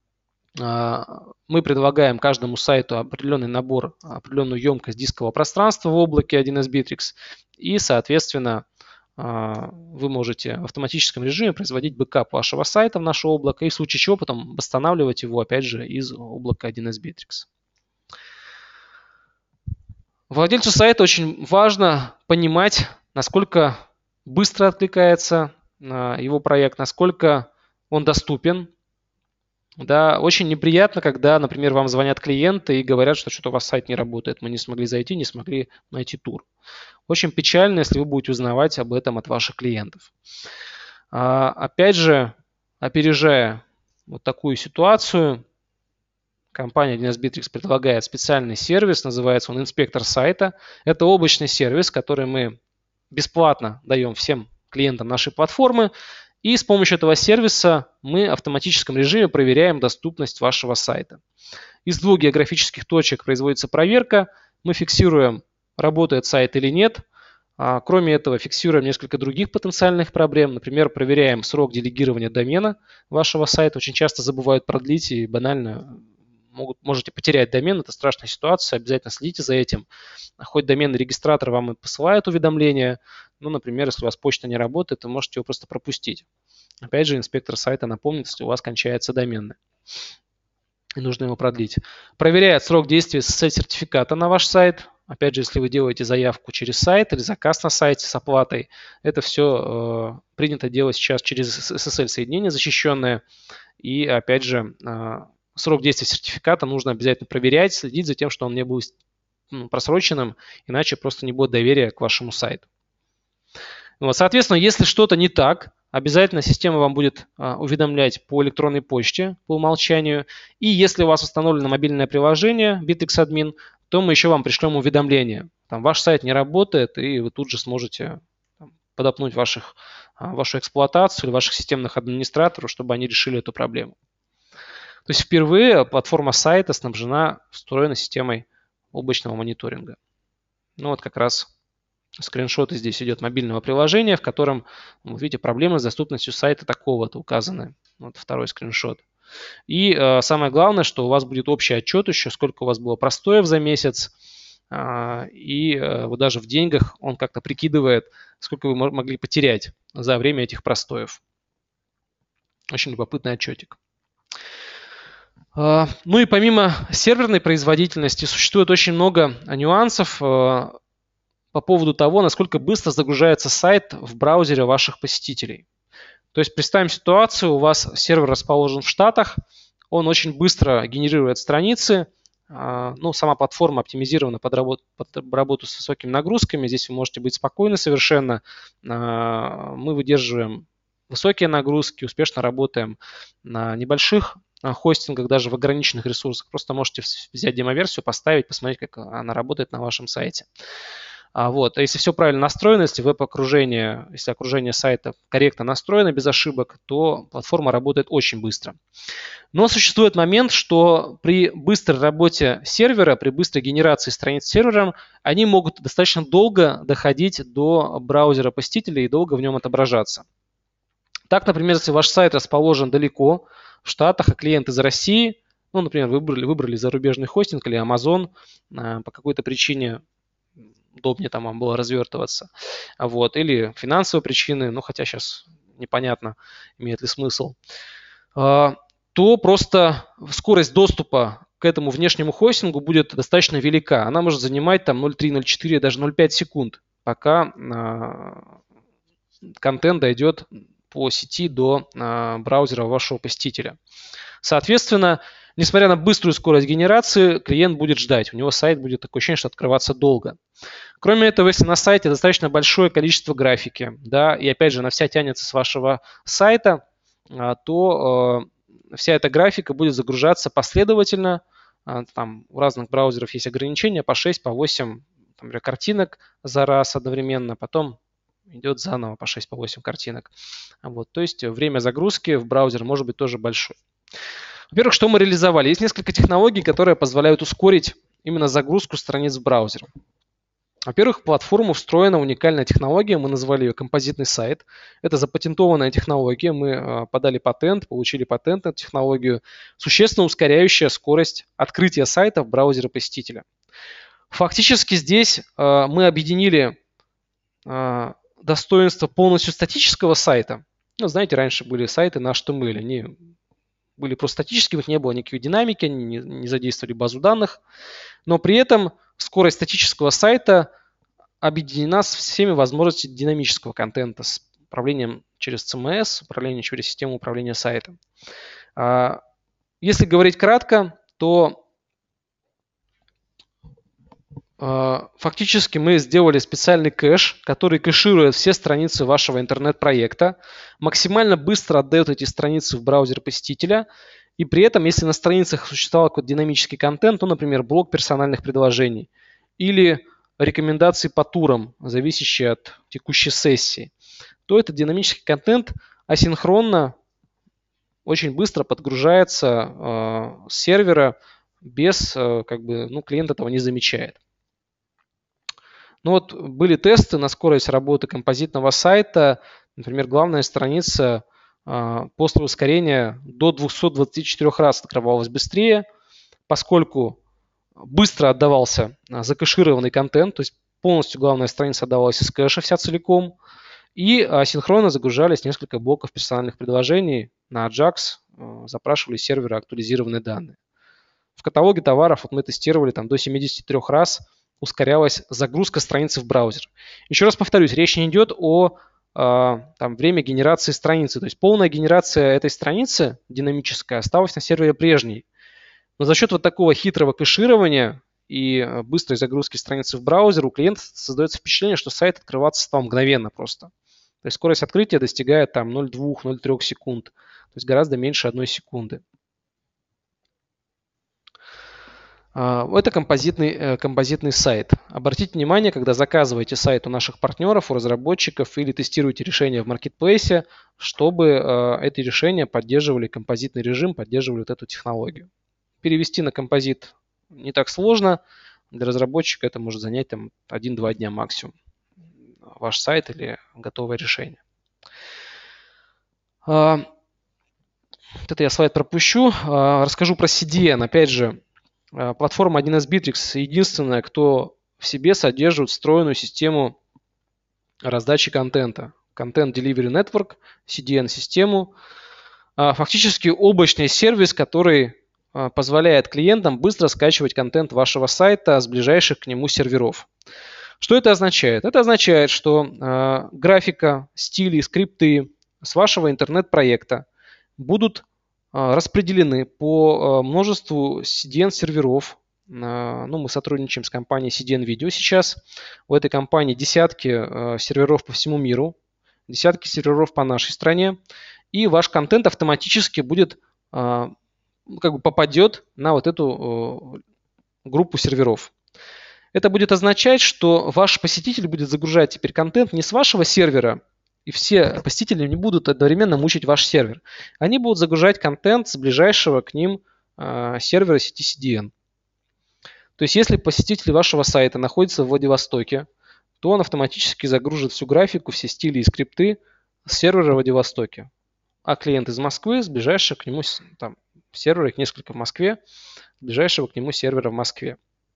Мы предлагаем каждому сайту определенный набор, определенную емкость дискового пространства в облаке один эс Bittrex. И, соответственно, вы можете в автоматическом режиме производить бэкап вашего сайта в наше облако и в случае чего потом восстанавливать его, опять же, из облака один эс Bittrex. Владельцу сайта очень важно понимать, насколько быстро откликается его проект, насколько он доступен. Да, очень неприятно, когда, например, вам звонят клиенты и говорят, что что-то у вас сайт не работает, мы не смогли зайти, не смогли найти тур. Очень печально, если вы будете узнавать об этом от ваших клиентов. А, опять же, опережая вот такую ситуацию, компания один эс Bittrex предлагает специальный сервис, называется он инспектор сайта. Это облачный сервис, который мы бесплатно даем всем клиентам нашей платформы. И с помощью этого сервиса мы в автоматическом режиме проверяем доступность вашего сайта. Из двух географических точек производится проверка. Мы фиксируем, работает сайт или нет. Кроме этого, фиксируем несколько других потенциальных проблем. Например, проверяем срок делегирования домена вашего сайта. Очень часто забывают продлить и банально могут, можете потерять домен. Это страшная ситуация. Обязательно следите за этим. Хоть доменный регистратор вам и посылает уведомления. Ну, например, если у вас почта не работает, то можете его просто пропустить. Опять же, инспектор сайта напомнит, если у вас кончается доменный. И нужно его продлить. Проверяет срок действия эс эс эль-сертификата на ваш сайт. Опять же, если вы делаете заявку через сайт или заказ на сайте с оплатой, это все э, принято делать сейчас через эс эс эль-соединение защищенное. И, опять же, э, срок действия сертификата нужно обязательно проверять, следить за тем, что он не был ну, просроченным, иначе просто не будет доверия к вашему сайту. Вот, соответственно, если что-то не так, обязательно система вам будет а, уведомлять по электронной почте по умолчанию. И если у вас установлено мобильное приложение Bittrex Admin, то мы еще вам пришлем уведомление. Там ваш сайт не работает, и вы тут же сможете там, подопнуть ваших, а, вашу эксплуатацию или ваших системных администраторов, чтобы они решили эту проблему. То есть впервые платформа сайта снабжена встроенной системой облачного мониторинга. Ну вот как раз скриншоты здесь идет мобильного приложения, в котором, вы видите, проблемы с доступностью сайта такого-то указаны. Вот второй скриншот. И э, самое главное, что у вас будет общий отчет еще, сколько у вас было простоев за месяц. Э, и э, вот даже в деньгах он как-то прикидывает, сколько вы могли потерять за время этих простоев. Очень любопытный отчетик. Э, ну и помимо серверной производительности существует очень много нюансов э, по поводу того, насколько быстро загружается сайт в браузере ваших посетителей. То есть представим ситуацию, у вас сервер расположен в Штатах, он очень быстро генерирует страницы, ну, сама платформа оптимизирована под работу, под работу с высокими нагрузками, здесь вы можете быть спокойны совершенно, мы выдерживаем высокие нагрузки, успешно работаем на небольших хостингах, даже в ограниченных ресурсах, просто можете взять демоверсию, поставить, посмотреть, как она работает на вашем сайте. Вот. А если все правильно настроено, если веб-окружение, если окружение сайта корректно настроено, без ошибок, то платформа работает очень быстро. Но существует момент, что при быстрой работе сервера, при быстрой генерации страниц сервером, они могут достаточно долго доходить до браузера посетителей и долго в нем отображаться. Так, например, если ваш сайт расположен далеко, в Штатах, а клиент из России, ну, например, выбрали, выбрали зарубежный хостинг или Amazon, по какой-то причине удобнее там вам было развертываться. Вот. Или финансовые причины, ну хотя сейчас непонятно, имеет ли смысл. То просто скорость доступа к этому внешнему хостингу будет достаточно велика. Она может занимать там ноль целых три, ноль целых четыре, даже ноль целых пять секунд, пока контент дойдет по сети до браузера вашего посетителя. Соответственно, несмотря на быструю скорость генерации, клиент будет ждать. У него сайт будет такое ощущение, что открываться долго. Кроме этого, если на сайте достаточно большое количество графики, да, и опять же она вся тянется с вашего сайта, то вся эта графика будет загружаться последовательно. Там у разных браузеров есть ограничения по шесть, по восемь например, картинок за раз одновременно, потом идет заново по шесть, по восемь картинок. Вот, то есть время загрузки в браузер может быть тоже большое. Во-первых, что мы реализовали? Есть несколько технологий, которые позволяют ускорить именно загрузку страниц в браузер. Во-первых, в платформу встроена уникальная технология, мы назвали ее композитный сайт. Это запатентованная технология, мы подали патент, получили патент на технологию, существенно ускоряющая скорость открытия сайта в браузере посетителя. Фактически здесь мы объединили достоинства полностью статического сайта. Ну, знаете, раньше были сайты на эйч ти эм эль, они были просто статическими, не было никакой динамики, они не, не задействовали базу данных, но при этом скорость статического сайта объединена с всеми возможностями динамического контента, с управлением через си эм эс, управлением через систему управления сайтом. Если говорить кратко, то фактически мы сделали специальный кэш, который кэширует все страницы вашего интернет-проекта, максимально быстро отдает эти страницы в браузер посетителя, и при этом, если на страницах существовал какой-то динамический контент, то, например, блок персональных предложений или рекомендации по турам, зависящие от текущей сессии, то этот динамический контент асинхронно очень быстро подгружается э, с сервера, без, э, как бы, ну, клиент этого не замечает. Ну вот были тесты на скорость работы композитного сайта. Например, главная страница э, после ускорения до двухсот двадцати четырёх раз открывалась быстрее, поскольку быстро отдавался закэшированный контент, то есть полностью главная страница отдавалась из кэша вся целиком, и асинхронно загружались несколько блоков персональных предложений на Аджакс, э, запрашивали с сервера актуализированные данные. В каталоге товаров вот мы тестировали там до семидесяти трёх раз ускорялась загрузка страницы в браузер. Еще раз повторюсь, речь не идет о э, там, время генерации страницы. То есть полная генерация этой страницы динамическая осталась на сервере прежней. Но за счет вот такого хитрого кэширования и быстрой загрузки страницы в браузер у клиента создается впечатление, что сайт открываться стал мгновенно просто. То есть скорость открытия достигает там ноль целых две - ноль целых три секунд. То есть гораздо меньше одной секунды. Это композитный, композитный сайт. Обратите внимание, когда заказываете сайт у наших партнеров, у разработчиков или тестируете решения в маркетплейсе, чтобы эти решения поддерживали композитный режим, поддерживали вот эту технологию. Перевести на композит не так сложно. Для разработчика это может занять там один-два дня максимум. Ваш сайт или готовое решение. Вот это я слайд пропущу. Расскажу про си ди эн. Опять же, платформа один эс Bittrex единственная, кто в себе содержит встроенную систему раздачи контента. Content Delivery Network, си ди эн-систему. Фактически облачный сервис, который позволяет клиентам быстро скачивать контент вашего сайта с ближайших к нему серверов. Что это означает? Это означает, что графика, стили, скрипты с вашего интернет-проекта будут распределены по множеству си ди эн-серверов. Ну, мы сотрудничаем с компанией си ди эн Video сейчас. У этой компании десятки серверов по всему миру, десятки серверов по нашей стране. И ваш контент автоматически будет, как бы попадет на вот эту группу серверов. Это будет означать, что ваш посетитель будет загружать теперь контент не с вашего сервера, и все посетители не будут одновременно мучить ваш сервер. Они будут загружать контент с ближайшего к ним э, сервера сети си ди эн. То есть если посетитель вашего сайта находится в Владивостоке, то он автоматически загружит всю графику, все стили и скрипты с сервера в Владивостоке. А клиент из Москвы с ближайшего к нему там, сервера, их несколько в Москве, с ближайшего к нему сервера в Москве.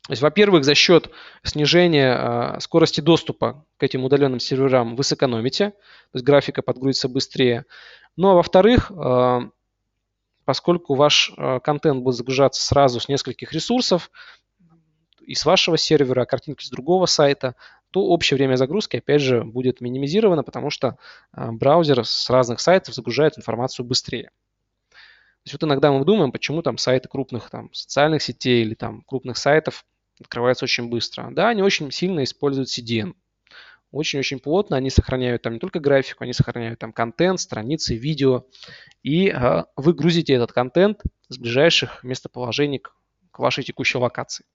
То есть, во-первых, за счет снижения скорости доступа к этим удаленным серверам вы сэкономите, то есть графика подгрузится быстрее. Ну а во-вторых, поскольку ваш контент будет загружаться сразу с нескольких ресурсов, и с вашего сервера, картинки с другого сайта, то общее время загрузки, опять же, будет минимизировано, потому что браузер с разных сайтов загружает информацию быстрее. То есть вот иногда мы думаем, почему там сайты крупных там, социальных сетей или там крупных сайтов открываются очень быстро. Да, они очень сильно используют си ди эн. Очень-очень плотно они сохраняют там не только графику, они сохраняют там контент, страницы, видео. И э, вы грузите этот контент с ближайших местоположений к, к вашей текущей локации.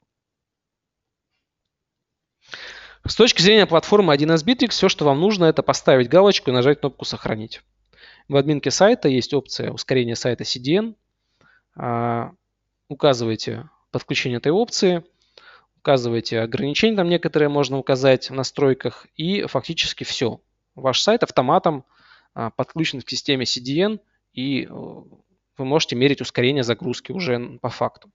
С точки зрения платформы один эс Bittrex, все, что вам нужно, это поставить галочку и нажать кнопку «Сохранить». В админке сайта есть опция ускорения сайта си ди эн. А, указываете подключение этой опции, указываете ограничения, там некоторые можно указать в настройках, и фактически все. Ваш сайт автоматом а, подключен к системе си ди эн, и вы можете мерить ускорение загрузки уже по факту.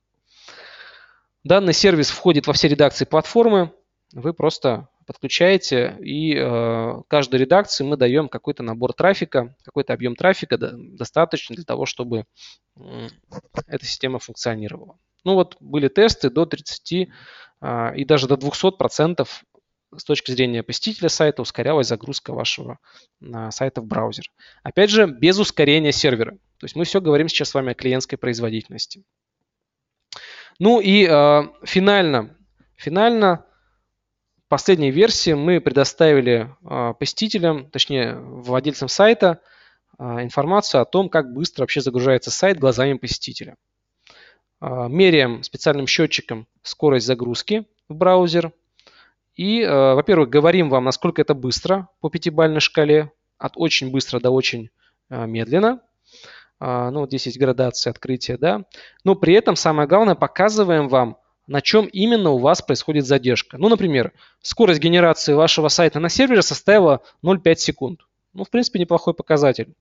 Данный сервис входит во все редакции платформы. Вы просто подключаете, и э, каждой редакции мы даем какой-то набор трафика, какой-то объем трафика, да, достаточно для того, чтобы э, эта система функционировала. Ну вот были тесты до тридцати э, и даже до двухсот процентов с точки зрения посетителя сайта ускорялась загрузка вашего э, сайта в браузер. Опять же, без ускорения сервера. То есть мы все говорим сейчас с вами о клиентской производительности. Ну и э, финально, финально в последней версии мы предоставили э, посетителям, точнее владельцам сайта, э, информацию о том, как быстро вообще загружается сайт глазами посетителя. Э, меряем специальным счетчиком скорость загрузки в браузер. И, э, во-первых, говорим вам, насколько это быстро по пятибалльной шкале, от очень быстро до очень э, медленно. Ну, вот здесь есть градация открытия, да. Но при этом, самое главное, показываем вам, на чем именно у вас происходит задержка. Ну, например, скорость генерации вашего сайта на сервере составила ноль целых пять десятых секунд. Ну, в принципе, неплохой показатель.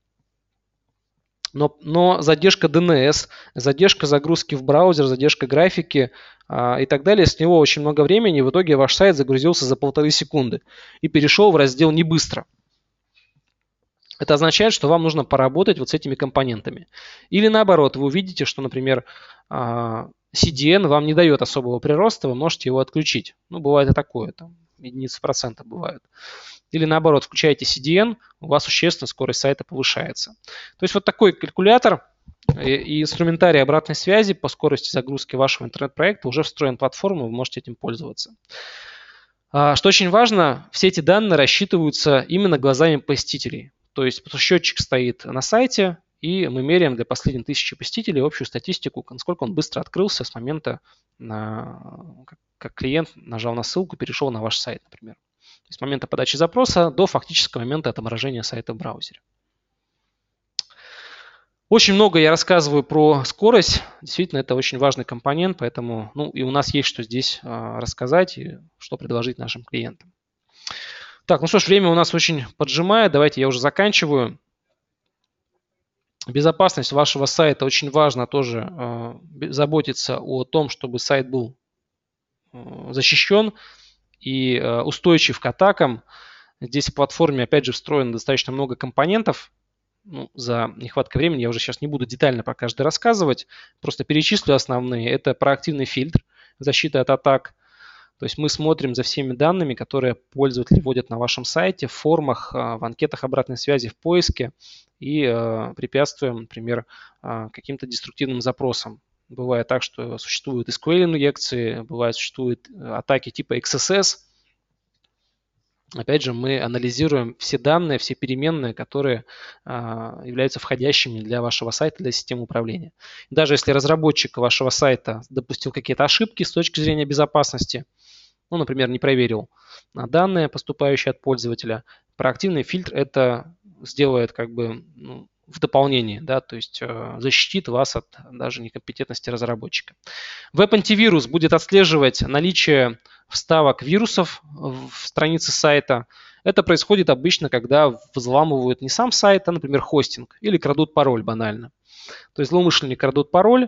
Но, но задержка ди эн эс, задержка загрузки в браузер, задержка графики а, и так далее, с него очень много времени. В итоге ваш сайт загрузился за полторы секунды и перешел в раздел «Не быстро». Это означает, что вам нужно поработать вот с этими компонентами. Или наоборот, вы увидите, что, например, си ди эн вам не дает особого прироста, вы можете его отключить. Ну, бывает и такое, там, единицы процента бывают. Или наоборот, включаете си ди эн, у вас существенно скорость сайта повышается. То есть вот такой калькулятор и инструментарий обратной связи по скорости загрузки вашего интернет-проекта уже встроен в платформу, вы можете этим пользоваться. Что очень важно, все эти данные рассчитываются именно глазами посетителей. То есть счетчик стоит на сайте, и мы меряем для последней тысячи посетителей общую статистику, насколько он быстро открылся с момента, как клиент нажал на ссылку, перешел на ваш сайт, например. То есть с момента подачи запроса до фактического момента отображения сайта в браузере. Очень много я рассказываю про скорость. Действительно, это очень важный компонент, поэтому ну, и у нас есть что здесь рассказать и что предложить нашим клиентам. Так, ну что ж, время у нас очень поджимает. Давайте я уже заканчиваю. Безопасность вашего сайта очень важно тоже э, заботиться о том, чтобы сайт был э, защищен и э, устойчив к атакам. Здесь в платформе, опять же, встроено достаточно много компонентов. Ну, за нехваткой времени я уже сейчас не буду детально про каждый рассказывать. Просто перечислю основные. Это проактивный фильтр защиты от атак. То есть мы смотрим за всеми данными, которые пользователи вводят на вашем сайте, в формах, в анкетах обратной связи, в поиске и препятствуем, например, каким-то деструктивным запросам. Бывает так, что существуют эс ку эль-инъекции, бывает существуют атаки типа икс эс эс. Опять же, мы анализируем все данные, все переменные, которые а, являются входящими для вашего сайта, для системы управления. Даже если разработчик вашего сайта допустил какие-то ошибки с точки зрения безопасности, ну, например, не проверил данные, поступающие от пользователя, проактивный фильтр это сделает как бы ну, в дополнении, да, то есть э, защитит вас от даже некомпетентности разработчика. Веб-антивирус будет отслеживать наличие вставок вирусов в странице сайта. Это происходит обычно, когда взламывают не сам сайт, а, например, хостинг или крадут пароль банально. То есть злоумышленник крадут пароль,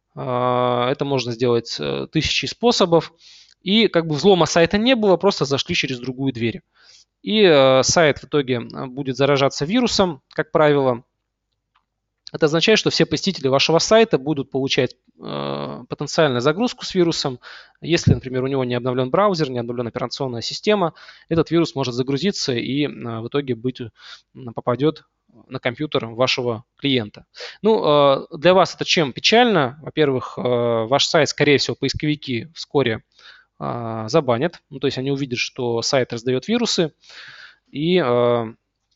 Это можно сделать тысячей способов. И как бы взлома сайта не было, просто зашли через другую дверь. И сайт в итоге будет заражаться вирусом, как правило. Это означает, что все посетители вашего сайта будут получать э, потенциальную загрузку с вирусом. Если, например, у него не обновлен браузер, не обновлена операционная система, этот вирус может загрузиться и э, в итоге быть, э, попадет на компьютер вашего клиента. Ну, э, для вас это чем печально? Во-первых, э, ваш сайт, скорее всего, поисковики вскоре э, забанят. Ну, то есть они увидят, что сайт раздает вирусы, и э,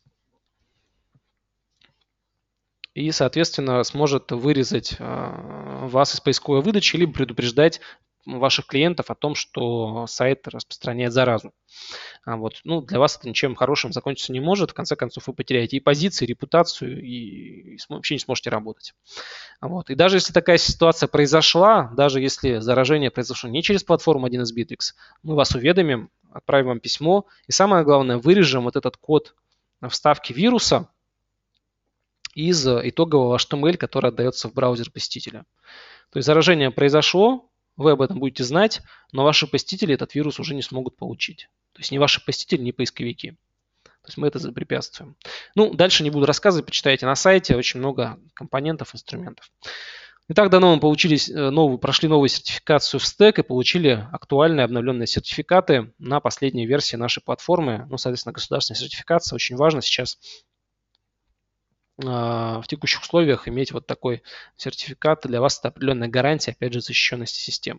и, соответственно, сможет вырезать вас из поисковой выдачи, либо предупреждать ваших клиентов о том, что сайт распространяет заразу. Вот. Ну, для вас это ничем хорошим закончиться не может. В конце концов, вы потеряете и позиции, и репутацию, и вообще не сможете работать. Вот. И даже если такая ситуация произошла, даже если заражение произошло не через платформу один эс Bittrex, мы вас уведомим, отправим вам письмо, и самое главное, вырежем вот этот код вставки вируса из итогового эйч ти эм эль, который отдается в браузер посетителя. То есть заражение произошло, вы об этом будете знать, но ваши посетители этот вирус уже не смогут получить. То есть ни ваши посетители, ни поисковики. То есть мы это препятствуем. Ну, дальше не буду рассказывать, почитайте на сайте, очень много компонентов, инструментов. Итак, давно мы получились, новую, прошли новую сертификацию в стек и получили актуальные обновленные сертификаты на последней версии нашей платформы. Ну, соответственно, государственная сертификация очень важна сейчас в текущих условиях иметь вот такой сертификат. Для вас это определенная гарантия, опять же, защищенности системы.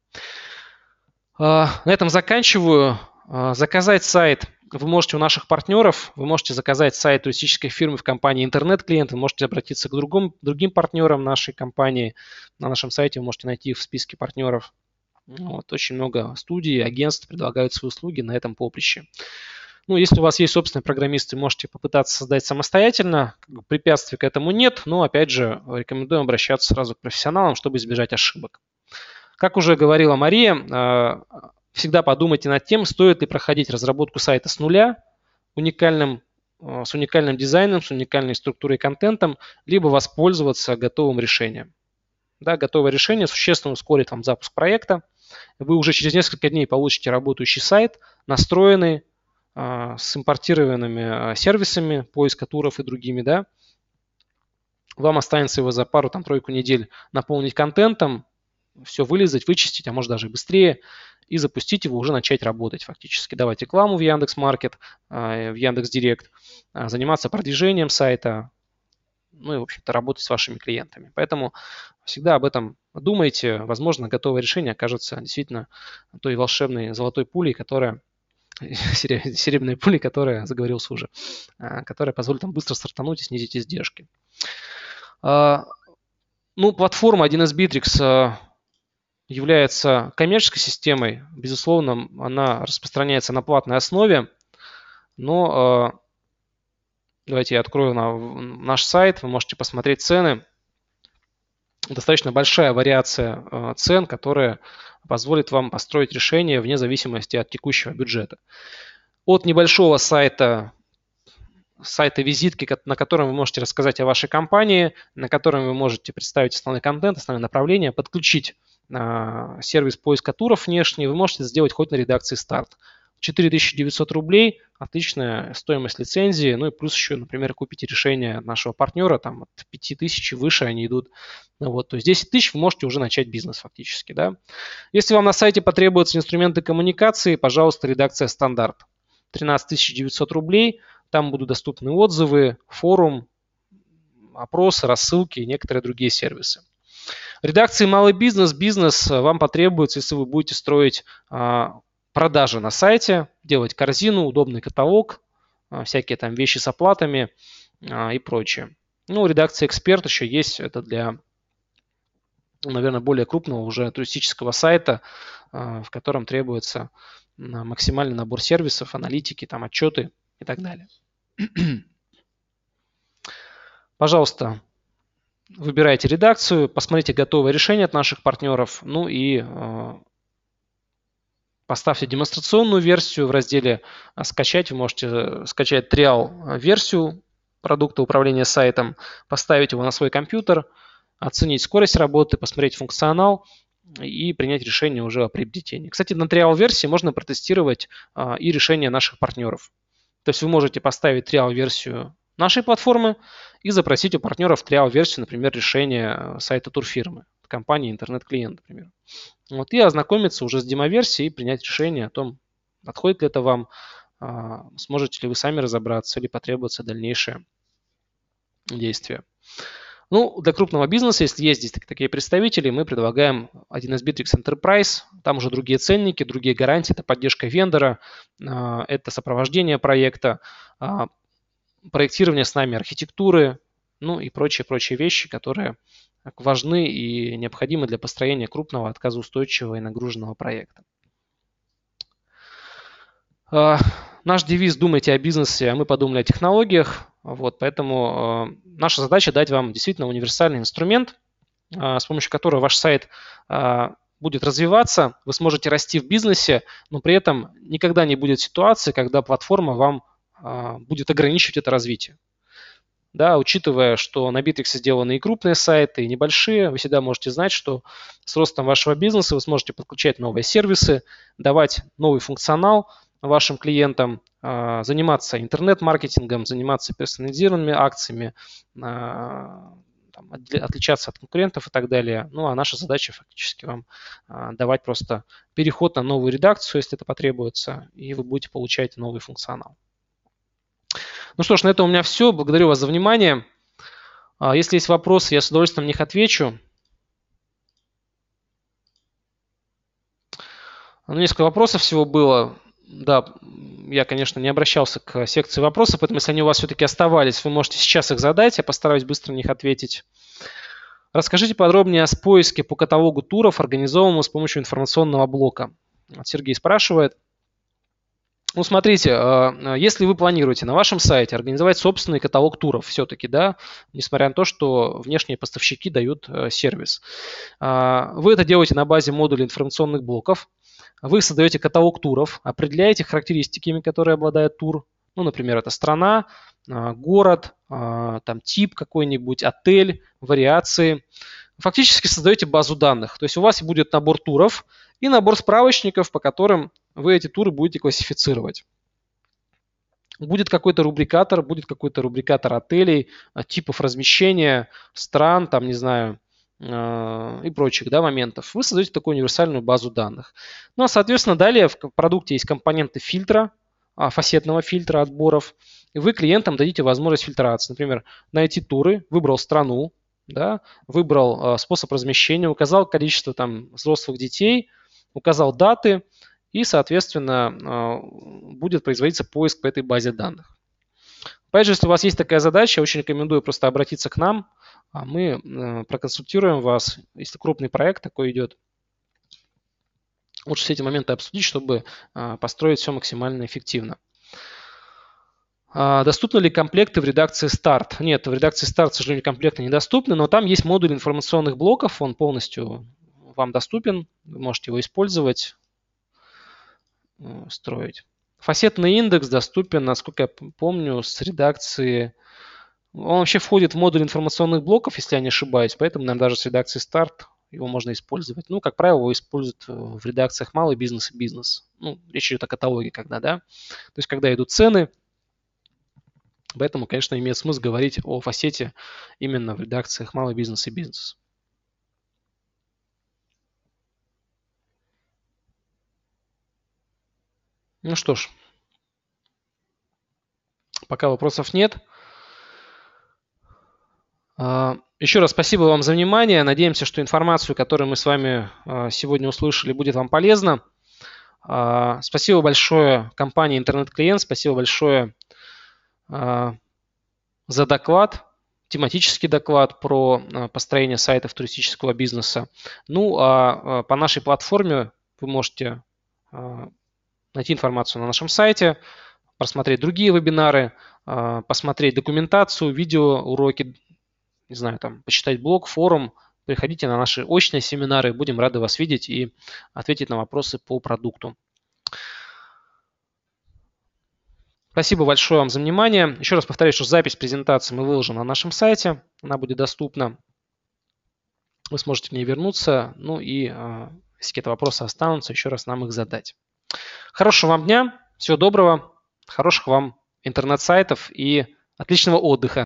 На этом заканчиваю. Заказать сайт вы можете у наших партнеров, вы можете заказать сайт туристической фирмы в компании интернет-клиент, вы можете обратиться к другим, другим партнерам нашей компании. На нашем сайте вы можете найти их в списке партнеров. Вот, очень много студий, агентств предлагают свои услуги на этом поприще. Ну, если у вас есть собственные программисты, можете попытаться создать самостоятельно. Препятствий к этому нет, но, опять же, рекомендуем обращаться сразу к профессионалам, чтобы избежать ошибок. Как уже говорила Мария, всегда подумайте над тем, стоит ли проходить разработку сайта с нуля, уникальным, с уникальным дизайном, с уникальной структурой и контентом, либо воспользоваться готовым решением. Да, готовое решение существенно ускорит вам запуск проекта. Вы уже через несколько дней получите работающий сайт, настроенный, с импортированными сервисами, поиска туров и другими, да. Вам останется его за пару-тройку недель наполнить контентом, все вылезать, вычистить, а может даже быстрее, и запустить его, уже начать работать фактически. Давать рекламу в Яндекс.Маркет, в Яндекс.Директ, заниматься продвижением сайта, ну и, в общем-то, работать с вашими клиентами. Поэтому всегда об этом думайте. Возможно, готовое решение окажется действительно той волшебной золотой пулей, которая серебряной пули, которая, заговорился уже, которая позволит вам быстро стартануть и снизить издержки. Ну, платформа один эс Bittrex является коммерческой системой. Безусловно, она распространяется на платной основе, но давайте я открою наш сайт, вы можете посмотреть цены. Достаточно большая вариация цен, которая позволит вам построить решение вне зависимости от текущего бюджета. От небольшого сайта, сайта визитки, на котором вы можете рассказать о вашей компании, на котором вы можете представить основной контент, основные направления, подключить а, сервис поиска туров внешний, вы можете сделать хоть на редакции старт. четыре тысячи девятьсот рублей, отличная стоимость лицензии, ну и плюс еще, например, купите решение нашего партнера, там от пяти тысяч выше они идут. Вот, то есть десять тысяч вы можете уже начать бизнес фактически, да. Если вам на сайте потребуются инструменты коммуникации, пожалуйста, редакция стандарт. тринадцать тысяч девятьсот рублей, там будут доступны отзывы, форум, опросы, рассылки и некоторые другие сервисы. Редакции малый бизнес, бизнес вам потребуется, если вы будете строить а, продажи на сайте, делать корзину, удобный каталог, всякие там вещи с оплатами и прочее. Ну, редакция эксперт еще есть, это для, наверное, более крупного уже туристического сайта, в котором требуется максимальный набор сервисов, аналитики, там отчеты и так далее. Пожалуйста, выбирайте редакцию, посмотрите готовое решение от наших партнеров, ну и поставьте демонстрационную версию в разделе «Скачать». Вы можете скачать триал-версию продукта управления сайтом, поставить его на свой компьютер оценить скорость работы, посмотреть функционал и принять решение уже о приобретении. Кстати, на триал-версии можно протестировать а, и решения наших партнеров. То есть вы можете поставить триал-версию нашей платформы и запросить у партнеров триал-версию, например, решения сайта турфирмы, компании интернет-клиент, например. Вот, и ознакомиться уже с демо-версией и принять решение о том, подходит ли это вам, а, сможете ли вы сами разобраться или потребуется дальнейшее действие. Ну, для крупного бизнеса, если есть здесь такие представители, мы предлагаем один эс Bittrex Enterprise. Там уже другие ценники, другие гарантии. Это поддержка вендора, это сопровождение проекта, проектирование с нами архитектуры, ну и прочие-прочие вещи, которые важны и необходимы для построения крупного, отказоустойчивого и нагруженного проекта. Наш девиз «Думайте о бизнесе, а мы подумали о технологиях». Вот, поэтому э, наша задача дать вам действительно универсальный инструмент, э, с помощью которого ваш сайт э, будет развиваться, вы сможете расти в бизнесе, но при этом никогда не будет ситуации, когда платформа вам э, будет ограничивать это развитие. Да, учитывая, что на Bittrex сделаны и крупные сайты, и небольшие, вы всегда можете знать, что с ростом вашего бизнеса вы сможете подключать новые сервисы, давать новый функционал вашим клиентам, заниматься интернет-маркетингом, заниматься персонализированными акциями, там, отличаться от конкурентов и так далее. Ну, а наша задача фактически вам давать просто переход на новую редакцию, если это потребуется, и вы будете получать новый функционал. Ну что ж, на этом у меня все. Благодарю вас за внимание. Если есть вопросы, я с удовольствием на них отвечу. Ну, несколько вопросов всего было. Да, я, конечно, не обращался к секции вопросов, поэтому если они у вас все-таки оставались, вы можете сейчас их задать, я постараюсь быстро на них ответить. Расскажите подробнее о поиске по каталогу туров, организованному с помощью информационного блока. Сергей спрашивает. Ну, смотрите, если вы планируете на вашем сайте организовать собственный каталог туров все-таки, да, несмотря на то, что внешние поставщики дают сервис, вы это делаете на базе модулей информационных блоков. Вы создаете каталог туров, определяете характеристиками, которые обладает тур. Ну, например, это страна, город, там тип какой-нибудь, отель, вариации. Фактически создаете базу данных. То есть у вас будет набор туров и набор справочников, по которым вы эти туры будете классифицировать. Будет какой-то рубрикатор, будет какой-то рубрикатор отелей, типов размещения, стран, там, не знаю, и прочих, да, моментов. Вы создаете такую универсальную базу данных. Ну, а, соответственно, далее в продукте есть компоненты фильтра, фасетного фильтра отборов, и вы клиентам дадите возможность фильтрации. Например, найти туры, выбрал страну, да, выбрал способ размещения, указал количество там взрослых детей, указал даты, и, соответственно, будет производиться поиск по этой базе данных. Опять же, если у вас есть такая задача, я очень рекомендую просто обратиться к нам, а мы проконсультируем вас, если крупный проект такой идет. Лучше все эти моменты обсудить, чтобы построить все максимально эффективно. Доступны ли комплекты в редакции Start? Нет, в редакции Start, к сожалению, комплекты недоступны, но там есть модуль информационных блоков, он полностью вам доступен, вы можете его использовать, строить. Фасетный индекс доступен, насколько я помню, с редакции... Он вообще входит в модуль информационных блоков, если я не ошибаюсь, поэтому, наверное, даже с редакции Start его можно использовать. Ну, как правило, его используют в редакциях малый бизнес и бизнес. Ну, речь идет о каталоге, когда, да. То есть, когда идут цены, поэтому, конечно, имеет смысл говорить о фасете именно в редакциях малый бизнес и бизнес. Ну что ж, пока вопросов нет. Еще раз спасибо вам за внимание. Надеемся, что информацию, которую мы с вами сегодня услышали, будет вам полезна. Спасибо большое компании «Интернет-клиент», спасибо большое за доклад, тематический доклад про построение сайтов туристического бизнеса. Ну, а по нашей платформе вы можете найти информацию на нашем сайте, просмотреть другие вебинары, посмотреть документацию, видео, уроки, не знаю, там, почитать блог, форум. Приходите на наши очные семинары, будем рады вас видеть и ответить на вопросы по продукту. Спасибо большое вам за внимание. Еще раз повторяю, что запись презентации мы выложим на нашем сайте, она будет доступна. вы сможете в ней вернуться, ну и если какие-то вопросы останутся, еще раз нам их задать. Хорошего вам дня, всего доброго, хороших вам интернет-сайтов и отличного отдыха.